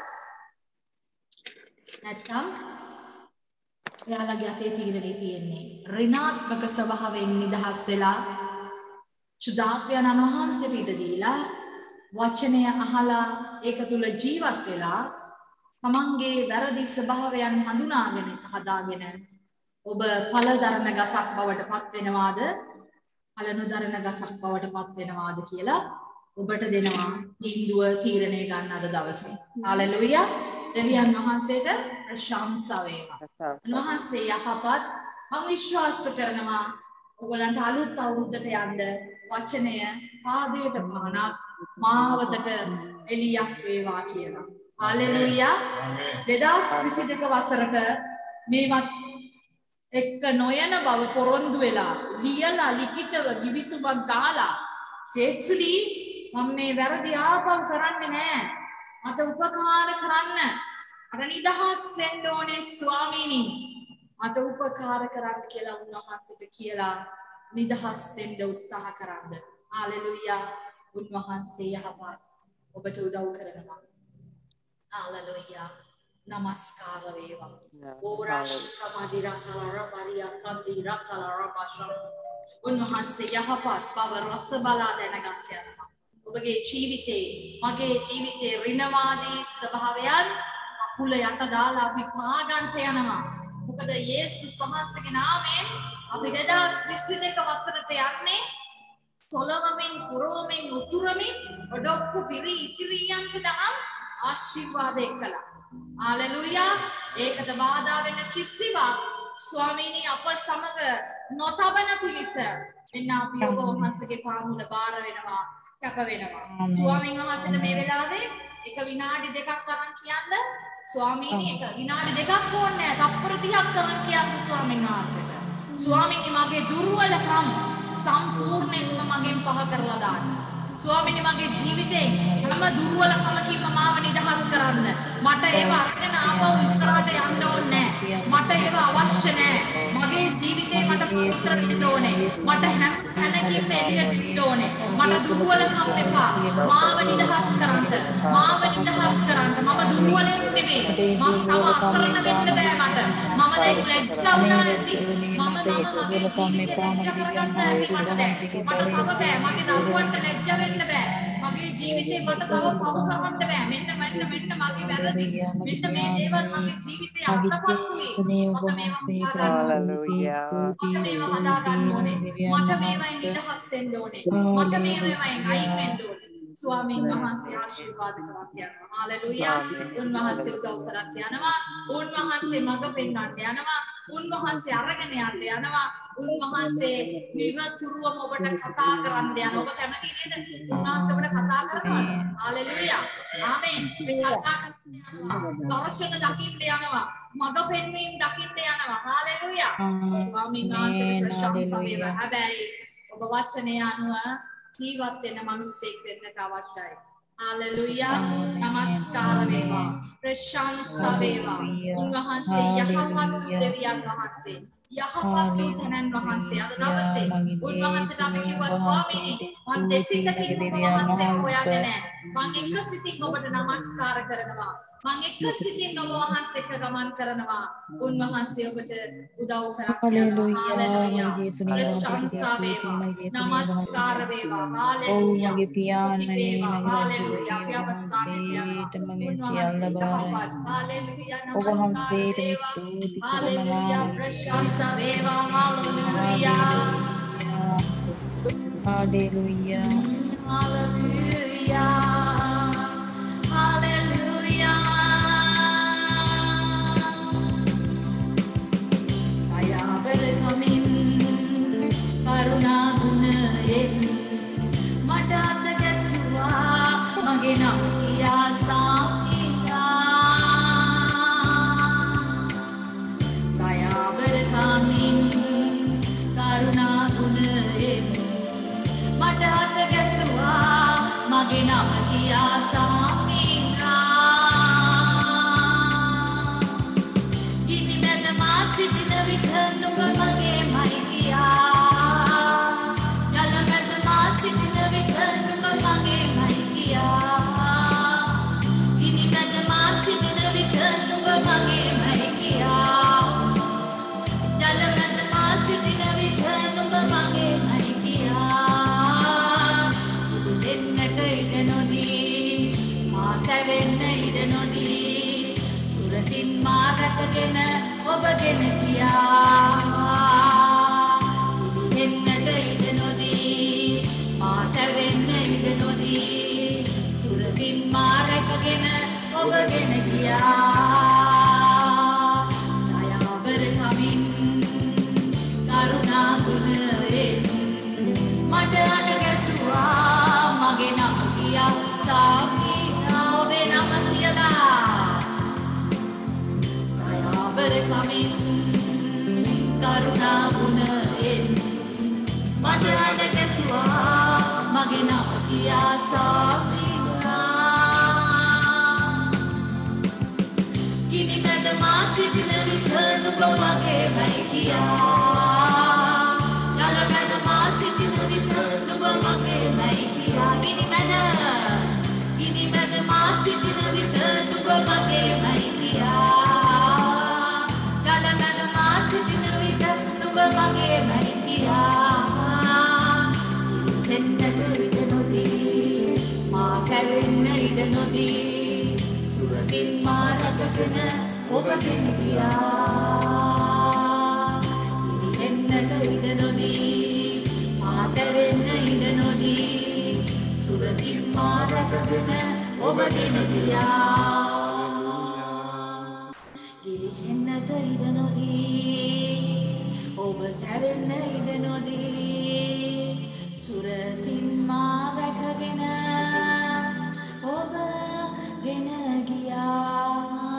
නැත්නම් එයාලගේ අතේ තීරණේ තියෙන්නේ. ඍණාත්මක ස්වභාවයෙන් නිදහස් වෙලා සුදාත්වයන් වහන්සේට ඉඩ දීලා වචනය අහලා ඒක තුල ජීවත් වෙලා තමන්ගේ වැරදි ස්වභාවයන් හඳුනාගෙන හදාගෙන ඔබ ඵල දරන ගසක් බවට පත් වෙනවාද? ඵල නොදරන ගසක් බවට පත් වෙනවාද කියලා ඔබට දෙනවා තීන්දුව තීරණය ගන්න අද දවසේ. හalleluya. දෙවියන් වහන්සේට ප්‍රශංසා වේවා. උන්වහන්සේ යහපත්. මම විශ්වාස කරනවා ඔයගලන්ට අලුත් අවුරුද්දට යන්න වචනය පාදයට පහනක් මාවතට එළියක් වේවා කියලා. හalleluya. 2022 වසරක මේවත් එක්ක නොයන බව පොරොන්දු වෙලා ලියලා ලිඛිතව ගිවිසුමක් දාලා සෙස්ලි මම මේ වැරදි ආපහු කරන්නේ නැහැ. මට උපකාර කරන්න. අර නිදහස් වෙන්න ඕනේ ස්වාමීනි. මට උපකාර කරන්න කියලා උන්වහන්සේට කියලා නිදහස් වෙන්න උත්සාහ කරන්න. හාලෙලූයා. උන්වහන්සේ යහපත් ඔබට උදව් කරනවා. හාලෙලූයා. නමස්කාර වේවා. උන්වහන්සේ යහපත් බව රස බලා දැනගත් යනවා. ඔබගේ ජීවිතේ මගේ ජීවිතේ ඍණවාදී ස්වභාවයන් අකුල යට දාලා අපි පාගන්ට යනවා. මොකද යේසුස් වහන්සේගේ නාමයෙන් අපි 2022 වසරට යන්නේ සොලවමින් පුරවමින් උතුරමින් ඔඩොක්කු පිරි ඉතිරියන්ට දහම් ආශිර්වාද එක්කලා. හාලෙලූයා. ඒකට බාධා වෙන කිසිවක් ස්වාමීනි අප සමග නොතබන පිණිස මෙන්න අපි ඔබ වහන්සේගේ පාමුල බාර වෙනවා, කැප වෙනවා. ස්වාමීන් වහන්සේට මේ වෙලාවේ එක විනාඩි දෙකක් අරන් කියන්න ස්වාමීනි, එක විනාඩි දෙකක් ඕනේ නැහැ, තප්පර 30ක් කරන් කියන්න ස්වාමීන් වහන්සේට. ස්වාමීනි මගේ දුර්වලකම් සම්පූර්ණයෙන්ම මගෙන් පහ කරලා දාන්න. ස්වාමීනි මගේ ජීවිතේ හැම දුර්වලකමකින්ම මාව නිදහස් කරන්න. මට ඒව අරගෙන ආපහු ඉස්සරහට යන්න ඕනේ නැහැ. මට ඒව අවශ්‍ය නැහැ. මගේ ජීවිතේ මට පවිත්‍ර වෙන්න ඕනේ. මට හැම තැනකින්ම එළියට එන්න ඕනේ. මට දුර්වලකම් එපා. මාව නිදහස් කරන්න. මාව නිදහස් කරන්න. මම දුර්වලෙක් නෙමෙයි. මම තව අසරණ වෙන්න බෑ මට. මම දැන් ලැජ්ජා වුණා නැති. මගේ ජීවිතේ ලැජ්ජා කරගත්ත ඇති මට දැන්. මට තව බෑ. මගේ දරුවන්ට ලැජ්ජා වෙන්න බෑ. මගේ ජීවිතේ මට තව පව් කරන්න බෑ. මෙන්න මගේ වැරදි. මෙන්න මේ දේවල් මගේ ජීවිතේ අතපසුයි. මට මේවා හදා ගන්න ඕනේ. මට මේවයින් නිදහස් වෙන්න ඕනේ. මට මේවයින් අයින් වෙන්න ඕනේ. ස්වාමීන් වහන්සේ ආශිර්වාද කරත් යනවා. හාලෙලූයා. උන්වහන්සේ උදව් කරත් යනවා. උන්වහන්සේ මඟ පෙන්වන්න යනවා. උන්වහන්සේ අරගෙන යන්න යනවා. උන්වහන්සේ නිරතුරුවම ඔබට කතා කරන්න යනවා. ඔබ කැමති නේද? උන්වහන්සේ ඔබට කතා කරනවා. හාලෙලූයා. ආමේන්. කතා කරන්න යනවා. දර්ශන දකින්න යනවා. මඟ පෙන්වීම දකින්න යනවා. හාලෙලූයා. ස්වාමීන් වහන්සේට ප්‍රශංසා වේවා. හැබැයි ඔබ වචනේ අනුව ජීවත් වෙන මිනිස්සෙක් වෙන්නට අවශ්‍යයි. හාලෙලූයා. නමස්කාර වේවා. ප්‍රශංසා වේවා. උන්වහන්සේ යහපත් දෙවියන් වහන්සේ. යහපත් තනන් වහන්සේ අද දවසේ උන්වහන්සේට අපි කිව්වා ස්වාමීනි මම දෙසිතකින් ඔබ වහන්සේ හොයන්නේ නැහැ. මම එක සිතින් ඔබට නමස්කාර කරනවා. මම එක සිතින් ඔබ වහන්සේක ගමන් කරනවා. උන්වහන්සේ ඔබට උදව් කරත් යනවා. හාලෙලූයා. ප්‍රශංසා වේවා. නමස්කාර වේවා. හාලෙලූයා. හාලෙලූයා. අපි අවසානයේ ඔබ වහන්සේට ස්තුති කරනවා. ප්‍රශංසා වේවා. Hallelujah. Hallelujah. Hallelujah, hallelujah. Saya berkamin karuna gunayen mata tegaswa magena kiasa kita. Saya berkamin karuna gunayen mata tegaswa mage nama kiya samina dini meda masithina vithannu mage mai kiya jala meda masithina vithannu mage mai kiya dini meda masithina vithannu mage mai kiya jala meda masithina vithannu mage mai kiya තැවෙන්න ඉඩ නොදී සුරතින් මා රැකගෙන ඔබගෙන ගියා. එන්නට ඉඩ නොදී මා තැවෙන්න ඉඩ නොදී සුරතින් මා රැකගෙන ඔබගෙන ගියා. දයාබර කමින් කරුණා ගුණයෙන් මට අත ගැසුවා. මගේ නම කියා සාමී ඔබේ නම කියලා. දයාබර කමින් කරුණා ගුණයෙන් මට අත ගැසුවා. මගේ නම කියා සාමීනා. කිනි මැද මා සිටින විට නුඹ මගේ මයි කියා. ජල මැද මා සිටින විට නුඹ මගේමයි කියා ගිනි මැද මා සිටින විට නුඹ මගේමයි කියා ගල මැද මා සිටින විට නුඹ මගේමයි කියා එන්නට ඉඩ නොදී මා කැරෙන්න ඉඩ නොදී සුරකින් මා රැකගෙන ඔබ ගෙන ගියා එන්නට ඉඩ නොදී මා කැරෙන්න ඉඩ නොදී සුරකින් මා රැකගෙන ඔබ ගෙන ගියා ගිලිහෙන්නට ඉඩ නොදී ඔබ සැවෙන්න ඉඩ නොදී සුරකින් මා රැකගෙන ඔබ ගෙන ගියා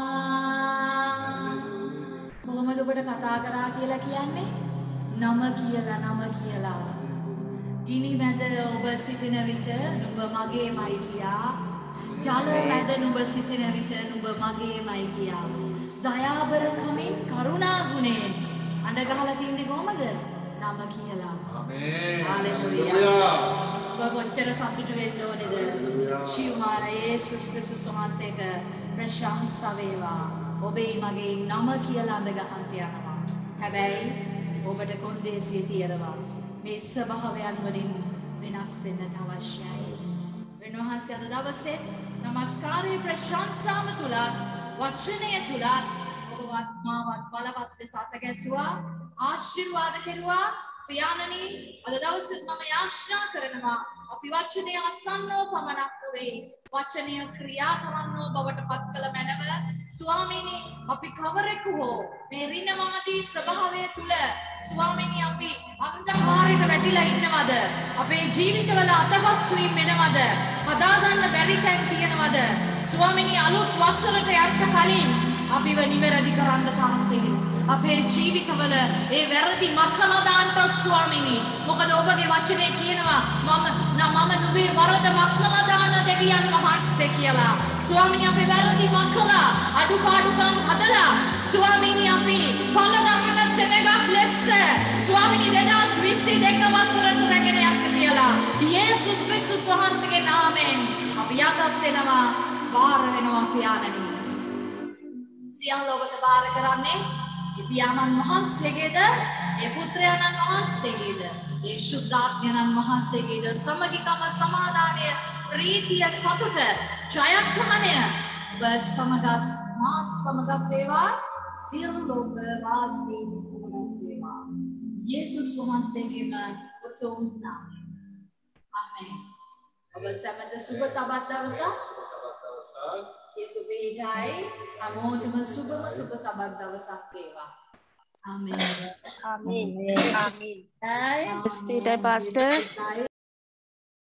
කොහොමද ඔබට කතා කරා කියලා කියන්නේ නම කියලා ගිනි මැද ඔබ සිටින විට නුඹ මගේමයි කියා ජල මැද නුඹ සිටින විට නුඹ මගේමයි කියා දයාබර කමින් කරුණා ගුණයෙන් අඬ ගහලා තින්නේ කොහමද නම කියලා ආමේන් හාලෙලූයා ඔබ කොච්චර සතුටු වෙන්න ඕනේද ශිවමාර යේසුස් ක්‍රිස්තුස් වහන්සේට ප්‍රශංසා වේවා ඔබේ මගේ නම කියලා අඬ ගහන්ට යනවා හැබැයි ඔබට කොන්දේසිය තියෙනවා මේ ස්වභාවයන් වලින් වෙනස් වෙන්නට අවශ්‍යයි වෙනවහන්සේ අද දවසේ නමස්කාරයේ ප්‍රශංසාව තුල වචනය තුල ඔබවත් මාවත් බලවත් ලෙස අතගැසුවා ආශිර්වාද කෙරුවා පියාණනි අද දවසේ මම යාඥා කරනවා අපි වචනය අසන්නෝ පමණක් නොවේ වචනය ක්‍රියා කරන්නෝ බවට පත් කළ මැනව ස්වාමීනි අපි කවරෙකු හෝ මේ ඍණවාදී ස්වභාවය තුල ස්වාමීනි අපි අන්ධකාරයට වැටිලා ඉන්නවද අපේ ජීවිතවල අතපස් වීම වෙනවද හදාගන්න බැරි තැන් තියෙනවද ස්වාමීනි අලුත් වසරට යන්න කලින් අපිව නිවැරදි කරන්න තාත්තේ අපේ ජීවිතවල ඒ වැරදි මකලා දාන්න ස්වාමීනි මොකද ඔබගේ වචනේ කියනවා මම නුඹේ වරද මකලා දාන දෙවියන් වහන්සේ කියලා ස්වාමීනි අපේ වැරදි මකලා අඩුපාඩුකම් හදලා ස්වාමීනි අපි පළදරන සෙනගක් ලෙස ස්වාමීනි 2022 වසරට රැගෙන යන්න කියලා යේසුස් ක්‍රිස්තුස් වහන්සේගේ නාමයෙන් අපි යටත් වෙනවා බාර වෙනවා පියාණනි සියල්ල ඔබට බාර කරන්නේ පියාණන් වහන්සේගේද ඒ පුත්‍රයාණන් වහන්සේගේද ඒ ශුද්ධාත්මයන්න් වහන්සේගේද සමගිකම සමාදානය ප්‍රීතිය සතුට ජයග්‍රහණය ඔබ සමගත් මා සමගත් වේවා සියලු ලෝක වාසීන් සමගත් වේවා යේසුස් වහන්සේගේම උතුම් නාමයෙන් ආමේන් ඔබ සැමට සුබ සබත් දවසක් Yesubitai, amotum subama suba sabat dawsak dewa. Amin. Amin. Amin. Yesubitai, Pastor.